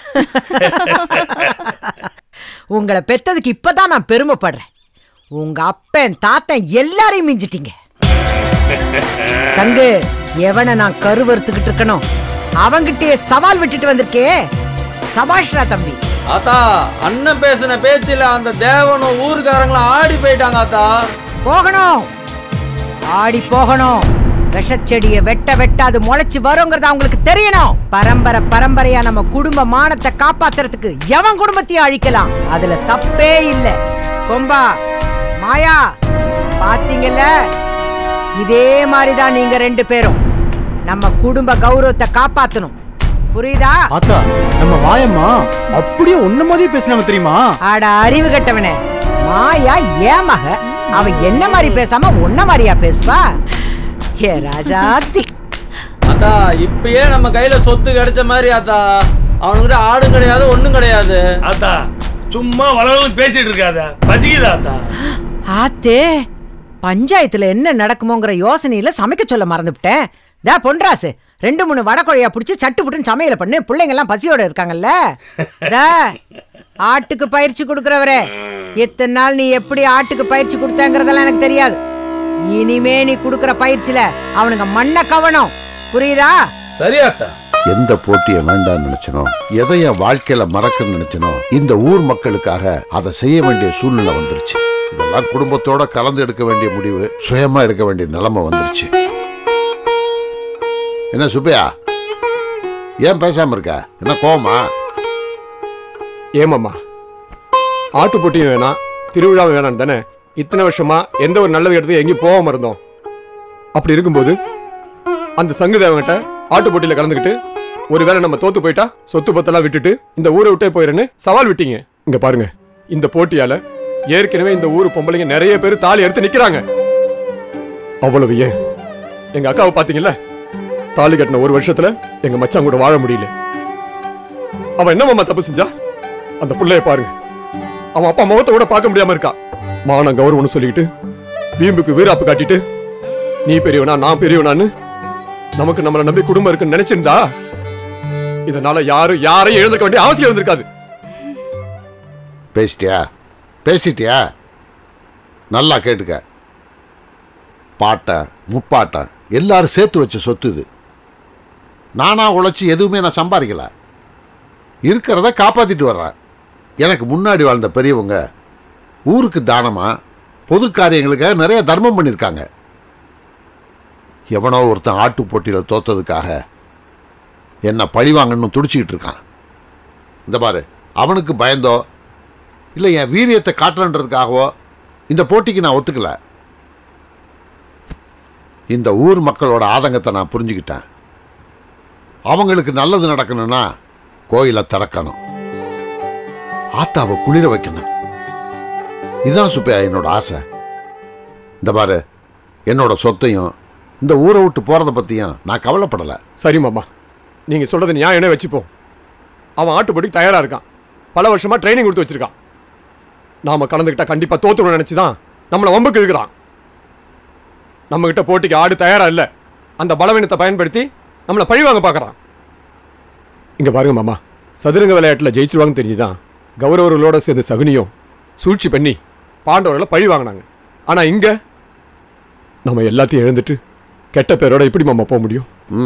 உங்களை பெத்ததுக்கு இப்பதான் நான் பெருமைப்படுறேன். உங்க அப்பன் தாத்தன் எல்லாரையும் மிஞ்சிட்டீங்க. சங்கு, எவனை நான் கருவறுத்துக்கிட்டு இருக்கணும் அவங்கிட்டே சவால் விட்டுட்டு வந்திருக்கே. சபாஷ்ரா தம்பி. ஆத்தா, அண்ணன் பேசின பேச்சில அந்த தேவனும் ஊருக்காரங்களும் ஆடி போயிட்டாங்க. ஆத்தா போகணும், ஆடி போகணும். விஷச்செடியை வெட்ட வெட்ட அது முளைச்சு வருங்கிறது அவங்களுக்கு தெரியணும். பரம்பரை பரம்பரையா நம்ம குடும்ப மானத்தை காப்பாத்துறதுக்கு எவன் குடும்பத்தையும் அழிக்கலாம், அதுல தப்பே இல்ல. கொம்பா, மாயா, பாத்தீங்கல்ல, இதே மாதிரிதான் நீங்க 2 பேரும் நம்ம குடும்ப கௌரவத்தை காப்பாத்தணும். புரியுதா? ஆத்தா, நம்ம மாயம்மா அப்படியே ஒண்ணு மாதிரி பேசினாங்க தெரியுமா? ஆட அறிவு கட்டவனே, மாயா ஏமக அவ என்ன மாதிரி பேசாம ஒன்ன மாதிரியா பேசுவா? ஏ ராஜாத்தி. ஆத்தா, இப்பயே நம்ம கையில சொத்து கிடைச்ச மாதிரி. ஆத்தா, அவனுக்கிட்ட ஆடும் கிடையாது ஒண்ணும் கிடையாது. ஆத்தா, சும்மா வளவளன்னு பேசிட்டு இருக்காத, பசிக்குதா ஆத்தா? ஆத்தே, பஞ்சாயத்துல என்ன நடக்குமோங்கிற யோசனையில சமைக்க சொல்ல மறந்துவிட்டேன். தா பொன்ராசு, 2-3 வடக்கொழியா பிடிச்சி சட்டு புட்டுன்னு சமையல பண்ணு. பிள்ளைங்க எல்லாம் பசியோட இருக்காங்கல்ல. ஆட்டுக்கு பயிற்சி கொடுக்கறவரே, எத்தனை நாள் நீ எப்படி ஆட்டுக்கு பயிற்சி கொடுத்தங்கிறதெல்லாம் எனக்கு தெரியாது. இனிமே நீ கொடுக்கற பயிற்சியில அவனுங்க மண்ண கவனம். புரியுதா? சரியாத்தா. எந்த போட்டியை வேண்டாம்னு நினைச்சனோ, எதை என் வாழ்க்கையில மறக்கணும்னு நினைச்சனோ, இந்த ஊர் மக்களுக்காக அதை செய்ய வேண்டிய சூழ்நிலை வந்துருச்சு. இதெல்லாம் குடும்பத்தோட கலந்து எடுக்க வேண்டிய முடிவு, சுயமா எடுக்க வேண்டிய நிலைமை வந்துருச்சு. என்ன சுப்பையா, ஏன் பேசாம இருக்க? என்ன கோவமா? ஏமாம்மா, ஆட்டு போட்டியும் வேணாம், திருவிழாவும் வேணாம் தானே இத்தனை வருஷமா எந்த ஒரு நல்லது இடத்துக்கு எங்கேயும் போகாம இருந்தோம். அப்படி இருக்கும்போது அந்த சங்குதேவங்கிட்ட ஆட்டு போட்டியில கலந்துக்கிட்டு ஒருவேளை நம்ம தோத்து போயிட்டா சொத்து பத்தெல்லாம் விட்டுட்டு இந்த ஊரை விட்டே போயிடுன்னு சவால் விட்டீங்க. இங்க பாருங்க, இந்த போட்டியால ஏற்கனவே இந்த ஊர் பொம்பளைங்க நிறைய பேர் தாலி எடுத்து நிக்கிறாங்க. அவ்வளவு ஏன் எங்க அக்காவை பாத்தீங்கல்ல, தாலி கட்டின 1 வருஷத்துல எங்க மச்சான் கூட வாழ முடியல. அவன் என்ன மாமா தப்பு செஞ்சா? அந்த பிள்ளைய பாருங்க, அவன் அப்பா முகத்தை கூட பார்க்க முடியாம இருக்கா. மானம் கௌரவம்னு சொல்லிக்கிட்டு வீம்புக்கு வீராப்பு காட்டிட்டு நீ பெரியவனா நான் பெரியவனான்னு நமக்கு நம்மளை நம்பி குடும்பம் இருக்குன்னு நினைச்சிருந்தா இதனால யாரையும் எழுந்திருக்க வேண்டிய அவசியம் இருந்திருக்காது. பேசிட்டியா? நல்லா கேட்டுக்க. பாட்டன் முப்பாட்டன் எல்லாரும் சேர்த்து வச்ச சொத்து இது. நானா உழைச்சி எதுவுமே நான் சம்பாதிக்கல, இருக்கிறத காப்பாத்திட்டு வர்றேன். எனக்கு முன்னாடி வாழ்ந்த பெரியவங்க ஊருக்கு தானமா பொது காரியங்களுக்காக நிறைய தர்மம் பண்ணியிருக்காங்க. எவனோ ஒருத்தன் ஆட்டு போட்டியில் தோத்ததுக்காக என்ன பழிவாங்கன்னு துடிச்சிக்கிட்டு இருக்கான். இந்த பாரு, அவனுக்கு பயந்தோ இல்லை என் வீரியத்தை காட்டுறன்றதுக்காகவோ இந்த போட்டிக்கு நான் ஒத்துக்கல. இந்த ஊர் மக்களோட ஆதங்கத்தை நான் புரிஞ்சுக்கிட்டேன். அவங்களுக்கு நல்லது நடக்கணும்னா கோயிலை திறக்கணும். ஆத்தாவை குளிர வைக்கணும். இதுதான் சுப்பையா என்னோட ஆசை. இந்த பாரு, என்னோட சொத்தையும் இந்த ஊரை விட்டு போறதை பத்தியும் நான் கவலைப்படலை. சரி மாமா, நீங்க சொல்றது நியாயம் வச்சுப்போம். அவன் ஆட்டுப்படிக்கு தயாரா இருக்கான். பல வருஷமா ட்ரைனிங் கொடுத்து வச்சிருக்கான். நாம கலந்துக்கிட்டா கண்டிப்பா தோத்துடும் நினைச்சுதான் நம்மளை வம்புக்கு இழுக்கிறான். நம்ம கிட்ட போட்டிக்கு ஆடு தயாரா இல்ல. அந்த பலவீனத்தை பயன்படுத்தி நம்மளை பழிவாங்க பார்க்கறான். இங்க பாருங்க மாமா, சதுரங்க விளையாட்டுல ஜெயிச்சிருவாங்கன்னு தெரிஞ்சுதான் கௌரவர்களோட சேர்ந்து சகுனியும் சூழ்ச்சி பண்ணி பாண்டவர்களை பழி வாங்கினாங்க. ஆனா இங்க நம்ம எல்லாத்தையும் எழுந்துட்டு கெட்ட பேரோட எப்படி மாமா போக முடியும்?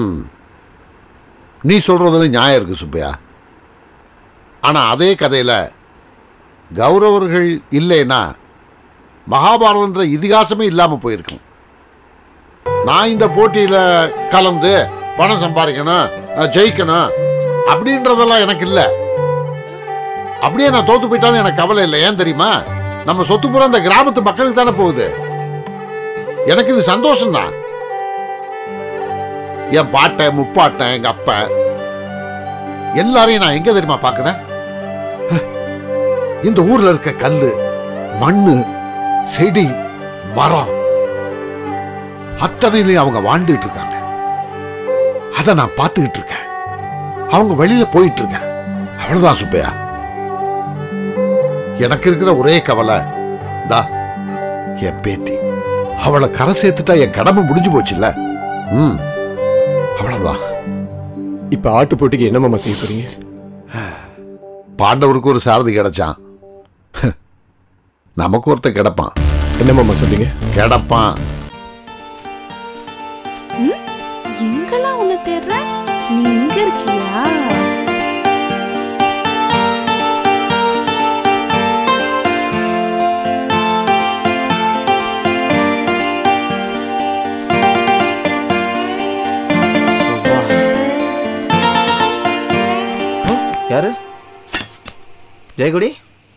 நீ சொல்றதுல நியாயம் இருக்கு சுப்பையா. ஆனா அதே கதையில கௌரவர்கள் இல்லைன்னா மகாபாரதன்ற இதிகாசமே இல்லாம போயிருக்கும். நான் இந்த போட்டியில கலந்து பணம் சம்பாதிக்கணும், ஜெயிக்கணும் அப்படின்றதெல்லாம் எனக்கு இல்லை. அப்படியே நான் தோத்து போயிட்டாலும் எனக்கு கவலை இல்லை. ஏன் தெரியுமா? நம்ம சொத்து பூரா அந்த கிராமத்து மக்களுக்கு தானே போகுது. எனக்கு இது சந்தோஷம் தான். என் பாட்டை, முப்பாட்டை, எங்க அப்பா எல்லாரையும் நான் எங்க தெரியுமா பாக்குறேன்? இந்த ஊர்ல இருக்க கல்லு, மண்ணு, செடி, மரம் அத்தனையிலையும் அவங்க வாழ்ந்துட்டு இருக்காங்க. அதை நான் பார்த்துக்கிட்டு இருக்கேன். அவங்க வெளியில போயிட்டு இருக்கேன். அவ்வளவுதான் சுப்பையா. எனக்கு இருக்கிற ஒரே கவலை தா என் பேத்தி. அவளை கரை சேர்த்துட்டா என் கடமை முடிஞ்சு போச்சுல்ல. அவ்வளவுதான். இப்ப ஆட்டு போட்டிக்கு என்ன மாமா செய்ய போறீங்க? பாண்டவருக்கு ஒரு சாரதி கிடைச்சான், நமக்கு ஒருத்த கிடப்பான். என்ன மாமா சொல்றீங்க? கிடப்பான். எங்கெல்லாம் உன்னை தேடுற? நீ இங்க இருக்கியா? யாரு? ஜெயகுடி?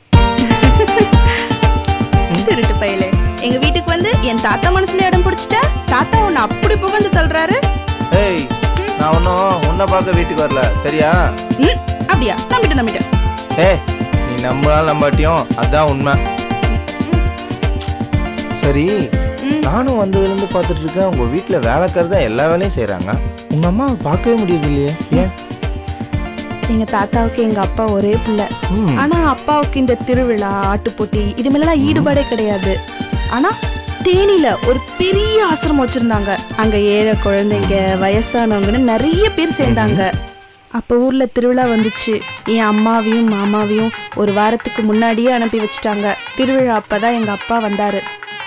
திருட்டு பையலே, எங்க வீட்டுக்கு வந்து என் தாத்தா மனசுல இடம் பிடிச்சிட்ட. தாத்தா உன்னை அப்படி புகழ்ந்து தள்ளுறாரு. ஏய், நான் ஒன்னும் உன்னை பார்க்க வீட்டுக்கு வரல, சரியா? அப்படியா? நம்பிட்டேன். ஏய், நீ நம்பினாலும் நம்பாட்டியும் அதான் உண்மை. சரி, நானும் வந்ததுலேருந்து பார்த்துட்டு இருக்கேன். உங்க வீட்டில் வேலைக்காரர் தான் எல்லா வேலையும் செய்கிறாங்க. உங்க அம்மாவை பார்க்கவே முடியுது இல்லையே, ஏன்? எங்க தாத்தாவுக்கு எங்க அப்பா ஒரே பிள்ளை. ஆனா அப்பாவுக்கு இந்த திருவிழா, ஆட்டுப்போட்டி இது மேலாம் ஈடுபாடே கிடையாது. ஆனா தேனியில ஒரு பெரிய ஆசிரமம் வச்சிருந்தாங்க. அங்க ஏழை குழந்தைங்க, வயசானவங்கன்னு நிறைய பேர் சேர்ந்தாங்க. அப்ப ஊர்ல திருவிழா வந்துச்சு. என் அம்மாவையும் மாமாவையும் ஒரு வாரத்துக்கு முன்னாடியே அனுப்பி வச்சுட்டாங்க. திருவிழா அப்பதான் எங்க அப்பா வந்தாரு.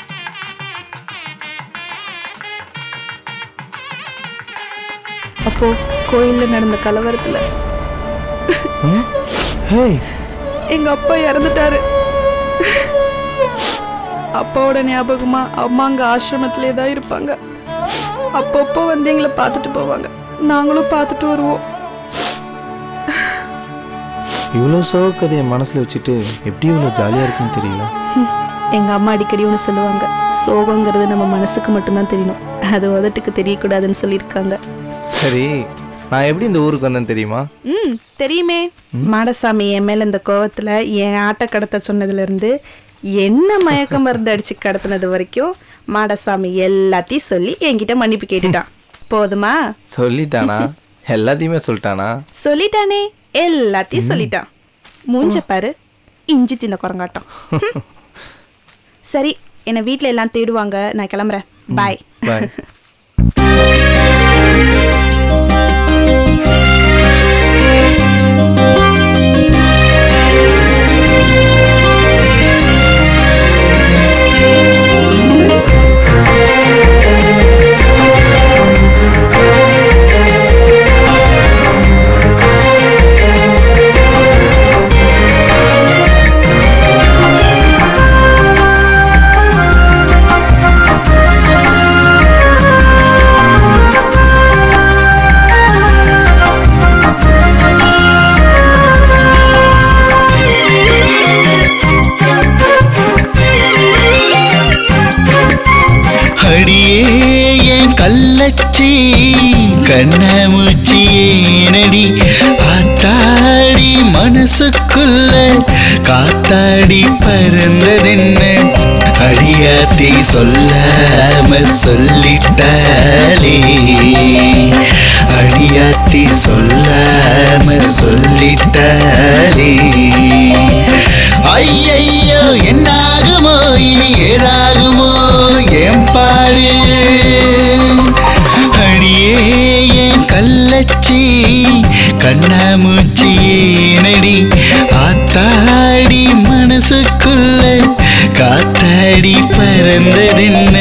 அப்போ கோயில்ல நடந்த கலவரத்துல எங்க அப்பா இறந்துட்டாரு. அப்பாவோட ஞாபகமா அம்மா அங்க ஆசிரமத்திலே தான் இருப்பாங்க. அப்பப்போ வந்து எங்களை பார்த்துட்டு போவாங்க. நாங்களும் பார்த்துட்டு வருவோம். இவ்வளோ சோகதையை மனசுல வச்சுட்டு எப்படி இவ்வளோ ஜாலியா இருக்குன்னு தெரியல. எங்க அம்மா அடிக்கடி ஒன்று சொல்லுவாங்க, சோகங்கிறது நம்ம மனசுக்கு மட்டும்தான் தெரியணும், அது உதட்டுக்கு தெரியக்கூடாதுன்னு சொல்லியிருக்காங்க. சரி, நான் எப்படி இந்த ஊருக்கு வந்தேன்னு தெரியுமா? தெரியுமே. மாடசாமி என் மேல இந்த கோவத்துல என் ஆட்டை கடத்த சொன்னதுல இருந்து என்ன மயக்க மருந்து அடிச்சு கடத்தினது வரைக்கும் மாடசாமி எல்லாத்தையும் சொல்லி என்கிட்ட மன்னிப்பு கேட்டுட்டான். போதுமா? சொல்லிட்டானா? எல்லாத்தையுமே சொல்லிட்டானா? சொல்லிட்டானே, எல்லாத்தையும் சொல்லிட்டான். மூஞ்ச பாரு, இஞ்சி தின்ன குரங்காட்டம். சரி, என்னை வீட்டில் எல்லாம் தேடுவாங்க, நான் கிளம்புறேன். பாய். பாய். கண்ணாமூச்சி ஏனடி ஆத்தாடி மனசுக்குள்ள காத்தாடி பறந்ததென்ன அடியாத்தி சொல்லாம சொல்லிட்டாளே அடியாத்தி சொல்லாம சொல்லிட்டாளே ஐயையோ என்னாகுமோ இனி ஏதாகுமோ என் பாடு அடியே என் கள்ளச்சி கண்ணாமூச்சி ஏனடி ஆத்தாடி மனசுக்குள்ள காத்தாடி பறந்ததென்ன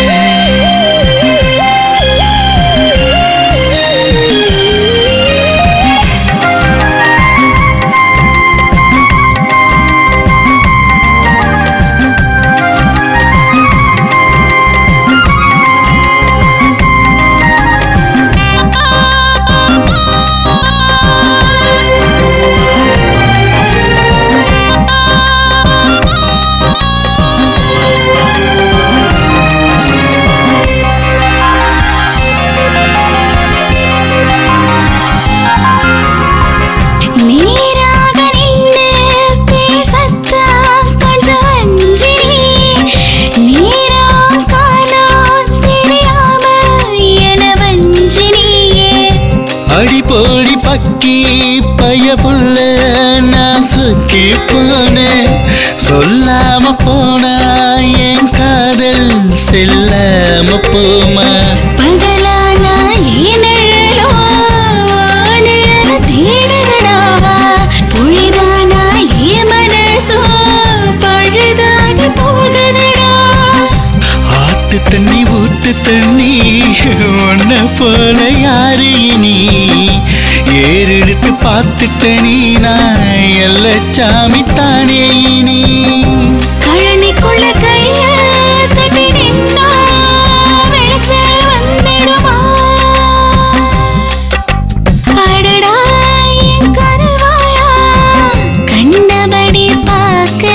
அடிப்போடி பக்கி பையபுள்ள நான் சுக்கி போனேன் சொல்லாம போனா என் காதல் செல்லாம போமா பகலானா ஏனழலோ வானழல தேடுதடா பொழுதானா ஏ மனசோ பழுதாகி போகுதடா ஆத்து தண்ணி ஊத்து தண்ணி உன்ன போல யாரு இனி ஏறெடுத்து பார்த்துட்ட நீ நான் எல்லச்சாமி தானே இனி கழனிக்குள்ள கைய கட்டி நின்னா வெளிச்சல் வந்துடுமா அடடா என் கருவாயா கண்டபடி பார்க்கிற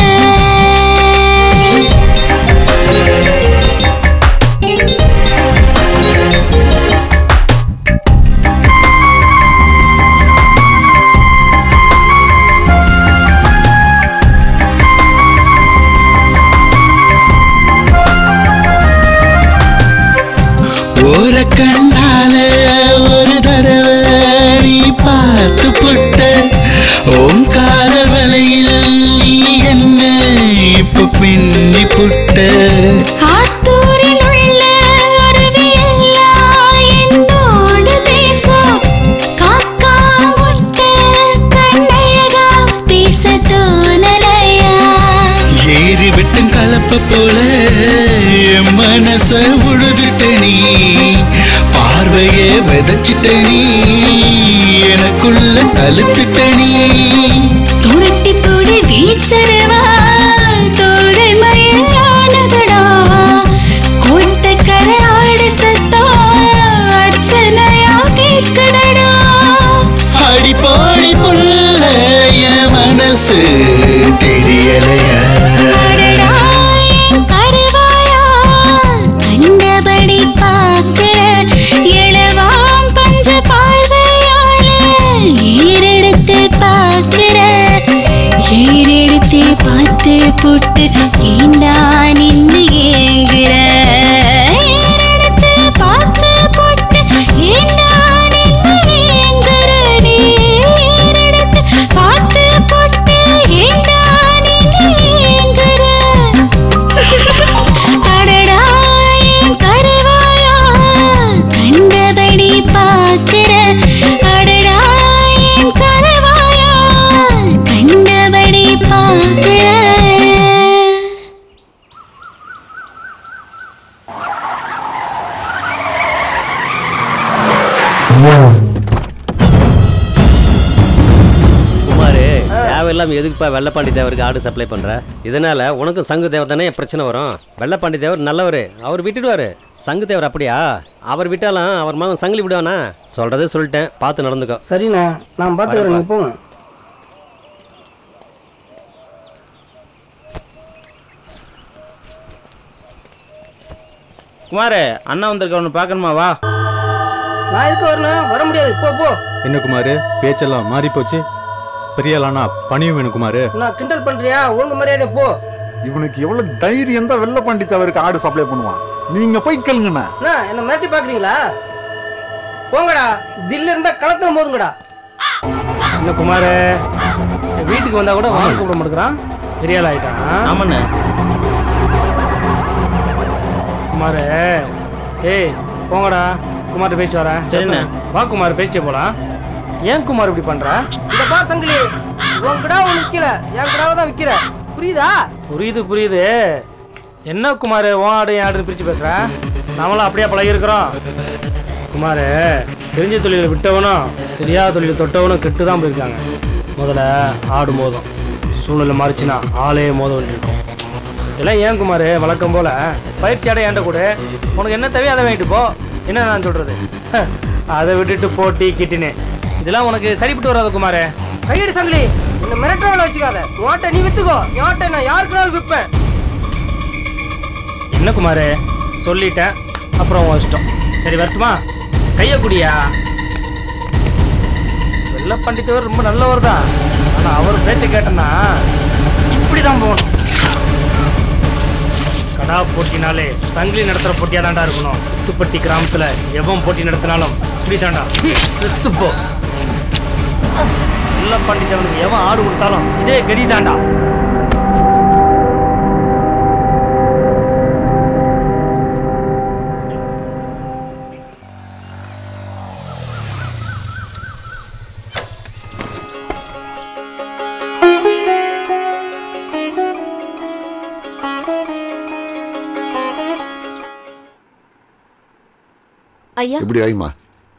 ஒரு கண்ணால ஒரு தடவை நீ பார்த்து புட்ட ஓங்கார வலையில் நீ என்ன இப்ப பின்னி புட்ட ஆத்தூரில் உள்ள அருவியெல்லாம் என்னோடு பேசும் காக்கா முட்டை கண்ணழகா பேச தோணலையா ஏறி விட்டும் கலப்ப போல என் மனச உழுதுட்ட நீ பார்வையே விதைச்சிட்ட நீ எனக்குள்ள தழுத்துட்ட நீ துரட்டி போடு வீச்சரவா தோடை மயிலானதடா கோட்டக்கரை ஆடு சத்தம் அர்ச்சனையா கேட்குதடா அடி போடி புள்ள என் மனசு தெரியலையா அடடா என் கருவாயா கண்டபடி பார்க்கிற இளவாம் பஞ்ச பார்வையால ஏறெடுத்து பார்க்கிற ஏறெடுத்து பார்த்து புட்டு ஏண்டா நின்னு ஏங்குற ஏறெடுத்து பார்த்து புட்டு ஏண்டா நின்னு ஏங்குற நீ ஏறெடுத்து பார்த்து புட்டு ஏண்டா நின்னு ஏங்குற அடடா என் கருவாயா கண்டபடி பார்க்கிற அடடா என் கருவாயா கண்டபடி பார்க்கிற குமாரு தேவையில்லாம எதுக்குப்பா வெள்ளப்பாண்டி தேவருக்கு ஆடு சப்ளை பண்ற இதனால உனக்கும் சங்கு தேவர் தானே பிரச்சனை வரும் வெள்ளப்பாண்டி தேவர் நல்லவர் அவர் விட்டுடுவாரு சங்கு தேவர் அப்படியா அவர் விட்டாலும் அவர் மகன் சங்கிலி விடுவானா சொல்றதே சொல்லிட்டேன் பார்த்து நடந்துக்கோ சரிண்ணா நான் பார்த்துக்கிறேன் நீ போங்க குமாரே அண்ணா வந்திருக்க ஒன்று பார்க்கணுமா வா நான் எதுக்கு வரணும் வர முடியாது போ போ என்ன குமாரு பேச்செல்லாம் மாறி போச்சு பெரிய ஆளானா பணியும் வேணும் குமார். நான் கிண்டல் பண்றியா? ஒழுங்கு மரியாதை போ. இவனுக்கு எவ்வளவு தைரியம் தான் வெள்ளப்பாண்டி தவறுக்கு ஆடு சப்ளை பண்ணுவான். நீங்க போய் கேளுங்கண்ணா. என்ன மிரட்டி பாக்குறீங்களா? போங்கடா, தில்ல இருந்தா களத்துல மோதுங்கடா. என்ன குமார் வீட்டுக்கு வந்தா கூட வாங்க கூப்பிட மாட்டேங்கிறான். பெரிய ஆள் ஆயிட்டான். ஆமாண்ணே. குமார் ஏய் போங்கடா, குமார் பேச்சு வரேன். சரிண்ணே. வா குமார் பேசிட்டே போலாம். ஏன் குமார் இப்படி பண்ற? இந்த பார் சங்கிலி, உன் கிடாவை விற்கல, என் கிடாவை தான் விற்கிற. புரியுதா? புரியுது. என்ன குமார் உன் ஆடு என் ஆடுன்னு பிரிச்சு பேசுற? நாமளும் அப்படியே பழகி இருக்கிறோம். குமார் தெரிஞ்ச தொழிலை விட்டவனும் தெரியாத தொழிலை தொட்டவனும் கெட்டு தான் போயிருக்காங்க. முதல்ல ஆடு மோதும், சூழ்நிலை மாறிச்சுன்னா ஆளே மோத வேண்டியிருக்கும். இதெல்லாம் ஏன் குமார் வழக்கம் போல பயிற்சி ஆடை ஏண்ட கூட உனக்கு என்ன தேவையோ அதை வாங்கிட்டு போ. என்ன நான் சொல்றது? அதை விட்டுட்டு போட்டி கிட்டினே இதெல்லாம் உனக்கு சரிப்பட்டு வராது குமார். கையடி சங்கிலி, என்ன மிரட்டவளை வச்சுக்காத. உன்ட்ட நீ வித்துக்கோ, என்கிட்ட நான் யாருக்குனாலும் விற்பேன். என்ன குமார் சொல்லிட்டேன், அப்புறம் உன் இஷ்டம். சரி வரட்டுமா? கைய குடியா. வெள்ளப்பண்டித்தவர் ரொம்ப நல்லவர் தான், ஆனா அவர் பேச்சை கேட்டனா இப்படிதான் போகணும். கடா போட்டினாலே சங்கிலி நடத்துற போட்டியா தாண்டா இருக்கணும். சுத்துப்பட்டி கிராமத்துல எவன் போட்டி நடத்தினாலும் இப்படி தாண்டா செத்துப்போ. வெள்ளப்பண்டித்தவனுக்கு எவன் ஆடு கொடுத்தாலும் இதே கடி தாண்டா. ஐயா இப்படி வைமா.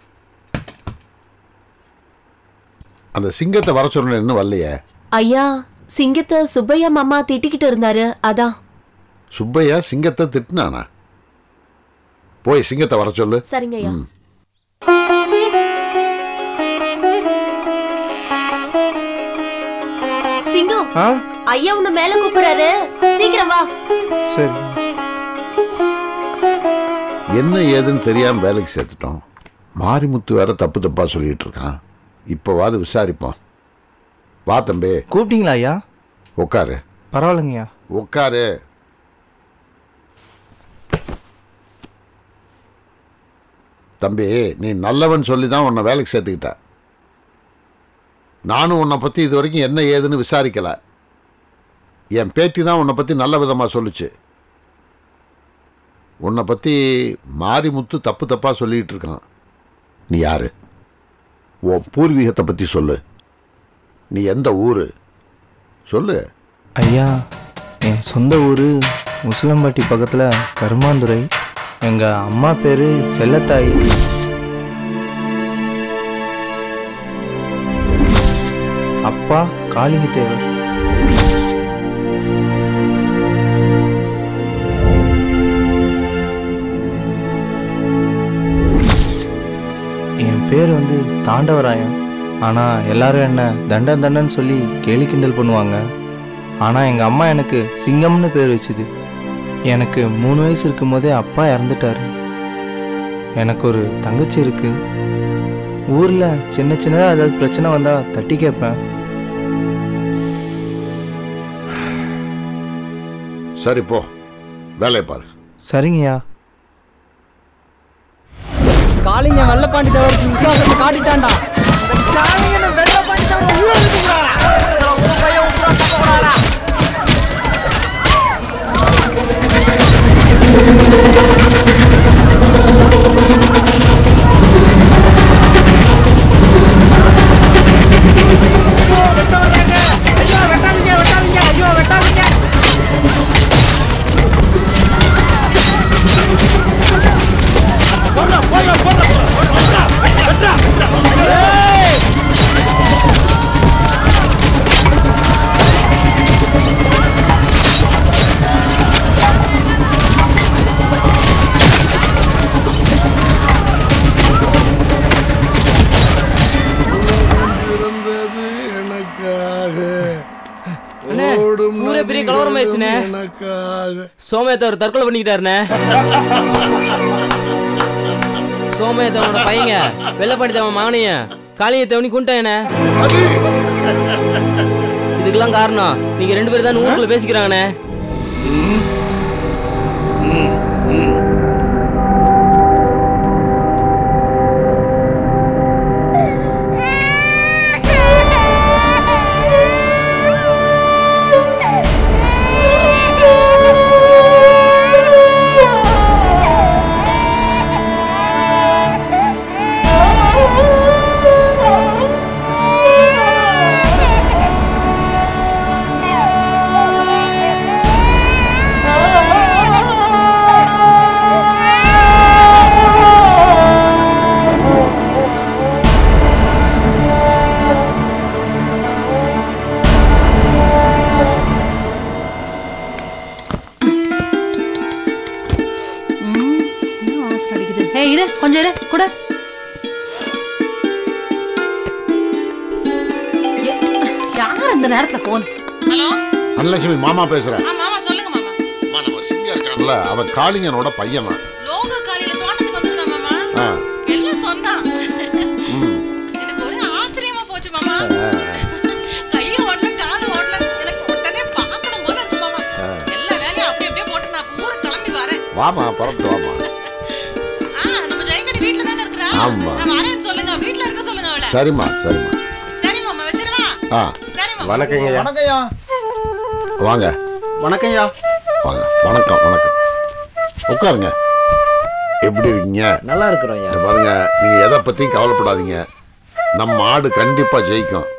அந்த சிங்கத்தை வர சொன்ன இன்னும் வரலையே. ஐயா, சிங்கத்தை சுப்பையா மாமா திட்டிக்கிட்டு இருந்தாரு, அதான். சுப்பையா சிங்கத்தை திட்டினானா? போய் சிங்கத்தை வர சொல்லு. சரிங்க ஐயா. சிங்கம், ஐயா உன்னை மேல கூப்பிடுறாரு, சீக்கிரம் வா. சரி. என்ன ஏதுன்னு தெரியாம வேலைக்கு சேர்த்துட்டோம். மாரிமுத்து வேற தப்பு தப்பா சொல்லிட்டு இருக்கான். இப்போவாது விசாரிப்போம். வா தம்பி. கூப்பிட்டீங்களா ஐயா? உட்காரு. பரவாயில்லைங்கய்யா. உட்காரு. தம்பி, நீ நல்லவன் சொல்லி தான் உன்னை வேலைக்கு சேர்த்துக்கிட்ட. நானும் உன்னை பற்றி இது வரைக்கும் என்ன ஏதுன்னு விசாரிக்கலை. என் பேத்தி தான் உன்னை பற்றி நல்ல விதமாக சொல்லுச்சு. உன்னை பற்றி மாரிமுத்து தப்பு தப்பாக சொல்லிகிட்டு இருக்கான். நீ யாரு? உன் பூர்வீகத்தை பற்றி சொல்லு. நீ எந்த ஊர் சொல்லு. ஐயா, என் சொந்த ஊர் முஸ்லம்பட்டி பக்கத்தில் கருமாந்துறை. எங்கள் அம்மா பேர் செல்லத்தாய். அப்பா காளிங்க தேவர். என் பேர் தாண்டவராயன். ஆனால் எல்லாரும் என்ன தண்டன் தண்டன் சொல்லி கேலி கிண்டல் பண்ணுவாங்க. ஆனால் எங்கள் அம்மா எனக்கு சிங்கம்னு பேர் வச்சுது. எனக்கு 3 வயசு இருக்கும் போதே அப்பா இறந்துட்டாரு. எனக்கு ஒரு தங்கச்சி இருக்கு. ஊரில் சின்ன சின்னதாக ஏதாவது பிரச்சனை வந்தால் தட்டி கேட்பேன். சரி போ, வேலையை பாரு. சரிங்கய்யா. காளிங்க வெள்ளப்பாண்டி தவறுக்கு விசுவாசத்தை காட்டிட்டான்டா. வெள்ளப்பாண்டி தவறு ஊரை பெரிய கலவரம் ஆயிடுச்சுனே. சோமேத்தவர் தற்கொலை பண்ணிக்கிட்டாருனே. சோமேத்தவனோட பையங்க வெள்ளப்பாண்டி தேவன் மகனைய காளிய தேவனி குண்டாயனே. இதுக்கெல்லாம் காரணம் நீங்க 2 பேரும் தான் ஊருக்குள்ள பேசிக்கிறாங்கண்ணே. கொஞ்சம் இரு கூட. யார் அந்த நேரத்துல போன்? ஹலோ அன்னலட்சுமி மாமா பேசுறேன். மாமா சொல்லுங்க மாமா. அம்மா நம்ம சிங்கா இருக்கான்ல அவன் காளிங்கனோட பையன். லோக காலில தோட்டத்துக்கு வந்திருந்தான் மாமா. எல்லாம் சொன்னா. எனக்கு ஒரு ஆச்சரியமா போச்சு மாமா. கையை ஓடல கால் ஓடல எனக்கு உடனே பார்க்கணும் போல இருக்கு மாமா. எல்லா வேலையும் அப்படியே போட்டு நான் ஊருக்கு கிளம்பி வரேன். வாமா பரப்பிட்டு வாமா. நம்ம ஜெயக்கடி வீட்ல தான இருக்கறா. நான் வரேன்னு சொல்லுங்க. வீட்ல இருக்க சொல்லுங்க அவளை. சரிம்மா சரிம்மா. சரி மாமா வெச்சிரவா. சரிம்மா. வணக்கங்கய்யா. வணக்கம்யா. வாங்க. வணக்கம்யா. வாங்க. வணக்கம் வணக்கம். உட்காருங்க. எப்படி இருக்கீங்க? நல்லா இருக்கிறோம் ஐயா. பாருங்க நீங்க எதை பத்தியும் கவலைப்படாதீங்க. நம்ம ஆடு கண்டிப்பா ஜெயிக்கும்.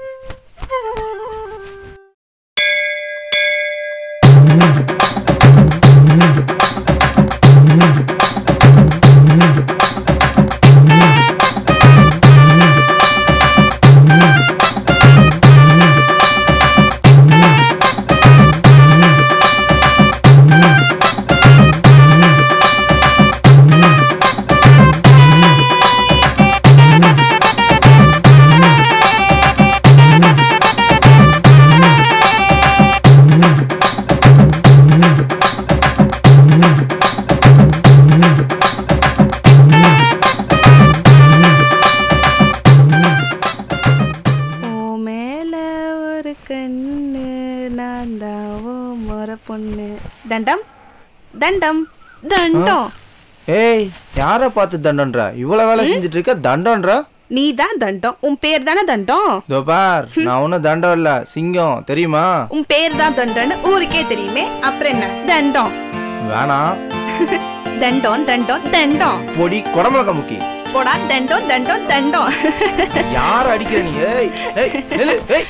தண்டம் தண்டம் தண்டம். ஏய் யாரை பார்த்து தண்டம்ன்றா? இவ்வளவு வேலை செஞ்சுட்டு இருக்க தண்டம்ன்றா? நீ தான் தண்டம். உன் பேர் தானே தண்டம். இதோ பார் நான் ஒன்னும் தண்டம் இல்ல சிங்கம் தெரியுமா? உன் பேர் தான் தண்டம்னு ஊருக்கே தெரியுமே. அப்புறம் என்ன தண்டம்? வேணாம். தண்டம் தண்டம் தண்டம். பொடி குடமிளகா முக்கி. போடா தண்டம் தண்டம் தண்டம். யார் அடிக்கிற நீ? ஏய் ஏய் நில்லு. ஏய்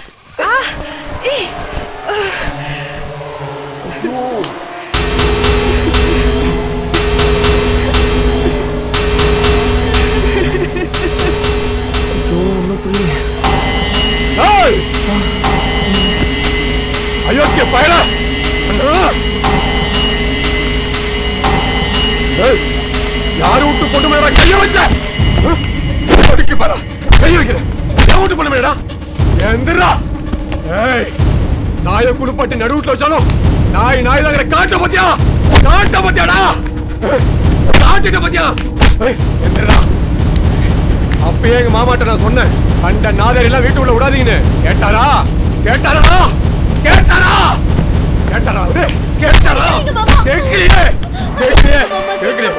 அயோக்கிய பயல! யாரு விட்டு பொண்ணு மேடா கைய வச்ச? ஒதுக்கி பாரா கைய வைக்கிறேன். யார் விட்டு பொண்ணு மேடா? எந்திரா! ஏய் நாயை குடுப்பட்டு நடுவுட்ல வச்சாலும் நாய் நாய் தான் காட்ட பத்தியா? காட்ட பத்தியாடா? காட்டிட்ட பத்தியா? எந்திரா! அப்பயே எங்க மாமாட்ட நான் சொன்னேன் கண்ட நாதர் எல்லாம் வீட்டுக்குள்ள விடாதீங்கன்னு. கேட்டாரா? கேட்டாரா? கேட்டாரா? கேட்டாரா? கேட்டாரா? கேட்கலையே. கேட்கலையே. கேட்கலையே.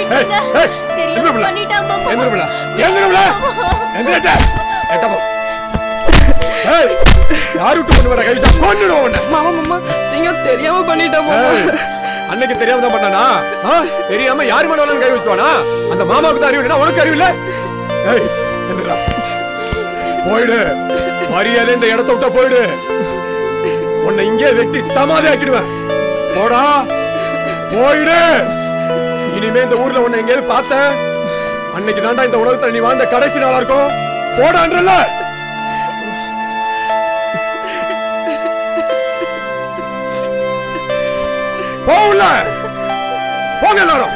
யாரு விட்டு கொண்டு வர கழிச்சா கொண்டுடுவோம் உன்னை. மாமா மாமா சிங்கம் தெரியாம பண்ணிட்டோம். அன்னைக்கு தெரியாம தான் பண்ணானா? தெரியாம யாரு மேல கை வச்சுவானா? அந்த மாமாவுக்கு தான் அறிவு இல்லைன்னா உனக்கு அறிவு இல்லை. போயிடு. மரியாதை இந்த இடத்த விட்டா போயிடு. உன்னை இங்கே வெட்டி சமாதி ஆக்கிடுவேன். போடா போயிடு. இனிமே இந்த ஊர்ல உன்னை எங்கேயாவது பார்த்த அன்னைக்கு தாண்டா இந்த உலகத்துல நீ வாழ்ந்த கடைசி நாளா இருக்கும். போடான்றல. போகல. போங்க எல்லாரும்.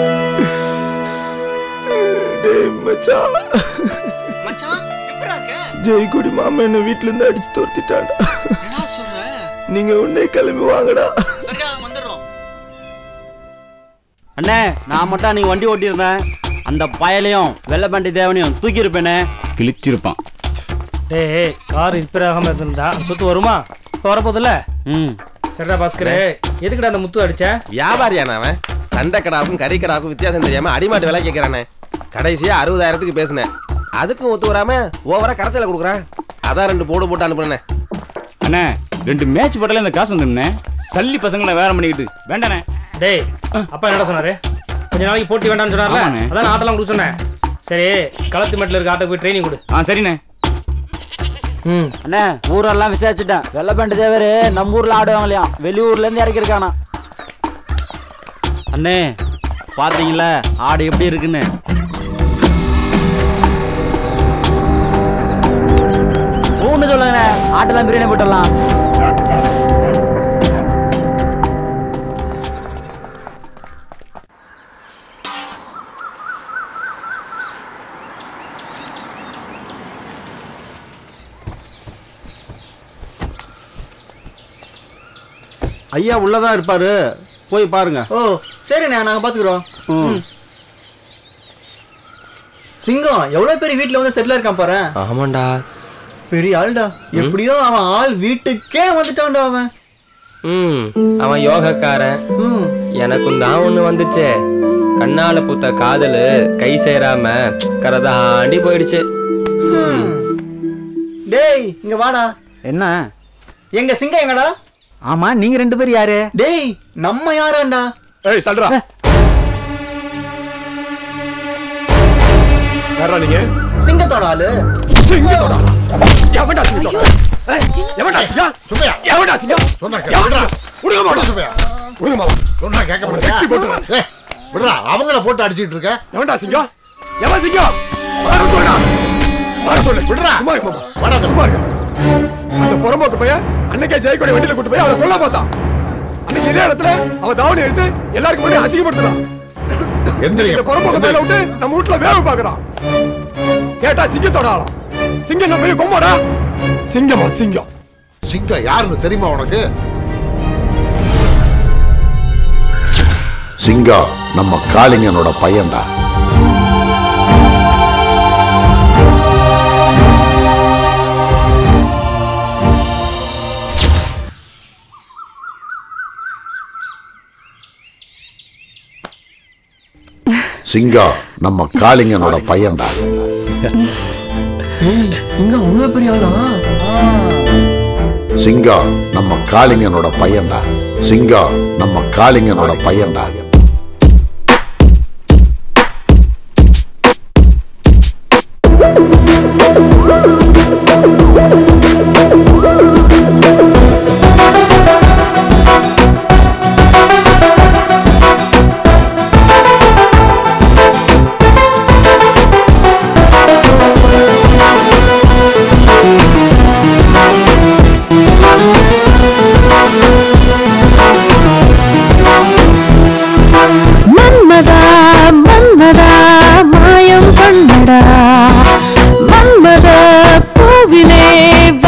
மச்சான் எப்பரா இருக்க? ஜெயக்குடி மாமா என்ன வீட்டுல இருந்து அடிச்சு துரத்திட்டாண்டா. என்ன சொல்ற? நீங்க உடனே கிளம்பி வாங்கடா. சரிடா வந்துடுறோம். அண்ணே நான் மட்டும் நீங்க வண்டி ஓட்டியிருந்தேன், அந்த பயலையும் வெள்ளப்பாண்டி தேவனையும் தூக்கி இருப்பேனே. கிழிச்சிருப்பான். டேய் கார் ரிப்பேர் ஆகாம இருந்தா சொத்து வருமா? இப்போ வரப்போதில்ல. சரிடா பாஸ்கரே, எதுக்குடா அந்த முத்து அடிச்ச? வியாபாரியானே அவன். சண்டை கடாவுக்கும் கறி கடாவுக்கும் வித்தியாசம் தெரியாம அடிமாட்டு விலை கேட்கறானே. கடைசியா 60,000க்கு பேசினேன், அதுக்கும் ஒத்து வராம ஓவரா கரைச்சல கொடுக்குறான். அதான் 2 போடு போட்டு அனுப்புனேன். அண்ணே 2 மேட்ச் போட்டாலே இந்த காசு வந்துடுண்ணே. சல்லி பசங்களை வேற பண்ணிக்கிட்டு வேண்டாண்ணே. டேய் அப்பா என்னடா சொன்னாரு? கொஞ்ச நாளைக்கு போட்டி வேண்டாம்னு சொன்னார்ல, அதான் ஆட்டெல்லாம் கொடுக்க சொன்னேன். சரி களத்து மெட்டில் இருக்க ஆட்டை போய் ட்ரைனிங் கொடு. சரிண்ணே. அண்ணே ஊரெல்லாம் விசாரிச்சுட்டேன், வெள்ளப்பாண்டி தேவரு நம்ம ஊர்ல ஆடுவாங்களையா, வெளியூர்ல இருந்து இறக்கிருக்கானா. அண்ணே பாத்தீங்களா ஆடு எப்படி இருக்குன்னு? ஒண்ணு சொல்லுங்கண்ணே, ஆட்டெல்லாம் பிரியாணி போட்டுடலாம். ஐயா உள்ளதான் இருப்பாரு, போய் பாருங்க. ஓ சரிண்ணே, நாங்க பாத்துக்கிறோம். சிங்கம் எவ்வளவு பெரிய வீட்டுல வந்து செட்டில் இருக்கான் பாரு. ஆமாண்டா, பெரிய ஆள்டா. எப்படியோ அவன் ஆள் வீட்டுக்கே வந்துட்டான்டா அவன். அவன் யோகக்காரன். எனக்கும் தான் ஒண்ணு வந்துச்சு, கண்ணால பூத்த காதலு கை சேராம கரதாண்டி போயிடுச்சு. டேய் இங்க வாடா. என்ன? எங்க சிங்கம் எங்கடா? ஆமா நீங்க 2 பேர் யாரு? டேய் நம்ம யாராண்டா? ஏய் தள்ளுடா. யாரா நீங்க? சிங்கத்தோட ஆளு. சிங்கத்தோட எவன்டா சிங்கத்தோட? ஏய் எவன்டா சிங்கம்? சுமையா எவன்டா சிங்கம்? சொன்னா கேக்குறா. உடுங்க மாமா. சுமையா உடுங்க மாமா. சொன்னா கேட்க மாட்டேங்க. ஏய் விடுடா, அவங்கள போட்டு அடிச்சிட்டு இருக்க. எவன்டா சிங்கம்? எவன் சிங்கம்? வர சொல்டா. வர சொல்லு. விடுடா. சும்மா இரு மாமா. வாடா சும்மா இரு. அந்த புறம்போக்கு பையன் அன்னைக்கே ஜெயக்கொடி வண்டியில கூட்டு போய் அவளை கொல்ல பார்த்தான். அன்னைக்கு இதே இடத்துல அவ தாவணி எடுத்து எல்லாருக்கும் முன்னாடி அசிங்கப்படுத்துறான். இந்த புறம்போக்கு பையில விட்டு நம்ம வீட்டுல வேவு பாக்குறான். கேட்டா சிங்கத்தோட ஆளாம். சிங்கம் நம்ம கொம்மாடா. சிங்கமா சிங்கம்? சிங்கம் யாருன்னு தெரியுமா உனக்கு? சிங்கம் நம்ம காளிங்கனோட பையன்டா. சிங்கம் நம்ம காளிங்கனோட பையன்டா. சிங்கம் அவ்வளவு பெரிய ஆளா? சிங்கம் நம்ம காளிங்கனோட பையன்டா. சிங்கம் நம்ம காளிங்கனோட பையன்டா. மன்மத பூவிலே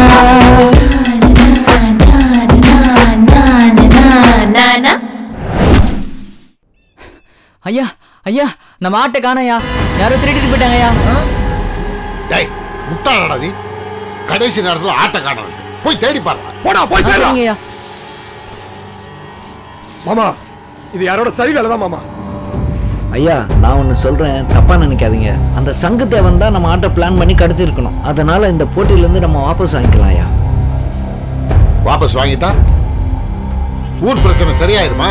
ஐயா ஐயா நம்ம ஆட்டை காணையா யாரோ திருடிட்டு போயிட்டாங்க ஐயா. டேய் முட்டாளடா நீ, கடைசி நேரத்துல ஆட்டை காணோம், போய் தேடி பாருங்க. போடா போய் தேடுங்க ஐயா. மாமா இது யாரோட சரி வேலை தான் மாமா. ஐயா நான் ஒன்று சொல்கிறேன், தப்பாக நினைக்காதீங்க. அந்த சங்கு தேவன் தான் நம்ம ஆட்டை பிளான் பண்ணி கடத்தி இருக்கணும். அதனால் இந்த போட்டியிலேருந்து நம்ம வாபஸ் வாங்கிக்கலாம் ஐயா. வாபஸ் வாங்கிட்டா ஊர் பிரச்சனை சரியாயிருமா?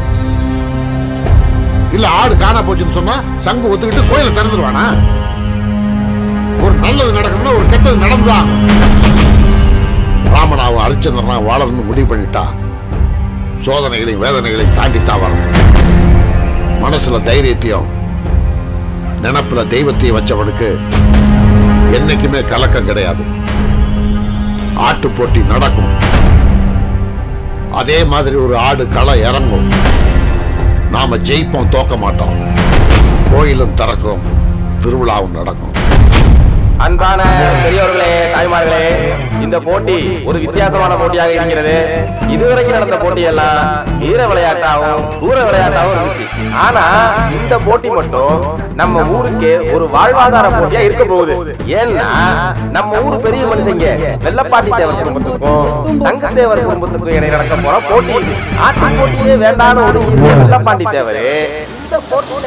இல்ல ஆடு காணா போச்சுன்னு சொன்னா சங்கு ஒத்துக்கிட்டு கோயிலை திறந்துருவானா? ஒரு நல்லது நடக்கணும்னா ஒரு கெட்டது நடந்துதான். ராமனாவும் ஹரிச்சந்திரனா வாழணும்னு முடிவு பண்ணிட்டா சோதனைகளையும் வேதனைகளையும் தாண்டித்தான் வரணும். மனசுல தைரியத்தையும் நினப்புல தெய்வத்தையும் வச்சவனுக்கு என்னைக்குமே கலக்கம் கிடையாது. ஆட்டு போட்டி நடக்கும், அதே மாதிரி ஒரு ஆடு களை இறங்கும். நாம ஜெயிப்போம், தோக்க மாட்டோம். கோயிலும் திறக்கும், திருவிழாவும் நடக்கும். அன்பான பெரியோர்களே, தாய்மார்களே, இந்த போட்டி ஒரு வித்தியாசமான போட்டியாக இருக்கிறது. இதுவரைக்கும் நடந்த போட்டியெல்லாம் வீர விளையாட்டாகவும் தூர விளையாட்டாகவும் இருந்துச்சு. ஆனா இந்த போட்டி மட்டும் நம்ம ஊருக்கு ஒரு வாழ்வாதார போட்டியா இருக்க போகுது. ஏன்னா நம்ம ஊர் பெரிய மனுஷங்க வெள்ளப்பாண்டி தேவர் குடும்பத்துக்கும் தங்கத்தேவர் குடும்பத்துக்கும் இடையே நடக்க போற போட்டி. ஆட்சி போட்டியே வேண்டான்னு ஒதுங்கி வெள்ளப்பாண்டி தேவர் இந்த போட்டியில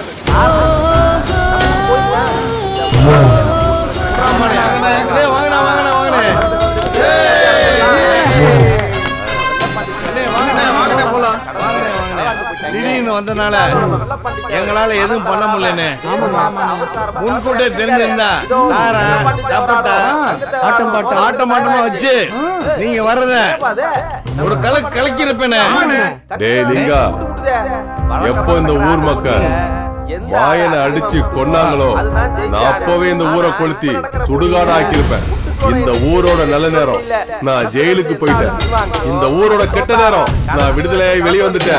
திடீர்னு வந்தனால எங்களால எதுவும் பண்ண முடியலன்னு முன்கூட்டே தெரிஞ்சிருந்தா ஆட்டமா வச்சு நீங்க வர்றத ஒரு கலக்கிருப்பேனே. டேய் லிங்கா, எப்போ இந்த ஊர் மக்கள் வாயனை அடிச்சு கொன்னாங்களோ நான் அப்பவே இந்த ஊரை கொளுத்தி சுடுகாடு ஆக்கியிருப்பேன். இந்த ஊரோட நல்ல நேரம் நான் ஜெயிலுக்கு போயிட்டேன். இந்த ஊரோட கெட்ட நேரம் நான் விடுதலையாகி வெளியே வந்துட்டேன்.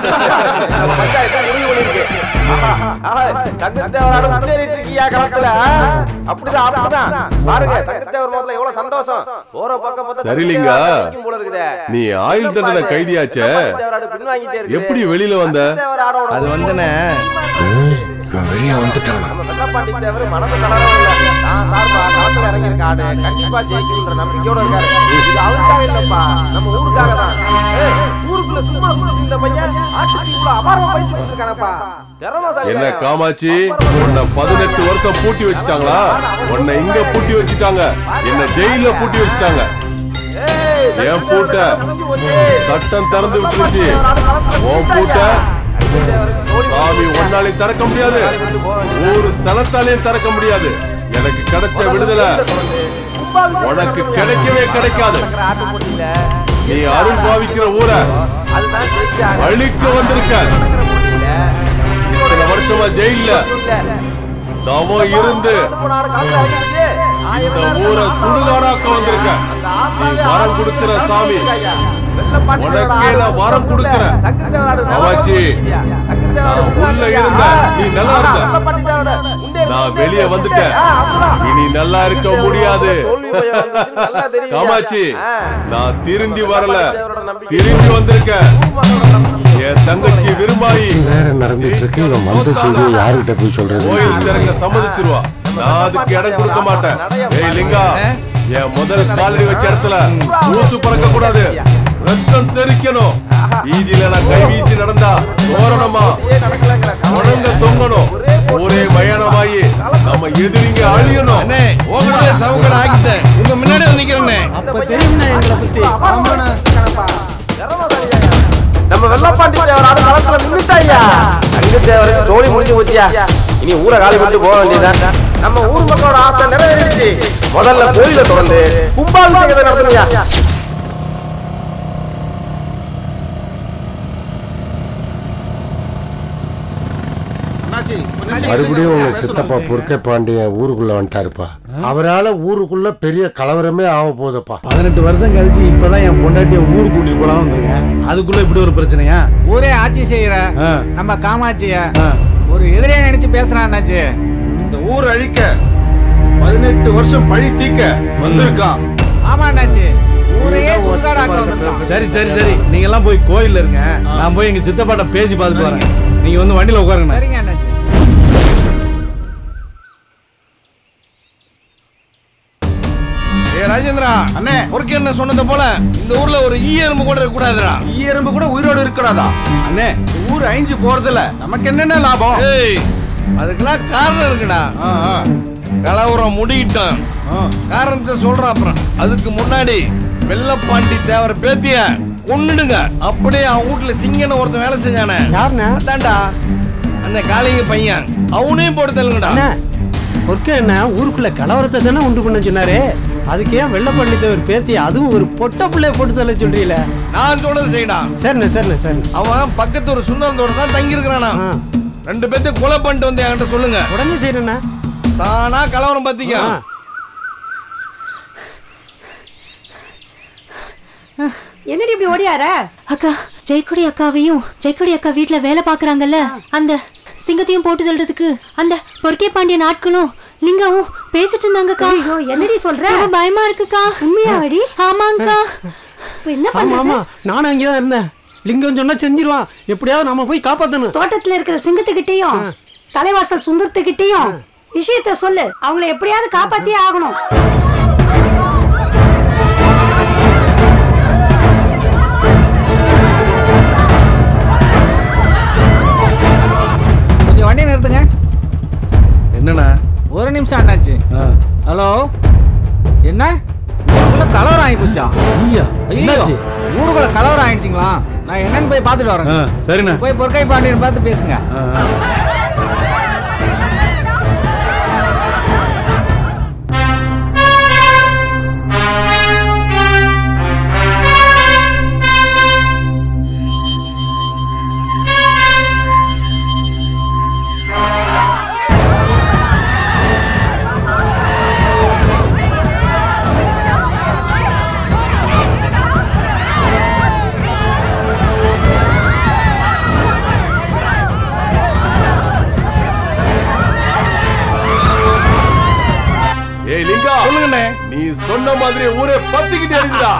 சரிலிங்கா, நீ ஆயுள் தண்டனை கைதியாச்ச, எப்படி வெளியில வந்த? அது வந்துனே வெளியே வந்துட்டானா? கண்டிப்பா ஜெயிக்கணும்ன்ற நம்பிக்கையோட இருக்காரு. இது அவருக்காக இல்லப்பா, நம்ம ஊருக்காக தான். ஊருக்குள்ள சும்மா சுத்தி இந்த பையன் ஆட்டுக்கு இவ்வளவு அபாரமா பயிற்சி கொடுத்துருக்கானப்பா. என்ன காமாட்சி, உன்னை 18 வருஷம் பூட்டி வச்சுட்டாங்களா? உன்னை இங்க பூட்டி வச்சுட்டாங்க, என்ன ஜெயில பூட்டி வச்சுட்டாங்க. என் பூட்ட சட்டம் திறந்து விட்டுருச்சு, உன் பூட்ட சாமி ஒன்னாலே திறக்க முடியாது, ஒரு சலத்தாலையும் திறக்க முடியாது. எனக்கு கிடைச்ச விடுதலை உனக்கு கிடைக்கவே கிடைக்காது. நீ அருள் பாவிக்கிற ஊரை அழிக்க வந்திருக்க. இத்தனை வருஷமா ஜெயில தவம் இருந்து இந்த ஊரை சுடுகாடாக்க வந்திருக்க. நீ வரம் கொடுக்கிற சாமி, உனக்கே நான் வரம் கொடுக்கிறேன். காமாட்சி, நான் உள்ள இருந்த நீ நல்லா இருந்த, நான் வெளியே வந்துட்டேன். இனி நல்லா இருக்க முடியாது. காமாட்சி, நான் திரும்பி வரல, திரும்பி வந்திருக்கேன். என் தங்கச்சி விரும்பாயி வேற நடந்துட்டு இருக்கு. இவன் வந்த செய்தி யாருகிட்ட போய் சொல்றது? கோயில் திறங்க சம்மதிச்சிருவா, நான் அதுக்கு இடம் கொடுக்க மாட்டேன். ஏய் லிங்கா, என் முதல் காலடி வச்ச இடத்துல ஊசு பறக்க கூடாது, ரத்தம் தெரிக்கணும். வீதியில நான் கை வீசி நடந்தா தோரணமா உணங்க தொங்கணும். ஒரே பயணமாயி நம்ம எதிரிங்க அழியணும். சவுக்கட ஆகிட்டேன், உங்க முன்னாடி நிக்கிறேன். அப்ப தெரியும் எங்களை பத்தி. நம்ம வெள்ளப்பாண்டி தேவர் ஆடு களத்துல நின்னுட்டாயா. அங்க தேவருக்கு ஜோலி முடிஞ்சு போச்சியா. இனி ஊரை காலி விட்டு போக வேண்டியதான். நம்ம ஊர் மக்களோட ஆசை நிறைவேறிடுச்சு. முதல்ல கோயில தொடர்ந்து கும்பாபிஷேகத்தை நடத்தணும்யா. மறுபடியும் உங்க சித்தப்பா பொறுக்கை பாண்டியன் ஊருக்குள்ள வந்துட்டாருப்பா. அவரால ஊருக்குள்ள பெரிய கலவரமே ஆக போகுதுப்பா. 18 வருஷம் கழிச்சு இப்பதான் என் பொண்டாட்டிய ஊருக்கு கூட்டிட்டு போலாம் வந்திருக்கேன். அதுக்குள்ள இப்படி ஒரு பிரச்சனையா? ஊரே ஆட்சி செய்யற நம்ம காமாட்சிய ஒரு எதிரியா நினைச்சு பேசுறான்னாச்சு. இந்த ஊர் அழிக்க 18 வருஷம் பழி தீக்க வந்திருக்கான். ஆமா அண்ணாச்சி ஊரையே சுடுகாடாக்க வந்திருக்கான். சரி சரி சரி நீங்க எல்லாம் போய் கோயில்ல இருங்க. நான் போய் எங்க சித்தப்பாட்ட பேசி பார்த்துட்டு வரேன். நீங்க வந்து வண்டியில உட்காருங்க. சரிங்க அண்ணாச்சி. ராஜேந்திரா அண்ணே ஒர்க்கு என்ன சொன்னது போல இந்த ஊர்ல ஒரு ஈ எறும்பு கூட இருக்க கூடாதுடா. ஈ எறும்பு கூட உயிரோடு இருக்கக்கூடாதா? அண்ணே ஊர் அழிஞ்சு போறதில்ல, நமக்கு என்னென்ன லாபம்? ஏய் அதுக்கெல்லாம் காரணம் இருக்குடா. கலவரம் முடிக்கிட்டோம், காரணத்தை சொல்றேன். அப்புறம் அதுக்கு முன்னாடி வெள்ளப்பாண்டி தேவர் பேத்திய கொன்னுடுங்க. அப்படியே அவன் வீட்டுல சிங்கன்னு ஒருத்தன் வேலை செஞ்சானே, யாருண்ணே? அதான்டா அந்த காளிங்க பையன், அவனையும் போட்டு தள்ளுங்கடா. ஒர்க்க என்ன ஊருக்குள்ள கலவரத்தை தானே உண்டு பண்ண சொன்னாரு, அதுக்கு ஏன் வெள்ளப்பள்ளி தேவர் பேத்தி அதுவும் ஒரு பொட்ட பிள்ளைய போட்டு தள்ள சொல்றீல? நான் சொல்றது செய்யடா. சரிண்ணே சரிண்ணே சரி. அவன் பக்கத்து ஒரு சுந்தரத்தோட தான் தங்கி இருக்கிறானா. 2 பேர்த்து கொலை பண்ணிட்டு வந்து என்கிட்ட சொல்லுங்க. உடனே செய்யறேண்ணா. தானா கலவரம் பாத்தீங்க. என்னடி இப்படி ஓடியார? அக்கா ஜெயக்குடி அக்காவையும் ஜெயக்குடி அக்கா வீட்டுல வேலை பாக்குறாங்கல்ல, அந்த சிங்கத்தையும் போட்டு தள்ளுறதுக்கு அந்த பொற்கே பாண்டியன் ஆட்களும் லிங்காவும் பேசிட்டு இருந்தாங்கக்கா. என்னடி சொல்ற? பயமா இருக்குக்கா. உண்மையாவடி? ஆமாங்கக்கா. என்ன ஆமா ஆமா நானும் அங்கேதான் இருந்தேன். லிங்கம் சொன்னா செஞ்சிருவான், எப்படியாவது நம்ம போய் காப்பாத்தணும். தோட்டத்துல இருக்கிற சிங்கத்துக்கிட்டையும் தலைவாசல் சுந்தரத்துக்கிட்டையும் விஷயத்த சொல்லு, அவங்கள எப்படியாவது காப்பாத்தியே ஆகணும். கொஞ்சம் வண்டி நிறுத்துங்க. என்னண்ணா? ஒரு நிமிஷம் அண்ணாச்சி. ஹலோ என்ன ஊருக்குள்ள கலவரம் ஆகி போச்சா? என்னாச்சு? ஊருக்குள்ள கலவரம் ஆயிடுச்சுங்களா? நான் என்னன்னு போய் பார்த்துட்டு வரேன். சரிண்ணா. போய் பொற்கை பாண்டியன் பார்த்து பேசுங்க. ஏய் லிங்கா சொல்லுங்கண்ணே. நீ சொன்ன மாதிரி ஊரே பத்திக்கிட்டே இருக்குதா?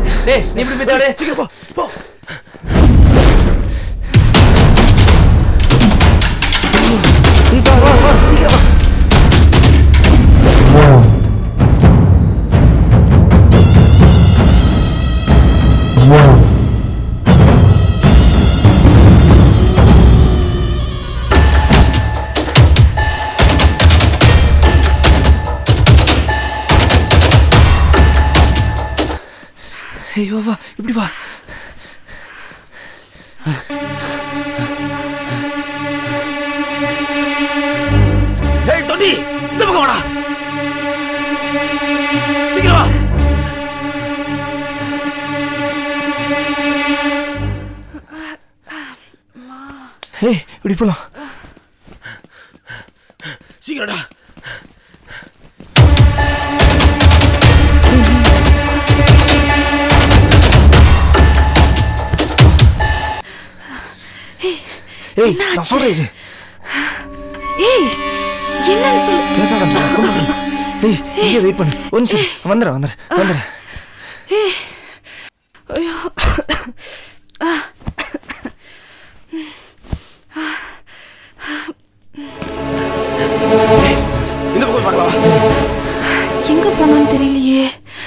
டேய் நீ இப்படி போய் டேய் சீக்கிரம் போ வா சீக்கிரம் வா. ஐயோ வா இப்படி வா. ஏய் தொட்டி இந்த பக்கம் வாடா சீக்கிரம் வா. ஏய் இப்படி போலாம் சீக்கிரம்டா. ஏய் நான் சொல்றேன். ஏய் என்னன்னு சொல்லு. பேசாத. ஏய் இங்கே வெயிட் பண்ணு. ஒரு நிமிஷம் வந்துறேன். ஏய் ஐயோ. இந்த பக்கம் வாடா. எங்க போனான்னு தெரியலையே.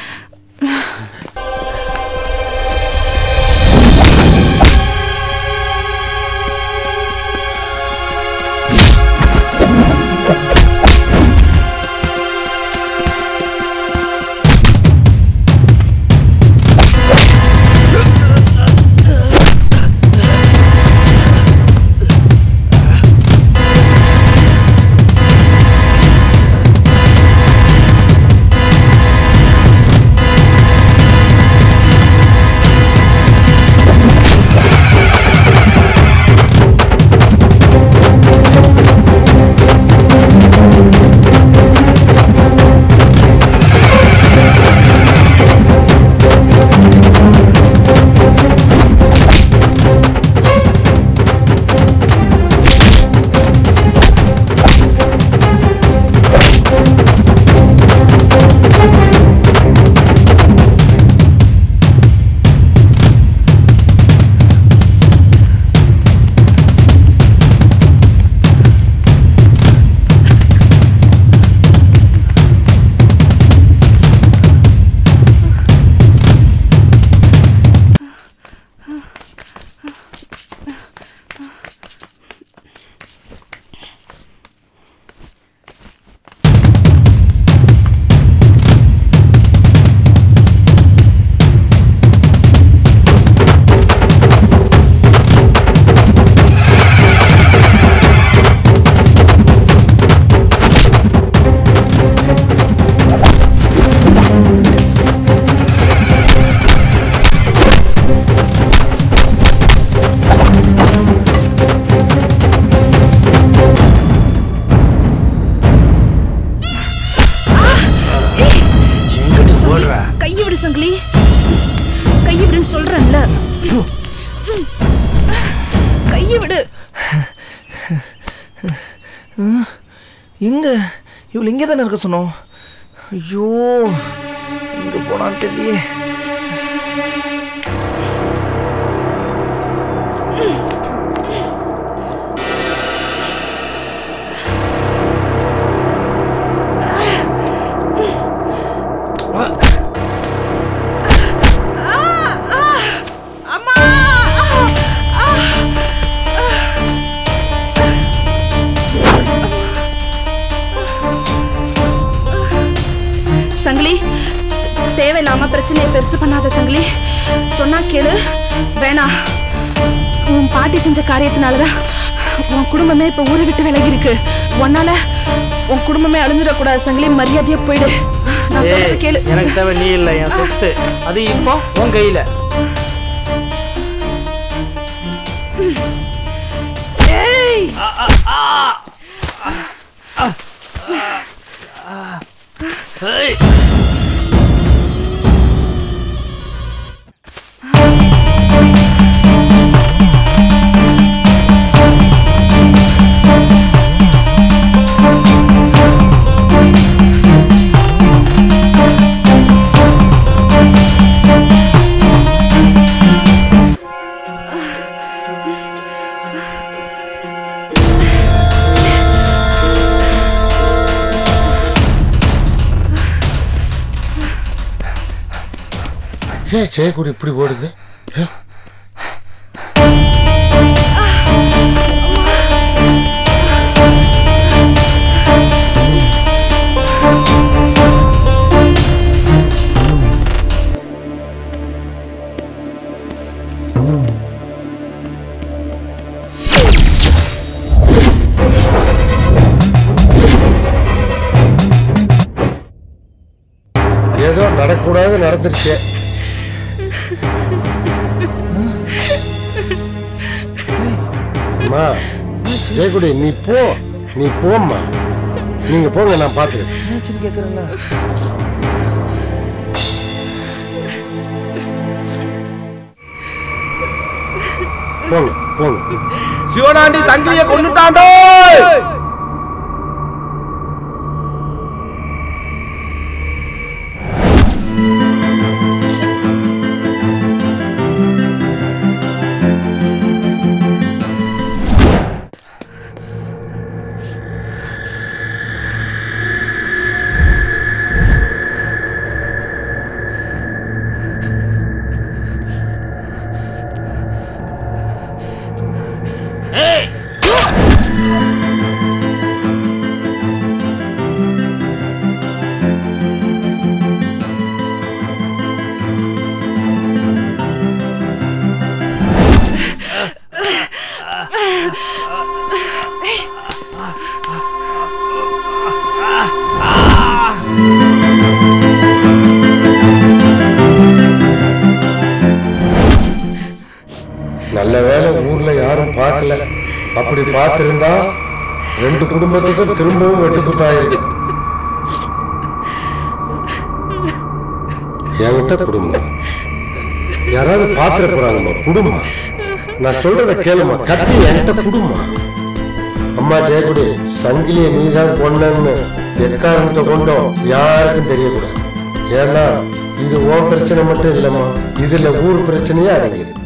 எங்க இவள் இங்கே தானே இருக்க சொன்னோம். ஐயோ எங்கே போனான்னு தெரியலையே. சங்கிலி, தேவையில்லாம பிரச்சனையை பெருசு பண்ணாத சங்கிலி. சொன்னா கேளு. வேணா, உன் பாட்டி செஞ்ச காரியத்தினாலதான் உன் குடும்பமே இப்ப ஊரை விட்டு விலகி இருக்கு. உன்னால உன் குடும்பமே அழிஞ்சிடக்கூடாது சங்கிலி. மரியாதையா போயிடு. நான் சொல்றது கேளு. எனக்கு தேவை நீ இல்ல, என் சொத்து. அது இப்போ உன் கையில. ஏய் Hey! ஏன் ஜெயக்குடி இப்படி ஓடுது? ஏதோ நடக்கூடாது நடந்துருச்சு. அம்மா ஜெயக்குடி நீ போம்மா. நீங்க போங்க, நான் பாத்துக்கிறேன். போங்க போங்க. சிவனாண்டி சங்கிலிய கொன்னுட்டாண்டோ. நல்ல வேலை ஊர்ல யாரும் பார்க்கல. அப்படி பார்த்திருந்தா 2 குடும்பத்துக்கும் திரும்பவும் வெட்டுக்குத்தாயிருக்கு. என்கிட்ட குடும்பம் யாராவது பாத்திர போறாங்கம்மா. குடும்பம் நான் சொல்றத கேளுமா. கத்தி என்கிட்ட குடும்பம். அம்மா ஜெயக்குடி, சங்கிலியை நீதான் கொண்டன்னு எக்காரணத்தை கொண்டோம் யாருக்கும் தெரியக்கூடாது. ஏன்னா இது உன் பிரச்சனை மட்டும் இல்லம்மா, இதுல ஊர் பிரச்சனையே அடங்கிருக்கு.